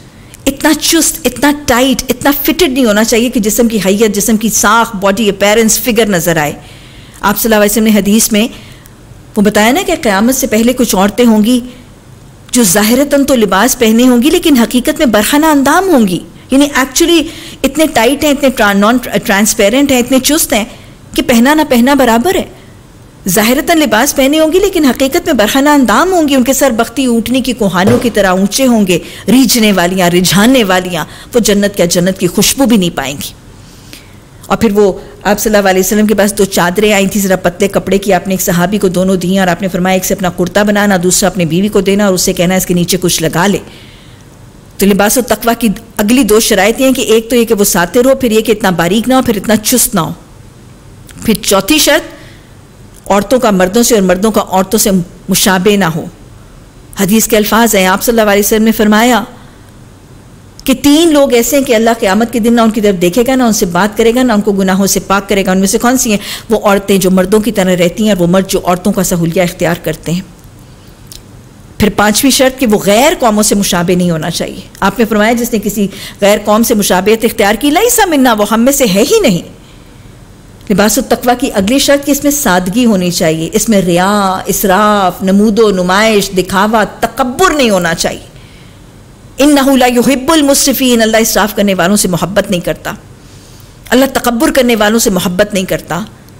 Speaker 1: इतना चुस्त, इतना टाइट, इतना फिटेड नहीं होना चाहिए कि जिस्म की हैयत, जिस्म की साख, बॉडी अपीयरेंस, फिगर नज़र आए। आप सल्लल्लाहु अलैहि वसल्लम ने हदीस में वो बताया ना कि क़यामत से पहले कुछ औरतें होंगी जो ज़ाहिरतन तो लिबास पहने होंगी लेकिन हकीकत में बरहना अंदाम होंगी, यानी एक्चुअली इतने टाइट हैं, इतने नॉन ट्रांसपेरेंट हैं, इतने चुस्त हैं कि पहना ना पहना बराबर है। ज़ाहिरतन लिबास पहने होंगी लेकिन हकीकत में बरहना अंदाम होंगी, उनके सर बख्ती ऊँटनी की कोहानों की तरह ऊंचे होंगे, रीझने वालियाँ, रिझाने वालियाँ, वो जन्नत क्या जन्नत की खुशबू भी नहीं पाएंगी। और फिर वो आप सल्लल्लाहु अलैहि वसल्लम के पास दो चादरें आई थी ज़रा पतले कपड़े की, आपने एक सहाबी को दोनों दी और आपने फरमाया एक से अपना कुर्ता बनाना, दूसरा अपनी बीवी को देना और उससे कहना इसके नीचे कुछ लगा ले। तो लिबास और तकवा की अगली दो शराइतें हैं कि एक तो ये कि वो सातिर हो, फिर ये कि इतना बारीक ना हो, फिर इतना चुस्त ना हो। फिर चौथी शर्त, औरतों का मर्दों से और मर्दों का औरतों से मुशाबे ना हो। हदीस के अल्फाज हैं, आप सल्लल्लाहु अलैहि वसल्लम ने फरमाया कि तीन लोग ऐसे हैं कि अल्लाह क़यामत के दिन ना उनकी तरफ देखेगा, ना उनसे बात करेगा, ना उनको गुनाहों से पाक करेगा। उनमें से कौन सी हैं? वो औरतें जो मर्दों की तरह रहती हैं और वो मर्द जो औरतों का सहूलिया इख्तियार करते हैं। फिर पांचवी शर्त कि वो गैर कौमों से मुशाबे नहीं होना चाहिए। आपने फरमाया जिसने किसी गैर कौम से मुशाबेत इख्तियार की, लैसा मिन्ना, वो हम में से है ही नहीं। लिबास तकवा की अगली शर्त कि इसमें सादगी होनी चाहिए, इसमें रिया, इसराफ, नमूदो नुमाइश, दिखावा, तकब्बुर नहीं होना चाहिए। इन्नहु ला युहिब्बुल मुस्रिफीन, अल्लाह इसराफ करने वालों से मोहब्बत नहीं करता, अल्लाह तकब्बुर करने वालों से मोहब्बत नहीं करता।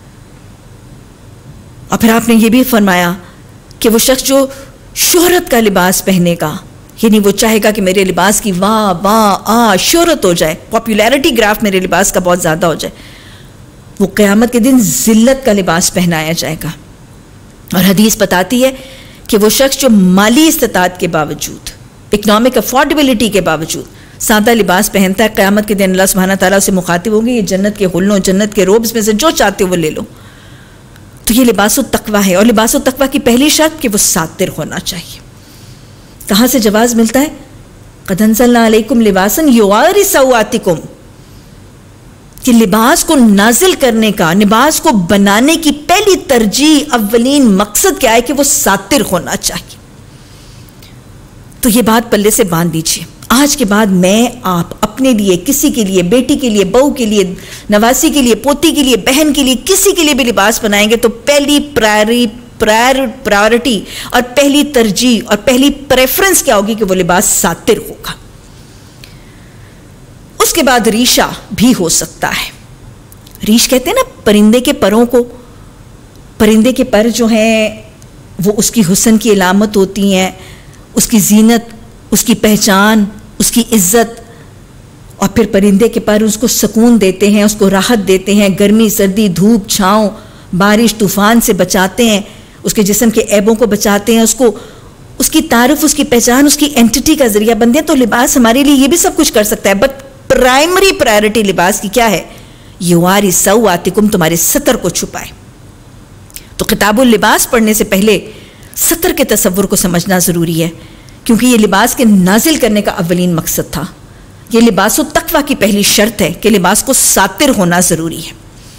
Speaker 1: और फिर आपने ये भी फरमाया कि वो शख्स जो शोहरत का लिबास पहनेगा, यानी वो चाहेगा कि मेरे लिबास की वाह वाह आ शोहरत हो जाए, पॉपुलैरिटी ग्राफ मेरे लिबास का बहुत ज़्यादा हो जाए, वो क़यामत के दिन ज़िल्लत का लिबास पहनाया जाएगा। और हदीस बताती है कि वो शख्स जो माली इस्तिताअत के बावजूद, इकनॉमिक अफोर्डेबिलिटी के बावजूद सादा लिबास पहनता है, क़यामत के दिन अल्लाह सुब्हानहू तआला से मुखातिब होंगे, ये जन्नत के हुल्लों, जन्नत के रोब्स में से जो चाहते हो वो ले लो। तो ये लिबास तकवा है। और लिबास तकवा की पहली शर्त कि वो सातिर होना चाहिए। कहाँ से जवाज़ मिलता है? क़द अंज़लना अलैकुम लिबासन युवारी सौआतिकुम, कि लिबास को नाजिल करने का, लिबास को बनाने की पहली तरजीह, अव्वलीन मकसद क्या है कि वो सातिर होना चाहिए। तो ये बात पल्ले से बांध दीजिए। आज के बाद मैं आप अपने लिए, किसी के लिए, बेटी के लिए, बहू के लिए, नवासी के लिए, पोती के लिए, बहन के लिए, किसी के लिए भी लिबास बनाएंगे तो पहली प्रायरी प्रायर प्रायोरिटी और पहली तरजीह और पहली प्रेफरेंस क्या होगी कि वो लिबास सातिर होगा। उसके बाद रीशा भी हो सकता है। रीश कहते हैं ना परिंदे के परों को। परिंदे के पर जो हैं वो उसकी हुस्न की अलामत होती हैं, उसकी जीनत, उसकी पहचान, उसकी इज्जत। और फिर परिंदे के पर उसको सुकून देते हैं, उसको राहत देते हैं, गर्मी, सर्दी, धूप, छाँव, बारिश, तूफान से बचाते हैं, उसके जिस्म के ऐबों को बचाते हैं, उसको उसकी तारुफ, उसकी पहचान, उसकी एंटिटी का जरिया बनते हैं। तो लिबास हमारे लिए ये भी सब कुछ कर सकता है, बट प्राइमरी प्रायोरिटी लिबास की क्या है? युवारी सौआतिकुम, तुम्हारे सतर को छुपाए। तो किताबुल लिबास पढ़ने से पहले सतर के तसव्वुर को समझना ज़रूरी है, क्योंकि ये लिबास के नाजिल करने का अव्वलीन मकसद था। ये लिबास व तकवा की पहली शर्त है कि लिबास को सातिर होना ज़रूरी है।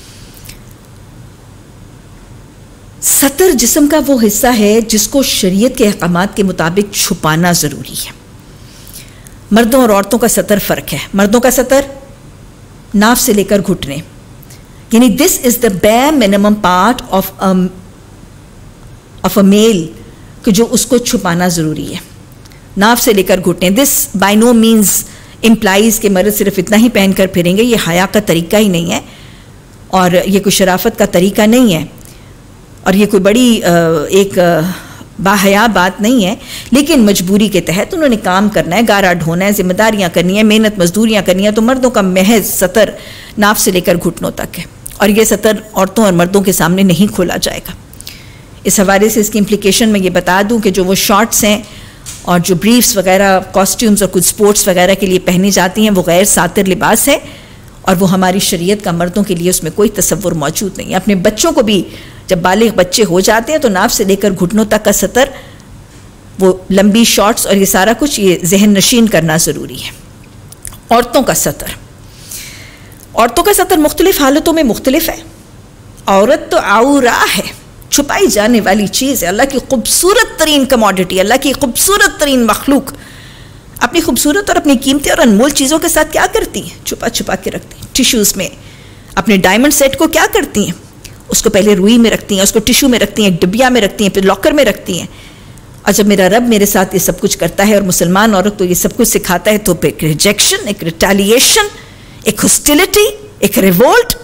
Speaker 1: सतर जिस्म का वो हिस्सा है जिसको शरीयत के अहकामात के मुताबिक छुपाना ज़रूरी है। मर्दों और औरतों का सतर फ़र्क है। मर्दों का सतर नाफ से लेकर घुटने, यानी this is the bare minimum part of of a male, कि जो उसको छुपाना ज़रूरी है। नाफ से लेकर घुटने। This by no means implies के मर्द सिर्फ इतना ही पहन कर फिरेंगे, ये हया का तरीका ही नहीं है और ये कोई शराफत का तरीका नहीं है और ये कोई बड़ी एक बाहया बात नहीं है। लेकिन मजबूरी के तहत उन्होंने काम करना है, गारा ढोना है, जिम्मेदारियाँ करनी है, मेहनत मजदूरियाँ करनी है, तो मर्दों का महज सतर नाफ से लेकर घुटनों तक है और ये सतर औरतों और मर्दों के सामने नहीं खोला जाएगा। इस हवाले से इसकी इम्प्लीकेशन मैं ये बता दूं कि जो वो शॉर्ट्स हैं और जो ब्रीफ्स वगैरह, कॉस्ट्यूम्स और कुछ स्पोर्ट्स वगैरह के लिए पहनी जाती हैं, वो गैर सातिर लिबास है और वो हमारी शरीयत का मर्दों के लिए उसमें कोई तसव्वुर मौजूद नहीं है। अपने बच्चों को भी जब बालिग बच्चे हो जाते हैं तो नाफ से लेकर घुटनों तक का सतर, वो लंबी शॉर्ट्स और ये सारा कुछ ये जहन नशीन करना ज़रूरी है। औरतों का सतर, औरतों का सतर मुख्तलिफ हालतों में मुख्तलिफ है। औरत तो औरा है, छुपाई जाने वाली चीज़ है, अल्लाह की खूबसूरत तरीन कमोडिटी, अल्लाह की खूबसूरत तरीन मखलूक। अपनी खूबसूरत और अपनी कीमती और अनमोल चीज़ों के साथ क्या करती हैं? छुपा छुपा के रखती हैं। टिश्यूज़ में अपने डायमंड सेट को क्या करती हैं? उसको पहले रुई में रखती हैं, उसको टिश्यू में रखती हैं, डिबिया में रखती हैं, फिर लॉकर में रखती हैं। और जब मेरा रब मेरे साथ ये सब कुछ करता है और मुसलमान औरत तो ये सब कुछ सिखाता है, तो एक रिजेक्शन, एक रिटेलिएशन, एक हॉस्टिलिटी, एक रिवोल्ट।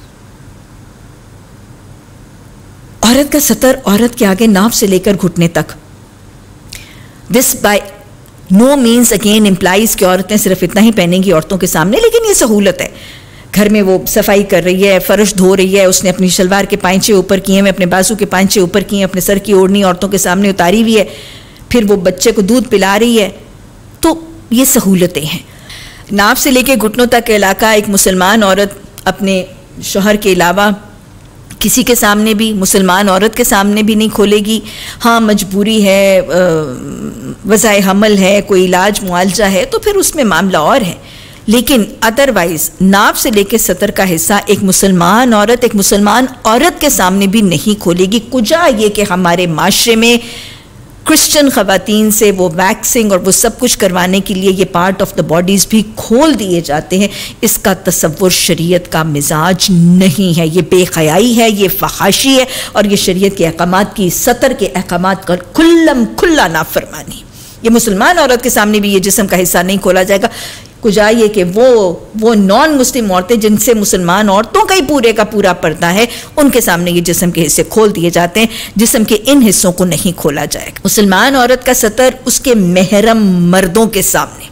Speaker 1: औरत का सतर औरत के आगे नाभ से लेकर घुटने तक। This by no means again implies कि औरतें सिर्फ इतना ही पहनेंगी औरतों के सामने, लेकिन ये सहूलत है। घर में वो सफाई कर रही है, फर्श धो रही है, उसने अपनी शलवार के पांचे ऊपर किए हैं, अपने बाजू के पांचे ऊपर किए हैं, अपने सर की ओढ़नी औरतों के सामने उतारी हुई है, फिर वो बच्चे को दूध पिला रही है, तो ये सहूलतें हैं। नाभ से लेके घुटनों तक का इलाका एक मुसलमान औरत अपने शौहर के अलावा किसी के सामने भी, मुसलमान औरत के सामने भी नहीं खोलेगी। हाँ, मजबूरी है, वज़ाए हमल है, कोई इलाज मुआलजा है, तो फिर उसमें मामला और है, लेकिन अदरवाइज नाभ से लेकर सतर का हिस्सा एक मुसलमान औरत एक मुसलमान औरत के सामने भी नहीं खोलेगी। कुजा ये कि हमारे माशरे में क्रिश्चियन ख़वातीन से वो वैक्सिंग और वो सब कुछ करवाने के लिए ये पार्ट ऑफ द बॉडीज़ भी खोल दिए जाते हैं। इसका तसव्वुर शरीयत का मिजाज नहीं है, ये बेखयाई है, ये फहाशी है, और ये शरीयत के अहकामात की, सतर के अहकामात का खुल्लम खुल्ला नाफरमानी। ये मुसलमान औरत के सामने भी ये जिस्म का हिस्सा नहीं खोला जाएगा। कुजा ये कि वो वो नॉन मुस्लिम औरतें जिनसे मुसलमान औरतों का ही पूरे का पूरा पर्दा है, उनके सामने ये जिस्म के हिस्से खोल दिए जाते हैं, जिस्म के इन हिस्सों को नहीं खोला जाएगा। मुसलमान औरत का सतर उसके महरम मर्दों के सामने,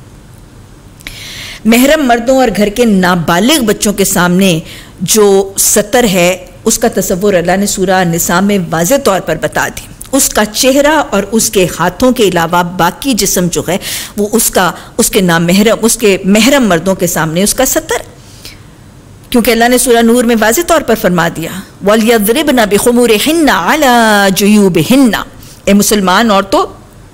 Speaker 1: महरम मर्दों और घर के नाबालिग बच्चों के सामने जो सतर है, उसका तसव्वुर अल्लाह ने सूरह निसा में वाज़ेह तौर पर बता दी। उसका चेहरा और उसके हाथों के अलावा बाकी जिस्म जो है वो उसका उसके नाम महरम उसके महरम मर्दों के सामने उसका सतर, क्योंकि अल्लाह ने सूरह नूर में वाज़ेह तौर पर फरमा दिया वलयज़रिबना बिखुमुरिहिन्ना अला जुयूबिहिन्ना, ए मुसलमान औरतों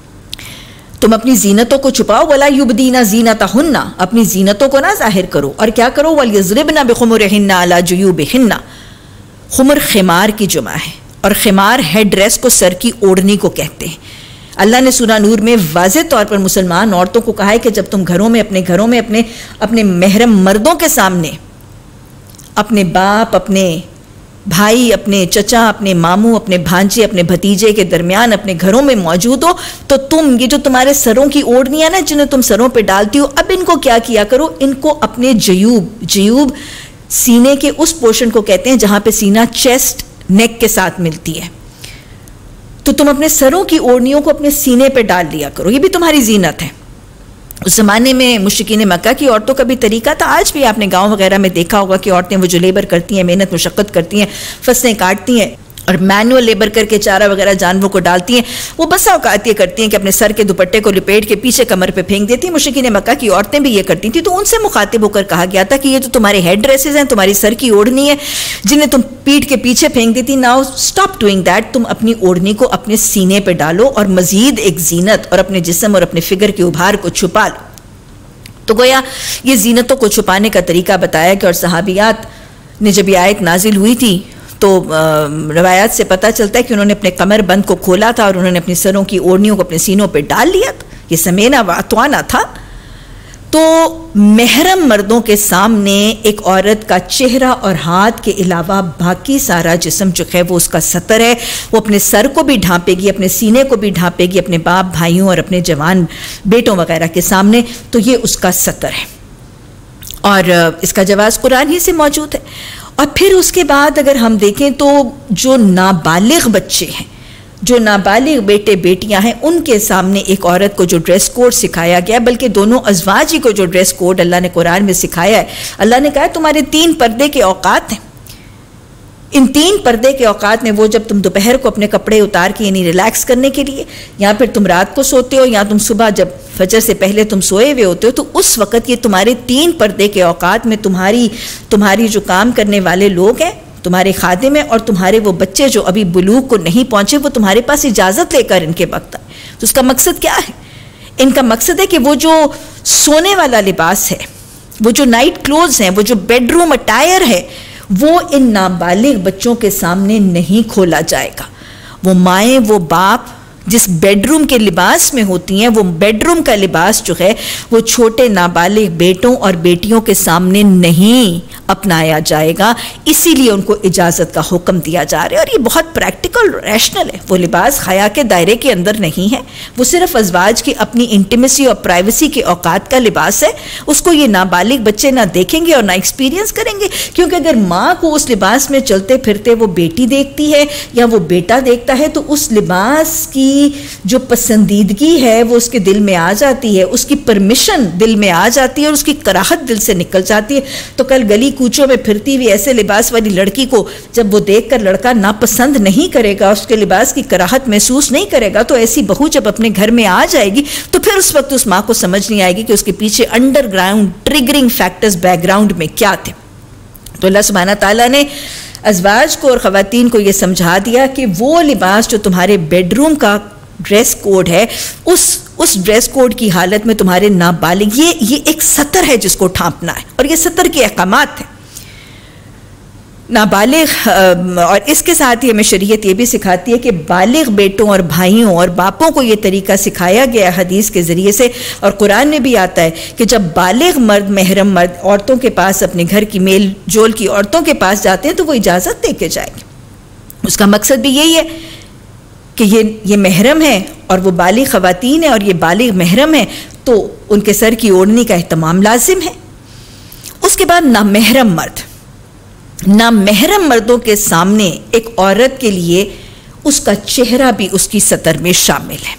Speaker 1: तुम अपनी जीनतों को छुपाओ, वला युबदीना जीनतहुन्ना, अपनी जीनतों को ना जाहिर करो, और क्या करो, वलयज़रिबना बिखुमुरिहिन्ना अला जुयूबिहिन्ना। खुमर खिमार की जुमा है और खिमार हेड ड्रेस को, सर की ओढ़नी को कहते हैं। अल्लाह ने सूरह नूर में वाज़ेह तौर पर मुसलमान औरतों को कहा है कि जब तुम घरों में अपने घरों में अपने अपने महरम मर्दों के सामने, अपने बाप, अपने भाई, अपने चचा, अपने मामू, अपने भांजे, अपने भतीजे के दरमियान अपने घरों में मौजूद हो, तो तुम ये जो तुम्हारे सरों की ओढ़नियाँ ना जिन्हें तुम सरों पे डालती हो, अब इनको क्या किया करो, इनको अपने जयूब, जयूब सीने के उस पोर्शन को कहते हैं जहाँ पे सीना चेस्ट नेक के साथ मिलती है, तो तुम अपने सरों की ओढ़नियों को अपने सीने पे डाल लिया करो, ये भी तुम्हारी जीनत है। उस ज़माने में मुश्रिकीन मक्का की औरतों का भी तरीका था, आज भी आपने गांव वगैरह में देखा होगा कि औरतें वो जो लेबर करती हैं, मेहनत मुशक्क़त करती हैं, फसलें काटती हैं और मैनुअल लेबर करके चारा वगैरह जानवरों को डालती हैं, वो बसा औकात ये करती हैं कि अपने सर के दुपट्टे को लिपेट के पीछे कमर पे फेंक देती हैं। मुश्रिकीन मक्का की औरतें भी ये करती थी, तो उनसे मुखातिब होकर कहा गया था कि ये तो तुम्हारे हेड ड्रेसेस हैं, तुम्हारी सर की ओढ़नी है, जिन्हें तुम पीठ के पीछे फेंक देती, नाउ स्टॉप डूइंग दैट, तुम अपनी ओढ़नी को अपने सीने पर डालो और मजीद एक जीनत और अपने जिस्म और अपने फिगर के उभार को छुपा लो। तो गोया ये जीनतों को छुपाने का तरीका बताया कि, और सहाबियात ने जब ये आयत नाजिल हुई थी तो रवायात से पता चलता है कि उन्होंने अपने कमर बंद को खोला था और उन्होंने अपनी सरों की ओढ़नियों को अपने सीनों पे डाल लिया था, ये समेना वातवाना था। तो महरम मर्दों के सामने एक औरत का चेहरा और हाथ के अलावा बाकी सारा जिस्म जो है वो उसका सतर है, वो अपने सर को भी ढांपेगी, अपने सीने को भी ढांपेगी, अपने बाप भाइयों और अपने जवान बेटों वगैरह के सामने, तो ये उसका सतर है। और इसका जवाब कुरान ही से मौजूद है। और फिर उसके बाद अगर हम देखें तो जो नाबालिग बच्चे हैं, जो नाबालिग बेटे बेटियां हैं, उनके सामने एक औरत को जो ड्रेस कोड सिखाया गया, बल्कि दोनों अज़वाज को जो ड्रेस कोड अल्लाह ने कुरान में सिखाया है, अल्लाह ने कहा तुम्हारे तीन पर्दे के औकात हैं। इन तीन पर्दे के औकात में वो जब तुम दोपहर को अपने कपड़े उतार के यानी रिलैक्स करने के लिए, या फिर तुम रात को सोते हो, या तुम सुबह जब फजर से पहले तुम सोए हुए होते हो, तो उस वक़्त ये तुम्हारे तीन पर्दे के औकात में तुम्हारी तुम्हारी जो काम करने वाले लोग हैं, तुम्हारे खादिम हैं, और तुम्हारे वो बच्चे जो अभी बुलूग को नहीं पहुँचे, वो तुम्हारे पास इजाज़त लेकर इनके वक्त आए। तो उसका मकसद क्या है? इनका मकसद है कि वो जो सोने वाला लिबास है, वो जो नाइट क्लोथ्स हैं, वो जो बेडरूम अटायर है, वो इन नाबालिग बच्चों के सामने नहीं खोला जाएगा। वो माएँ, वो बाप जिस बेडरूम के लिबास में होती हैं, वो बेडरूम का लिबास जो है वो छोटे नाबालिग बेटों और बेटियों के सामने नहीं अपनाया जाएगा, इसीलिए उनको इजाज़त का हुक्म दिया जा रहा है। और ये बहुत प्रैक्टिकल रैशनल है। वो लिबास हया के दायरे के अंदर नहीं है, वो सिर्फ अज़वाज की अपनी इंटीमेसी और प्राइवेसी के औकात का लिबास है। उसको ये नाबालिग बच्चे ना देखेंगे और ना एक्सपीरियंस करेंगे, क्योंकि अगर माँ को उस लिबास में चलते फिरते वो बेटी देखती है या वो बेटा देखता है तो उस लिबास की जो पसंदीदगी है वो उसके दिल में आ जाती है, उसकी परमिशन दिल में आ जाती है और उसकी कराहत दिल से निकल जाती है। तो कल गली कूचों में फिरती हुई ऐसे लिबास वाली लड़की को जब वो देखकर लड़का नापसंद नहीं करेगा, उसके लिबास की कराहत महसूस नहीं करेगा, तो ऐसी बहू जब अपने घर में आ जाएगी तो फिर उस वक्त उस माँ को समझ नहीं आएगी कि उसके पीछे अंडरग्राउंड ट्रिगरिंग फैक्टर्स बैकग्राउंड में क्या थे। तो अल्लाह सुब्हाना ताला ने अज़वाज को और ख़वातीन को ये समझा दिया कि वो लिबास जो तुम्हारे बेडरूम का ड्रेस कोड है, उस उस ड्रेस कोड की हालत में तुम्हारे नाबालिग, ये ये एक सतर है जिसको ठांपना है और ये सतर के अहकामात हैं। नाबालिग, और इसके साथ ही हमें शरीयत ये भी सिखाती है कि बालिग बेटों और भाइयों और बापों को ये तरीका सिखाया गया हदीस के ज़रिए से, और कुरान में भी आता है कि जब बालिग मर्द महरम मर्द औरतों के पास, अपने घर की मेल जोल की औरतों के पास जाते हैं तो वो इजाज़त दे के जाएंगे। उसका मकसद भी यही है कि ये ये महरम है और वो बालिग ख़वातीन है और ये बालिग महरम है, तो उनके सर की ओढ़नी का एहतमाम लाजिम है। उसके बाद नामहरम मर्द, नामहरम मर्दों के सामने एक औरत के लिए उसका चेहरा भी उसकी सतर में शामिल है।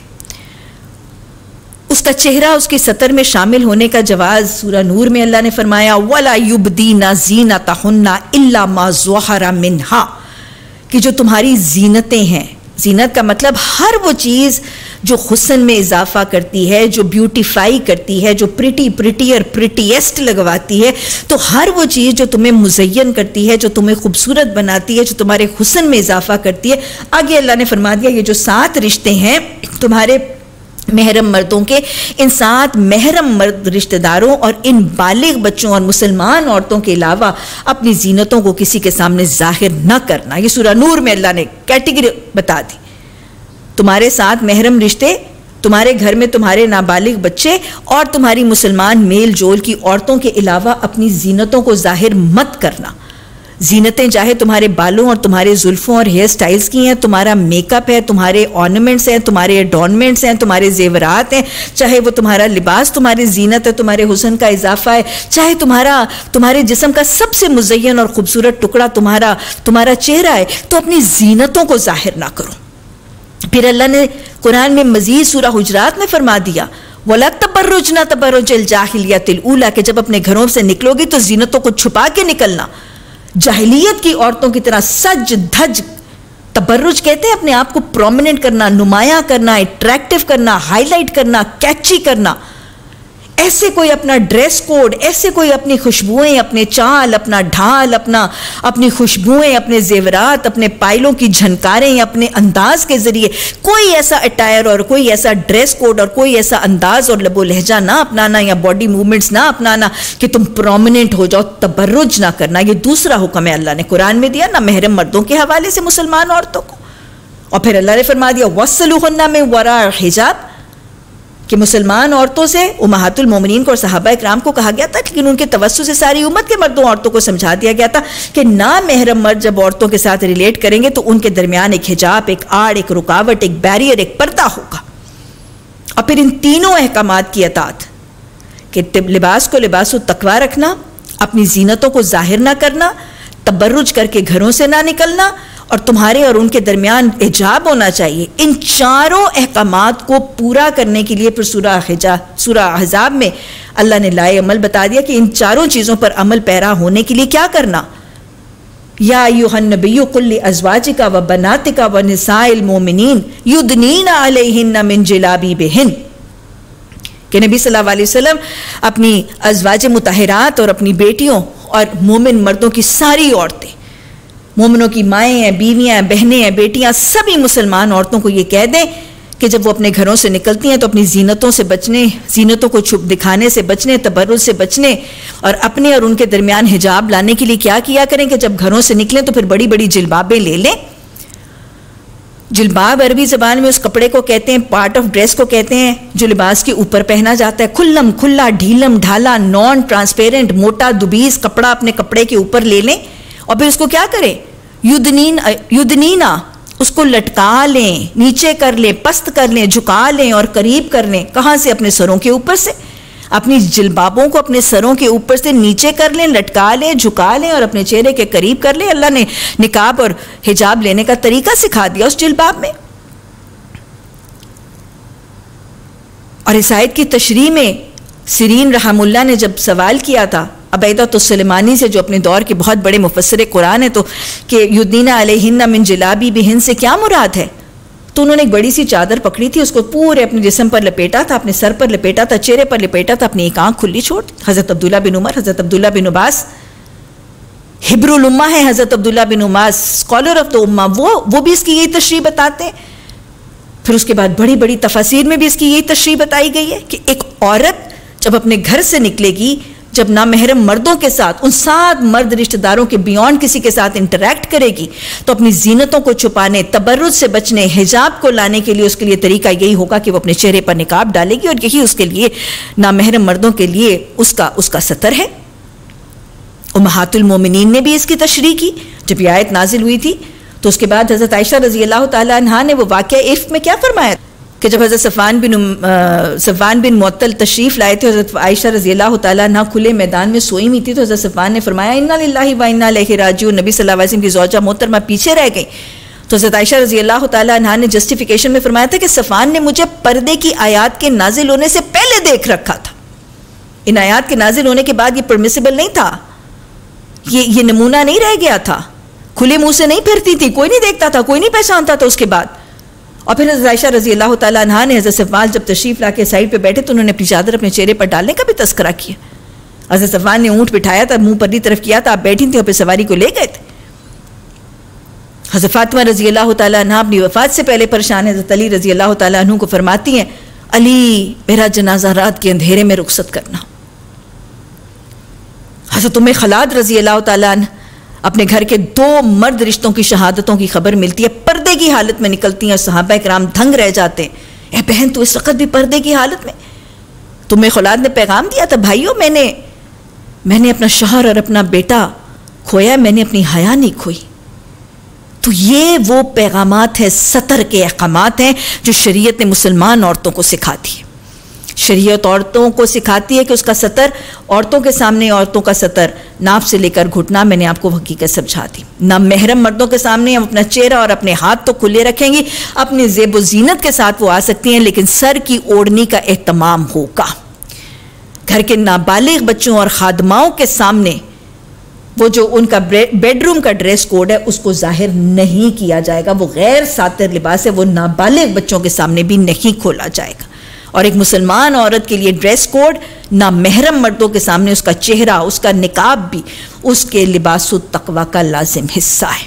Speaker 1: उसका चेहरा उसकी सतर में शामिल होने का जवाज सूरह नूर में अल्लाह ने फरमाया, वला युबदीना ज़ीनतहुन्ना इल्ला मा ज़हरा मिन्हा, कि जो तुम्हारी जीनतें हैं, जीनत का मतलब हर वो चीज़ जो हुस्न में इजाफा करती है, जो ब्यूटीफाई करती है, जो प्रिटी प्रिटियर प्रिटीएस्ट लगवाती है, तो हर वो चीज़ जो तुम्हें मुज़य्यन करती है, जो तुम्हें खूबसूरत बनाती है, जो तुम्हारे हुस्न में इजाफा करती है। आगे अल्लाह ने फरमा दिया ये जो सात रिश्ते हैं तुम्हारे महरम मर्दों के, इन सात महरम मर्द रिश्तेदारों और इन बालिग बच्चों और मुसलमान औरतों के अलावा अपनी जीनतों को किसी के सामने जाहिर न करना। ये सूरह नूर में अल्लाह ने कैटेगरी बता दी। तुम्हारे साथ महरम रिश्ते, तुम्हारे घर में तुम्हारे नाबालिग बच्चे और तुम्हारी मुसलमान मेल जोल की औरतों के अलावा अपनी जीनतों को जाहिर मत करना। जीनतें चाहे तुम्हारे बालों और तुम्हारे जुल्फों और हेयर स्टाइल्स की हैं, तुम्हारा मेकअप है, तुम्हारे ऑर्नामेंट्स हैं, तुम्हारे एडॉर्नमेंट्स हैं, तुम्हारे जेवरात हैं, चाहे वो तुम्हारा लिबास तुम्हारी जीनत है, तुम्हारे हुस्न का इजाफा है, चाहे तुम्हारा तुम्हारे जिस्म का सबसे मुज़य्यन और खूबसूरत टुकड़ा तुम्हारा तुम्हारा चेहरा है, तो अपनी जीनतों को जाहिर ना करो। फिर अल्लाह ने कुरान में मजीद सूरह हुजरात में फरमा दिया, वला तबर्रुजना तबर्रुजल जाहिलियतिल ऊला, कि जब अपने घरों से निकलोगी तो जीनतों को छुपा के निकलना, जाहिलियत की औरतों की तरह सज धज। तबर्रुज कहते हैं अपने आप को प्रोमिनेंट करना, नुमायां करना, अट्रैक्टिव करना, हाईलाइट करना, कैची करना। ऐसे कोई अपना ड्रेस कोड, ऐसे कोई अपनी खुशबुएं, अपने चाल, अपना ढाल, अपना अपनी खुशबुएं, अपने जेवरात, अपने पायलों की झनकारें, अपने अंदाज के जरिए कोई ऐसा अटायर और कोई ऐसा ड्रेस कोड और कोई ऐसा अंदाज और लबो लहजा ना अपनाना या बॉडी मूवमेंट्स ना अपनाना कि तुम प्रोमिनेंट हो जाओ, तबर्रुज ना करना। ये दूसरा हुक्म है अल्लाह ने कुरान में दिया ना महरम मर्दों के हवाले से मुसलमान औरतों को। और फिर अल्लाह ने फरमा दिया वस्सलुहुन्ना मिन वरा हिजाब, कि मुसलमान औरतों से उम्महातुल मोमिनीन को और सहाबा इकराम को कहा गया था, लेकिन उनके तवस्सुस से सारी उम्मत के मर्दों औरतों को समझा दिया गया था कि ना महरम मर्द जब औरतों के साथ रिलेट करेंगे तो उनके दरमियान एक हिजाब, एक आड़, एक रुकावट, एक बैरियर, एक पर्दा होगा। और फिर इन तीनों अहकामात की अतात कि लिबास को लिबास तकवा रखना, अपनी जीनतों को जाहिर ना करना, तबर्रुज करके घरों से ना निकलना और तुम्हारे और उनके दरमियान हिजाब होना चाहिए। इन चारों अहकामात को पूरा करने के लिए फिर सूरह हिजाब सूरह अहज़ाब में अल्लाह ने लाए अमल बता दिया कि इन चारों चीज़ों पर अमल पैरा होने के लिए क्या करना। या अय्युहन नबिय्यु कुल लिअज़वाजिका व बनातिका व निसाइल मोमिनीन युदनीना अलैहिन्ना मिन जलाबिबिहिन, कि नबी सल्लल्लाहु अलैहि वसल्लम अपनी अज़वाज मुतहरात और अपनी बेटियों और मोमिन मर्दों की सारी औरतें, मोमिनों की माएँ हैं, बीवियाँ हैं, बहनें हैं, बेटियाँ, सभी मुसलमान औरतों को ये कह दें कि जब वो अपने घरों से निकलती हैं तो अपनी जीनतों से बचने, जीनतों को छुप दिखाने से बचने, तबर्रुज से बचने और अपने और उनके दरमियान हिजाब लाने के लिए क्या किया करें कि जब घरों से निकलें तो फिर बड़ी बड़ी जिल्बाबें ले लें। जिल्बाब अरबी ज़बान में उस कपड़े को कहते हैं, पार्ट ऑफ ड्रेस को कहते हैं जो लिबास के ऊपर पहना जाता है। खुल्लम खुल्ला, ढीलम ढाला, नॉन ट्रांसपेरेंट, मोटा दुबीज कपड़ा अपने कपड़े के ऊपर ले लें और फिर उसको क्या करें, युदनीन युदनीना, उसको लटका लें, नीचे कर लें, पस्त कर लें, झुका लें और करीब कर लें। कहाँ से? अपने सरों के ऊपर से। अपनी जिल्बाबों को अपने सरों के ऊपर से नीचे कर लें, लटका लें, झुका लें और अपने चेहरे के करीब कर लें। अल्लाह ने निकाब और हिजाब लेने का तरीका सिखा दिया उस जिल्बाब में। और इस आयत की तशरीह में सिरीन रहमुल्लाह ने जब सवाल किया था अबैदा तो सुलेमानी से, जो अपने दौर के बहुत बड़े मुफस्सिर कुरान है, तो कि युदनीना अलैहिन्ना मिन जिलाबी बिहिन से क्या मुराद है, तो उन्होंने एक बड़ी सी चादर पकड़ी थी, उसको पूरे अपने जिस्म पर लपेटा था, अपने सर पर लपेटा था, चेहरे पर लपेटा था, अपनी एक आंख खुली छोड़। हज़रत अब्दुल्ला बिन उमर, हज़रत अब्दुल्ला बिन उबास हिब्रुल उम्मा है, हज़रत अब्दुल्ला बिन उमास स्कॉलर ऑफ द उम्मा, वो वो भी इसकी यही तशरीह बताते हैं। फिर उसके बाद बड़ी बड़ी तफसीर में भी इसकी यही तशरीह बताई गई है कि एक औरत जब अपने घर से निकलेगी, जब नामहरम मर्दों के साथ, उन सात मर्द रिश्तेदारों के बियॉन्ड किसी के साथ इंटरेक्ट करेगी, तो अपनी जीनतों को छुपाने, तबर्रुज से बचने, हिजाब को लाने के लिए उसके लिए तरीका यही होगा कि वो अपने चेहरे पर निकाब डालेगी, और यही उसके लिए नामहरम मर्दों के लिए उसका उसका सतर है। उम्महातुल मोमिनीन ने भी इसकी तशरीह की। जब ये आयत नाजिल हुई थी तो उसके बाद हज़रत आयशा रज़ी अल्लाह तआला अन्हा ने वो वाक़या इफ्क में क्या फरमाया कि जब हज़रत सफ़वान बिन सफ़वान बिन मुअत्तल तशरीफ़ लाए थे, हज़रत आयशा रज़ी अल्लाह तआला अन्हा खुले मैदान में सोई हुई थी, तो हज़रत सफ़वान ने फरमाया इन्ना लिल्लाहि व इन्ना इलैहि राजिऊन। नबी सल्लल्लाहु अलैहि वसल्लम की ज़ौजा मोहतरमा पीछे रह गई, तो हज़रत आयशा रज़ी अल्लाह तआला अन्हा ने जस्टिफिकेशन में फरमाया था कि सफ़वान ने मुझे पर्दे की आयात के नाजिल होने से पहले देख रखा था। इन आयात के नाजिल होने के बाद ये परमिसिबल नहीं था, ये ये नमूना नहीं रह गया था, खुले मुंह से नहीं फिरती थी, कोई नहीं देखता था, कोई नहीं पहचानता था उसके बाद। और फिर हज़रत आयशा रज़ी अल्लाह तआला अन्हा ने हज़रत सफ़वान जब तशरीफ़ ला के साइड पे बैठे तो उन्होंने अपनी चादर अपने चेहरे पर डालने का भी तस्करा किया। हज़रत सफ़वान ने ऊँट बिठाया था, मुंह पर्दी तरफ किया था, आप बैठी थी और फिर सवारी को ले गए थे। हज़रत फ़ातिमा रज़ी अल्लाह तआला अन्हा अपनी वफ़ात से पहले परेशान है, हज़रत अली रज़ी अल्लाह तआला अन्हु को फरमाती हैं, अली मेरा जनाजा रात के अंधेरे में रुखसत करना। हज़रत उम्मे खलाद रज़ी अल्लाह तआला अन्हा अपने घर के दो मर्द रिश्तों की शहादतों की खबर मिलती है, पर्दे की हालत में निकलती हैं, सहाबा किराम दंग रह जाते हैं। ए बहन तो इस वक्त भी पर्दे की हालत में? तुम्हें खुलाद ने पैगाम दिया था, भाइयों मैंने मैंने अपना शौहर और अपना बेटा खोया, मैंने अपनी हया नहीं खोई। तो ये वो पैगामात है, सतर के अहकामात हैं जो शरीयत ने मुसलमान औरतों को सिखाती है। शरीयत औरतों को सिखाती है कि उसका सतर, औरतों के सामने औरतों का सतर नाप से लेकर घुटना, मैंने आपको हकीकत समझा दी। ना महरम मर्दों के सामने हम अपना चेहरा और अपने हाथ तो खुले रखेंगी, अपनी ज़ेब व ज़ीनत के साथ वो आ सकती हैं, लेकिन सर की ओढ़नी का एहतमाम होगा। घर के नाबालिग बच्चों और खादमाओं के सामने वो जो उनका बेडरूम का ड्रेस कोड है उसको जाहिर नहीं किया जाएगा, वो गैर सातिर लिबास है, वो नाबालिग बच्चों के सामने भी नहीं खोला जाएगा। और एक मुसलमान औरत के लिए ड्रेस कोड ना महरम मर्दों के सामने उसका चेहरा, उसका निकाब भी उसके लिबासु तकवा का लाजिम हिस्सा है।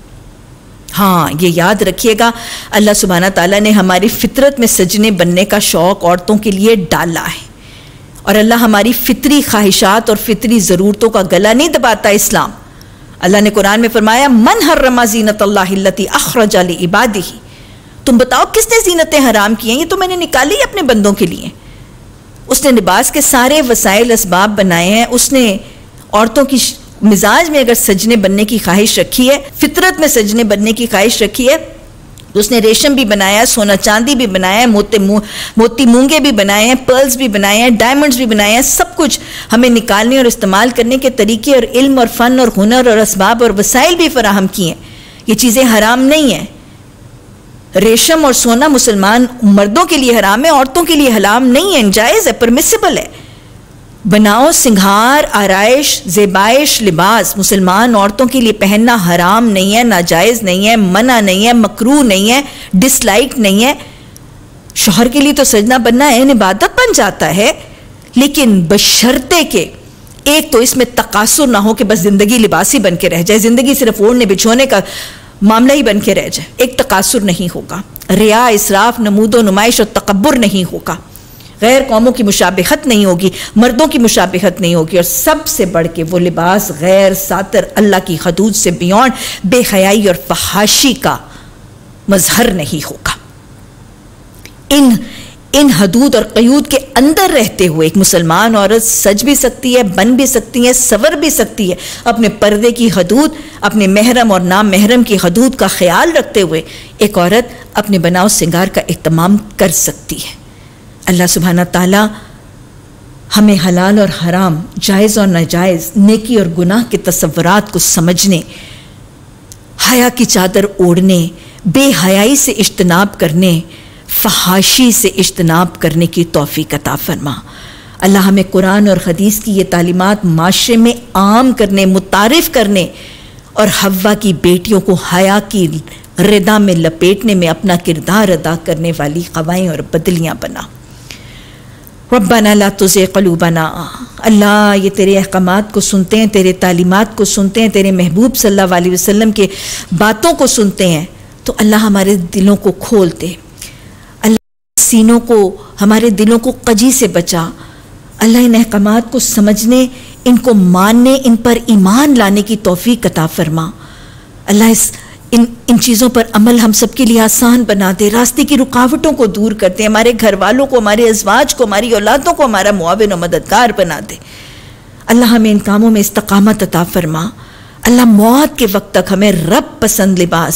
Speaker 1: हाँ, ये याद रखिएगा, अल्लाह सुब्हाना ताला ने हमारी फितरत में सजने बनने का शौक़ औरतों के लिए डाला है, और अल्लाह हमारी फितरी ख्वाहिशात और फितरी ज़रूरतों का गला नहीं दबाता। इस्लाम, अल्लाह ने कुरान में फरमाया, मन हर्रमा ज़ीनतल्लाहि अल्लती अख़रजा लिइबादिही, तुम बताओ किसने जीनतें हराम की हैं, ये तो मैंने निकाली अपने बंदों के लिए। उसने लिबास के सारे वसाइल असबाब बनाए हैं, उसने औरतों की मिजाज में अगर सजने बनने की ख्वाहिश रखी है, फितरत में सजने बनने की ख्वाहिश रखी है, तो उसने रेशम भी बनाया, सोना चांदी भी बनाया है, मोते मोती मूंगे भी बनाए हैं, पर्ल्स भी बनाए हैं, डायमंड्स भी बनाए हैं। सब कुछ हमें निकालने और इस्तेमाल करने के तरीके और इल्म और फ़न और हुनर और असबाब और वसाइल भी फराहम किए हैं। ये चीज़ें हराम नहीं हैं। रेशम और सोना मुसलमान मर्दों के लिए हराम है, औरतों के लिए हराम नहीं है, जायज़ है, परमिसिबल है। बनाओ सिंगार, आराइश, ज़ेबाइश, लिबास मुसलमान औरतों के लिए पहनना हराम नहीं है, नाजायज़ नहीं है, मना नहीं है, मकरूह नहीं है, डिसलाइक नहीं है। शौहर के लिए तो सजना बनना है, इबादत बन जाता है, लेकिन बशर्ते के एक तो इसमें तकासुर ना हो कि बस ज़िंदगी लिबास ही बन के रह जाए, ज़िंदगी सिर्फ ओढ़ने बिछोने का मामला ही बन के रह जाए। एक तकासुर नहीं होगा, रिया, इसराफ, नमूदो नुमाइश और तकब्बुर नहीं होगा, गैर कौमों की मुशाबिहत नहीं होगी, मर्दों की मुशाबिहत नहीं होगी, और सबसे बढ़ के वो लिबास गैर सातिर, अल्लाह की हदूद से बियॉन्ड बेहयाई और फहाशी का मजहर नहीं होगा। इन इन हदूद और क़यूद के अंदर रहते हुए एक मुसलमान औरत सज भी सकती है, बन भी सकती है, सवर भी सकती है। अपने पर्दे की हदूद, अपने महरम और नाम महरम की हदूद का ख्याल रखते हुए एक औरत अपने बनाव सिंगार का इत्माम कर सकती है। अल्लाह सुब्हाना ताला हमें हलाल और हराम, जायज़ और नाजायज़, नेकी और गुनाह के तसव्वुरात को समझने, हया की चादर ओढ़ने, बेहयाई से इज्तनाब करने, फहाशी से इज्तनाब करने की तौफीक अता फरमा। अल्लाह हमें कुरान और हदीस की ये तालीमात माशरे में आम करने, मुतारिफ करने और हव्वा की बेटियों को हया की रिदा में लपेटने में अपना किरदार अदा करने वाली ख़वाएं और बदलियाँ बना। रब्बना ला तुज़िग़ क़ुलूबना, अल्लाह ये तेरे अहकामात को सुनते हैं, तेरे तालीमात को सुनते हैं, तेरे महबूब सल्लल्लाहु अलैहि वसल्लम के बातों को सुनते हैं, तो अल्लाह हमारे दिलों को खोल दे, अल्लाह सीनों को, हमारे दिलों को कजी से बचा। अल्लाह इन अहकामात को समझने, इनको मानने, इन पर ईमान लाने की तौफीक अता फरमा। अल्लाह इस इन इन चीज़ों पर अमल हम सब के लिए आसान बना दे, रास्ते की रुकावटों को दूर कर दे, हमारे घर वालों को, हमारे अज़वाज को, हमारी औलादों को हमारा मुआविन और मददगार बना दे। अल्लाह हमें इन कामों में इस्तकामत अता फरमा। अल्लाह मौत के वक्त तक हमें रब पसंद लिबास,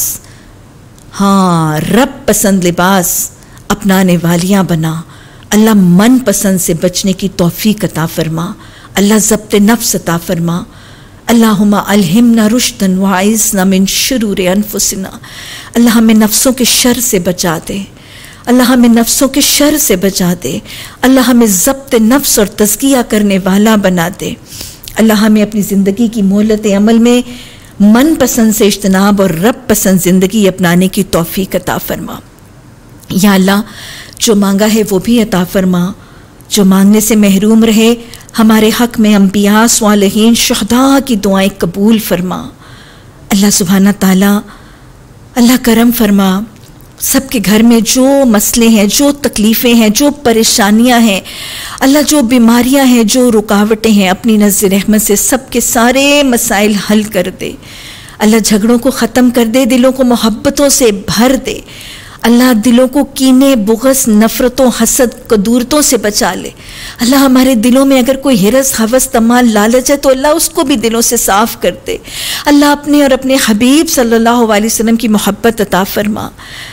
Speaker 1: हाँ रब पसंद लिबास अपनाने वालियाँ बना। अल्लाह मन पसंद से बचने की तौफीक अता फरमा। अल्लाह ज़ब्त नफ्स अता फरमा। अल्लाहुम्मा अलहिमना रुश्दन व अइज़ना मिन शुरूरि अनफुसिना, अल्लाह हमें नफ्सों के शर से बचा दे, अल्लाह हमें नफ्सों के शर से बचा दे, अल्लाह हमें ज़ब्त नफ्स और तज़किया करने वाला बना दे। अल्लाह हमें अपनी ज़िंदगी की मोहलत अमल में मन पसंद से इज्तनाब और रब पसंद ज़िंदगी अपनाने की तौफीक अता फरमा। या अल्लाह जो मांगा है वो भी अता फरमा, जो मांगने से महरूम रहे हमारे हक़ में अंबिया, स्वालिहीन, शुहदा की दुआएं कबूल फरमा। अल्लाह सुब्हाना ताला अल्लाह करम फरमा। सबके घर में जो मसले हैं, जो तकलीफ़ें हैं, जो परेशानियां हैं, अल्लाह जो बीमारियां हैं, जो रुकावटें हैं, अपनी नज़र रहमत से सबके सारे मसाइल हल कर दे। अल्लाह झगड़ों को ख़त्म कर दे, दिलों को मोहब्बतों से भर दे। अल्लाह दिलों को कीने, बुग़्ज़, नफ़रतों, हसद, कदूरतों से बचा ले। अल्लाह हमारे दिलों में अगर कोई हिरस, हवस, तमा, लालच है तो अल्लाह उसको भी दिलों से साफ़ कर दे। अल्लाह अपने और अपने हबीब सल्लल्लाहु अलैहि वसल्लम की मोहब्बत अता फरमा।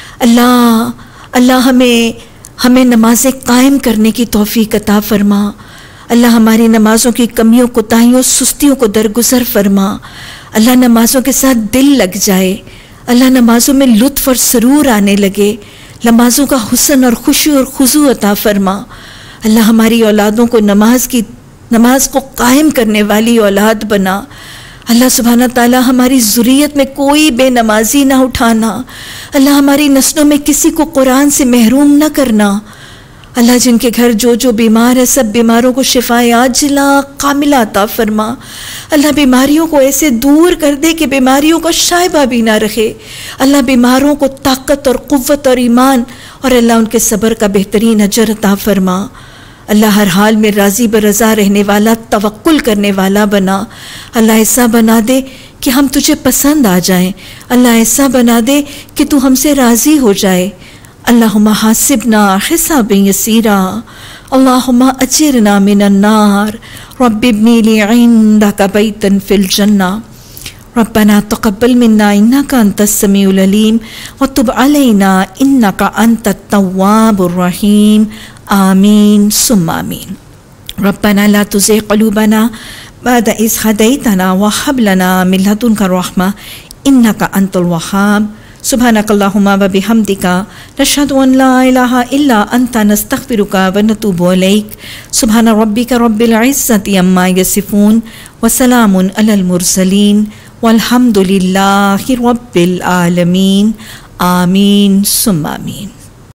Speaker 1: अल्लाह अल्लाह हमें हमें नमाज़ें कायम करने की तौफ़ीक अता फरमा। अल्लाह हमारी नमाज़ों की कमियों, कोताहियों, सुस्तियों को दरगुजर फरमा। अल्लाह नमाज़ों के साथ दिल लग जाए, अल्लाह नमाज़ों में लुत्फ़ और सरूर आने लगे, नमाज़ों का हुस्न और खुशी और खुजू अता फरमा। अल्लाह हमारी औलादों को नमाज की नमाज को कायम करने वाली औलाद बना। अल्लाह सुब्हाना ताला हमारी ज़ुर्रियत में कोई बेनमाजी ना उठाना। अल्लाह हमारी नस्लों में किसी को कुरान से महरूम न करना। अल्लाह जिनके घर जो जो बीमार है सब बीमारों को शिफाए आजिला कामिला अता फरमा। अल्लाह बीमारियों को ऐसे दूर कर दे कि बीमारियों का शायबा भी ना रखे। अल्लाह बीमारों को ताकत और क़ुव्वत और ईमान और अल्लाह उनके सब्र का बेहतरीन अजर अता फरमा। अल्लाह हर हाल में राज़ी बरज़ा रहने वाला, तवक्कुल करने वाला बना। अल्लाह ऐसा बना दे कि हम तुझे पसंद आ जाएं। अल्लाह ऐसा बना दे कि तू हमसे राज़ी हो जाए। अल्लाहुम्मा हासिबना हिसाबन यसीरा, अल्लाहुम्मा अजिरना मिनन नार, रब्बि इब्नी ली इंदका बैतन फिल जन्ना, रब्बना तक़ब्बल मिन्ना इन्नका अंतस समीउल अलीम व तुब अलैना इन्नका अंतत तव्वाबुर रहीम। आमीन सुम्मा आमीन। रब्बना ला तुज़िग़ क़ुलूबना बअद इज़ हदैतना व हब लना मिन लदुनका रहमा इन्नका अंतल वहाब। सुब्हानकल्लाहुम्मा व बिहम्दिका नशहदु अन ला इलाहा इल्ला अंता नस्तग़फिरुका व नतूबु इलैक। सुब्हान रब्बिका रब्बिल इज़्ज़ति अम्मा यसिफ़ून व सलामुन अलल मुरसलीन वल्हम्दुलिल्लाहि रब्बिल आलमीन। आमीन सुम्मा आमीन।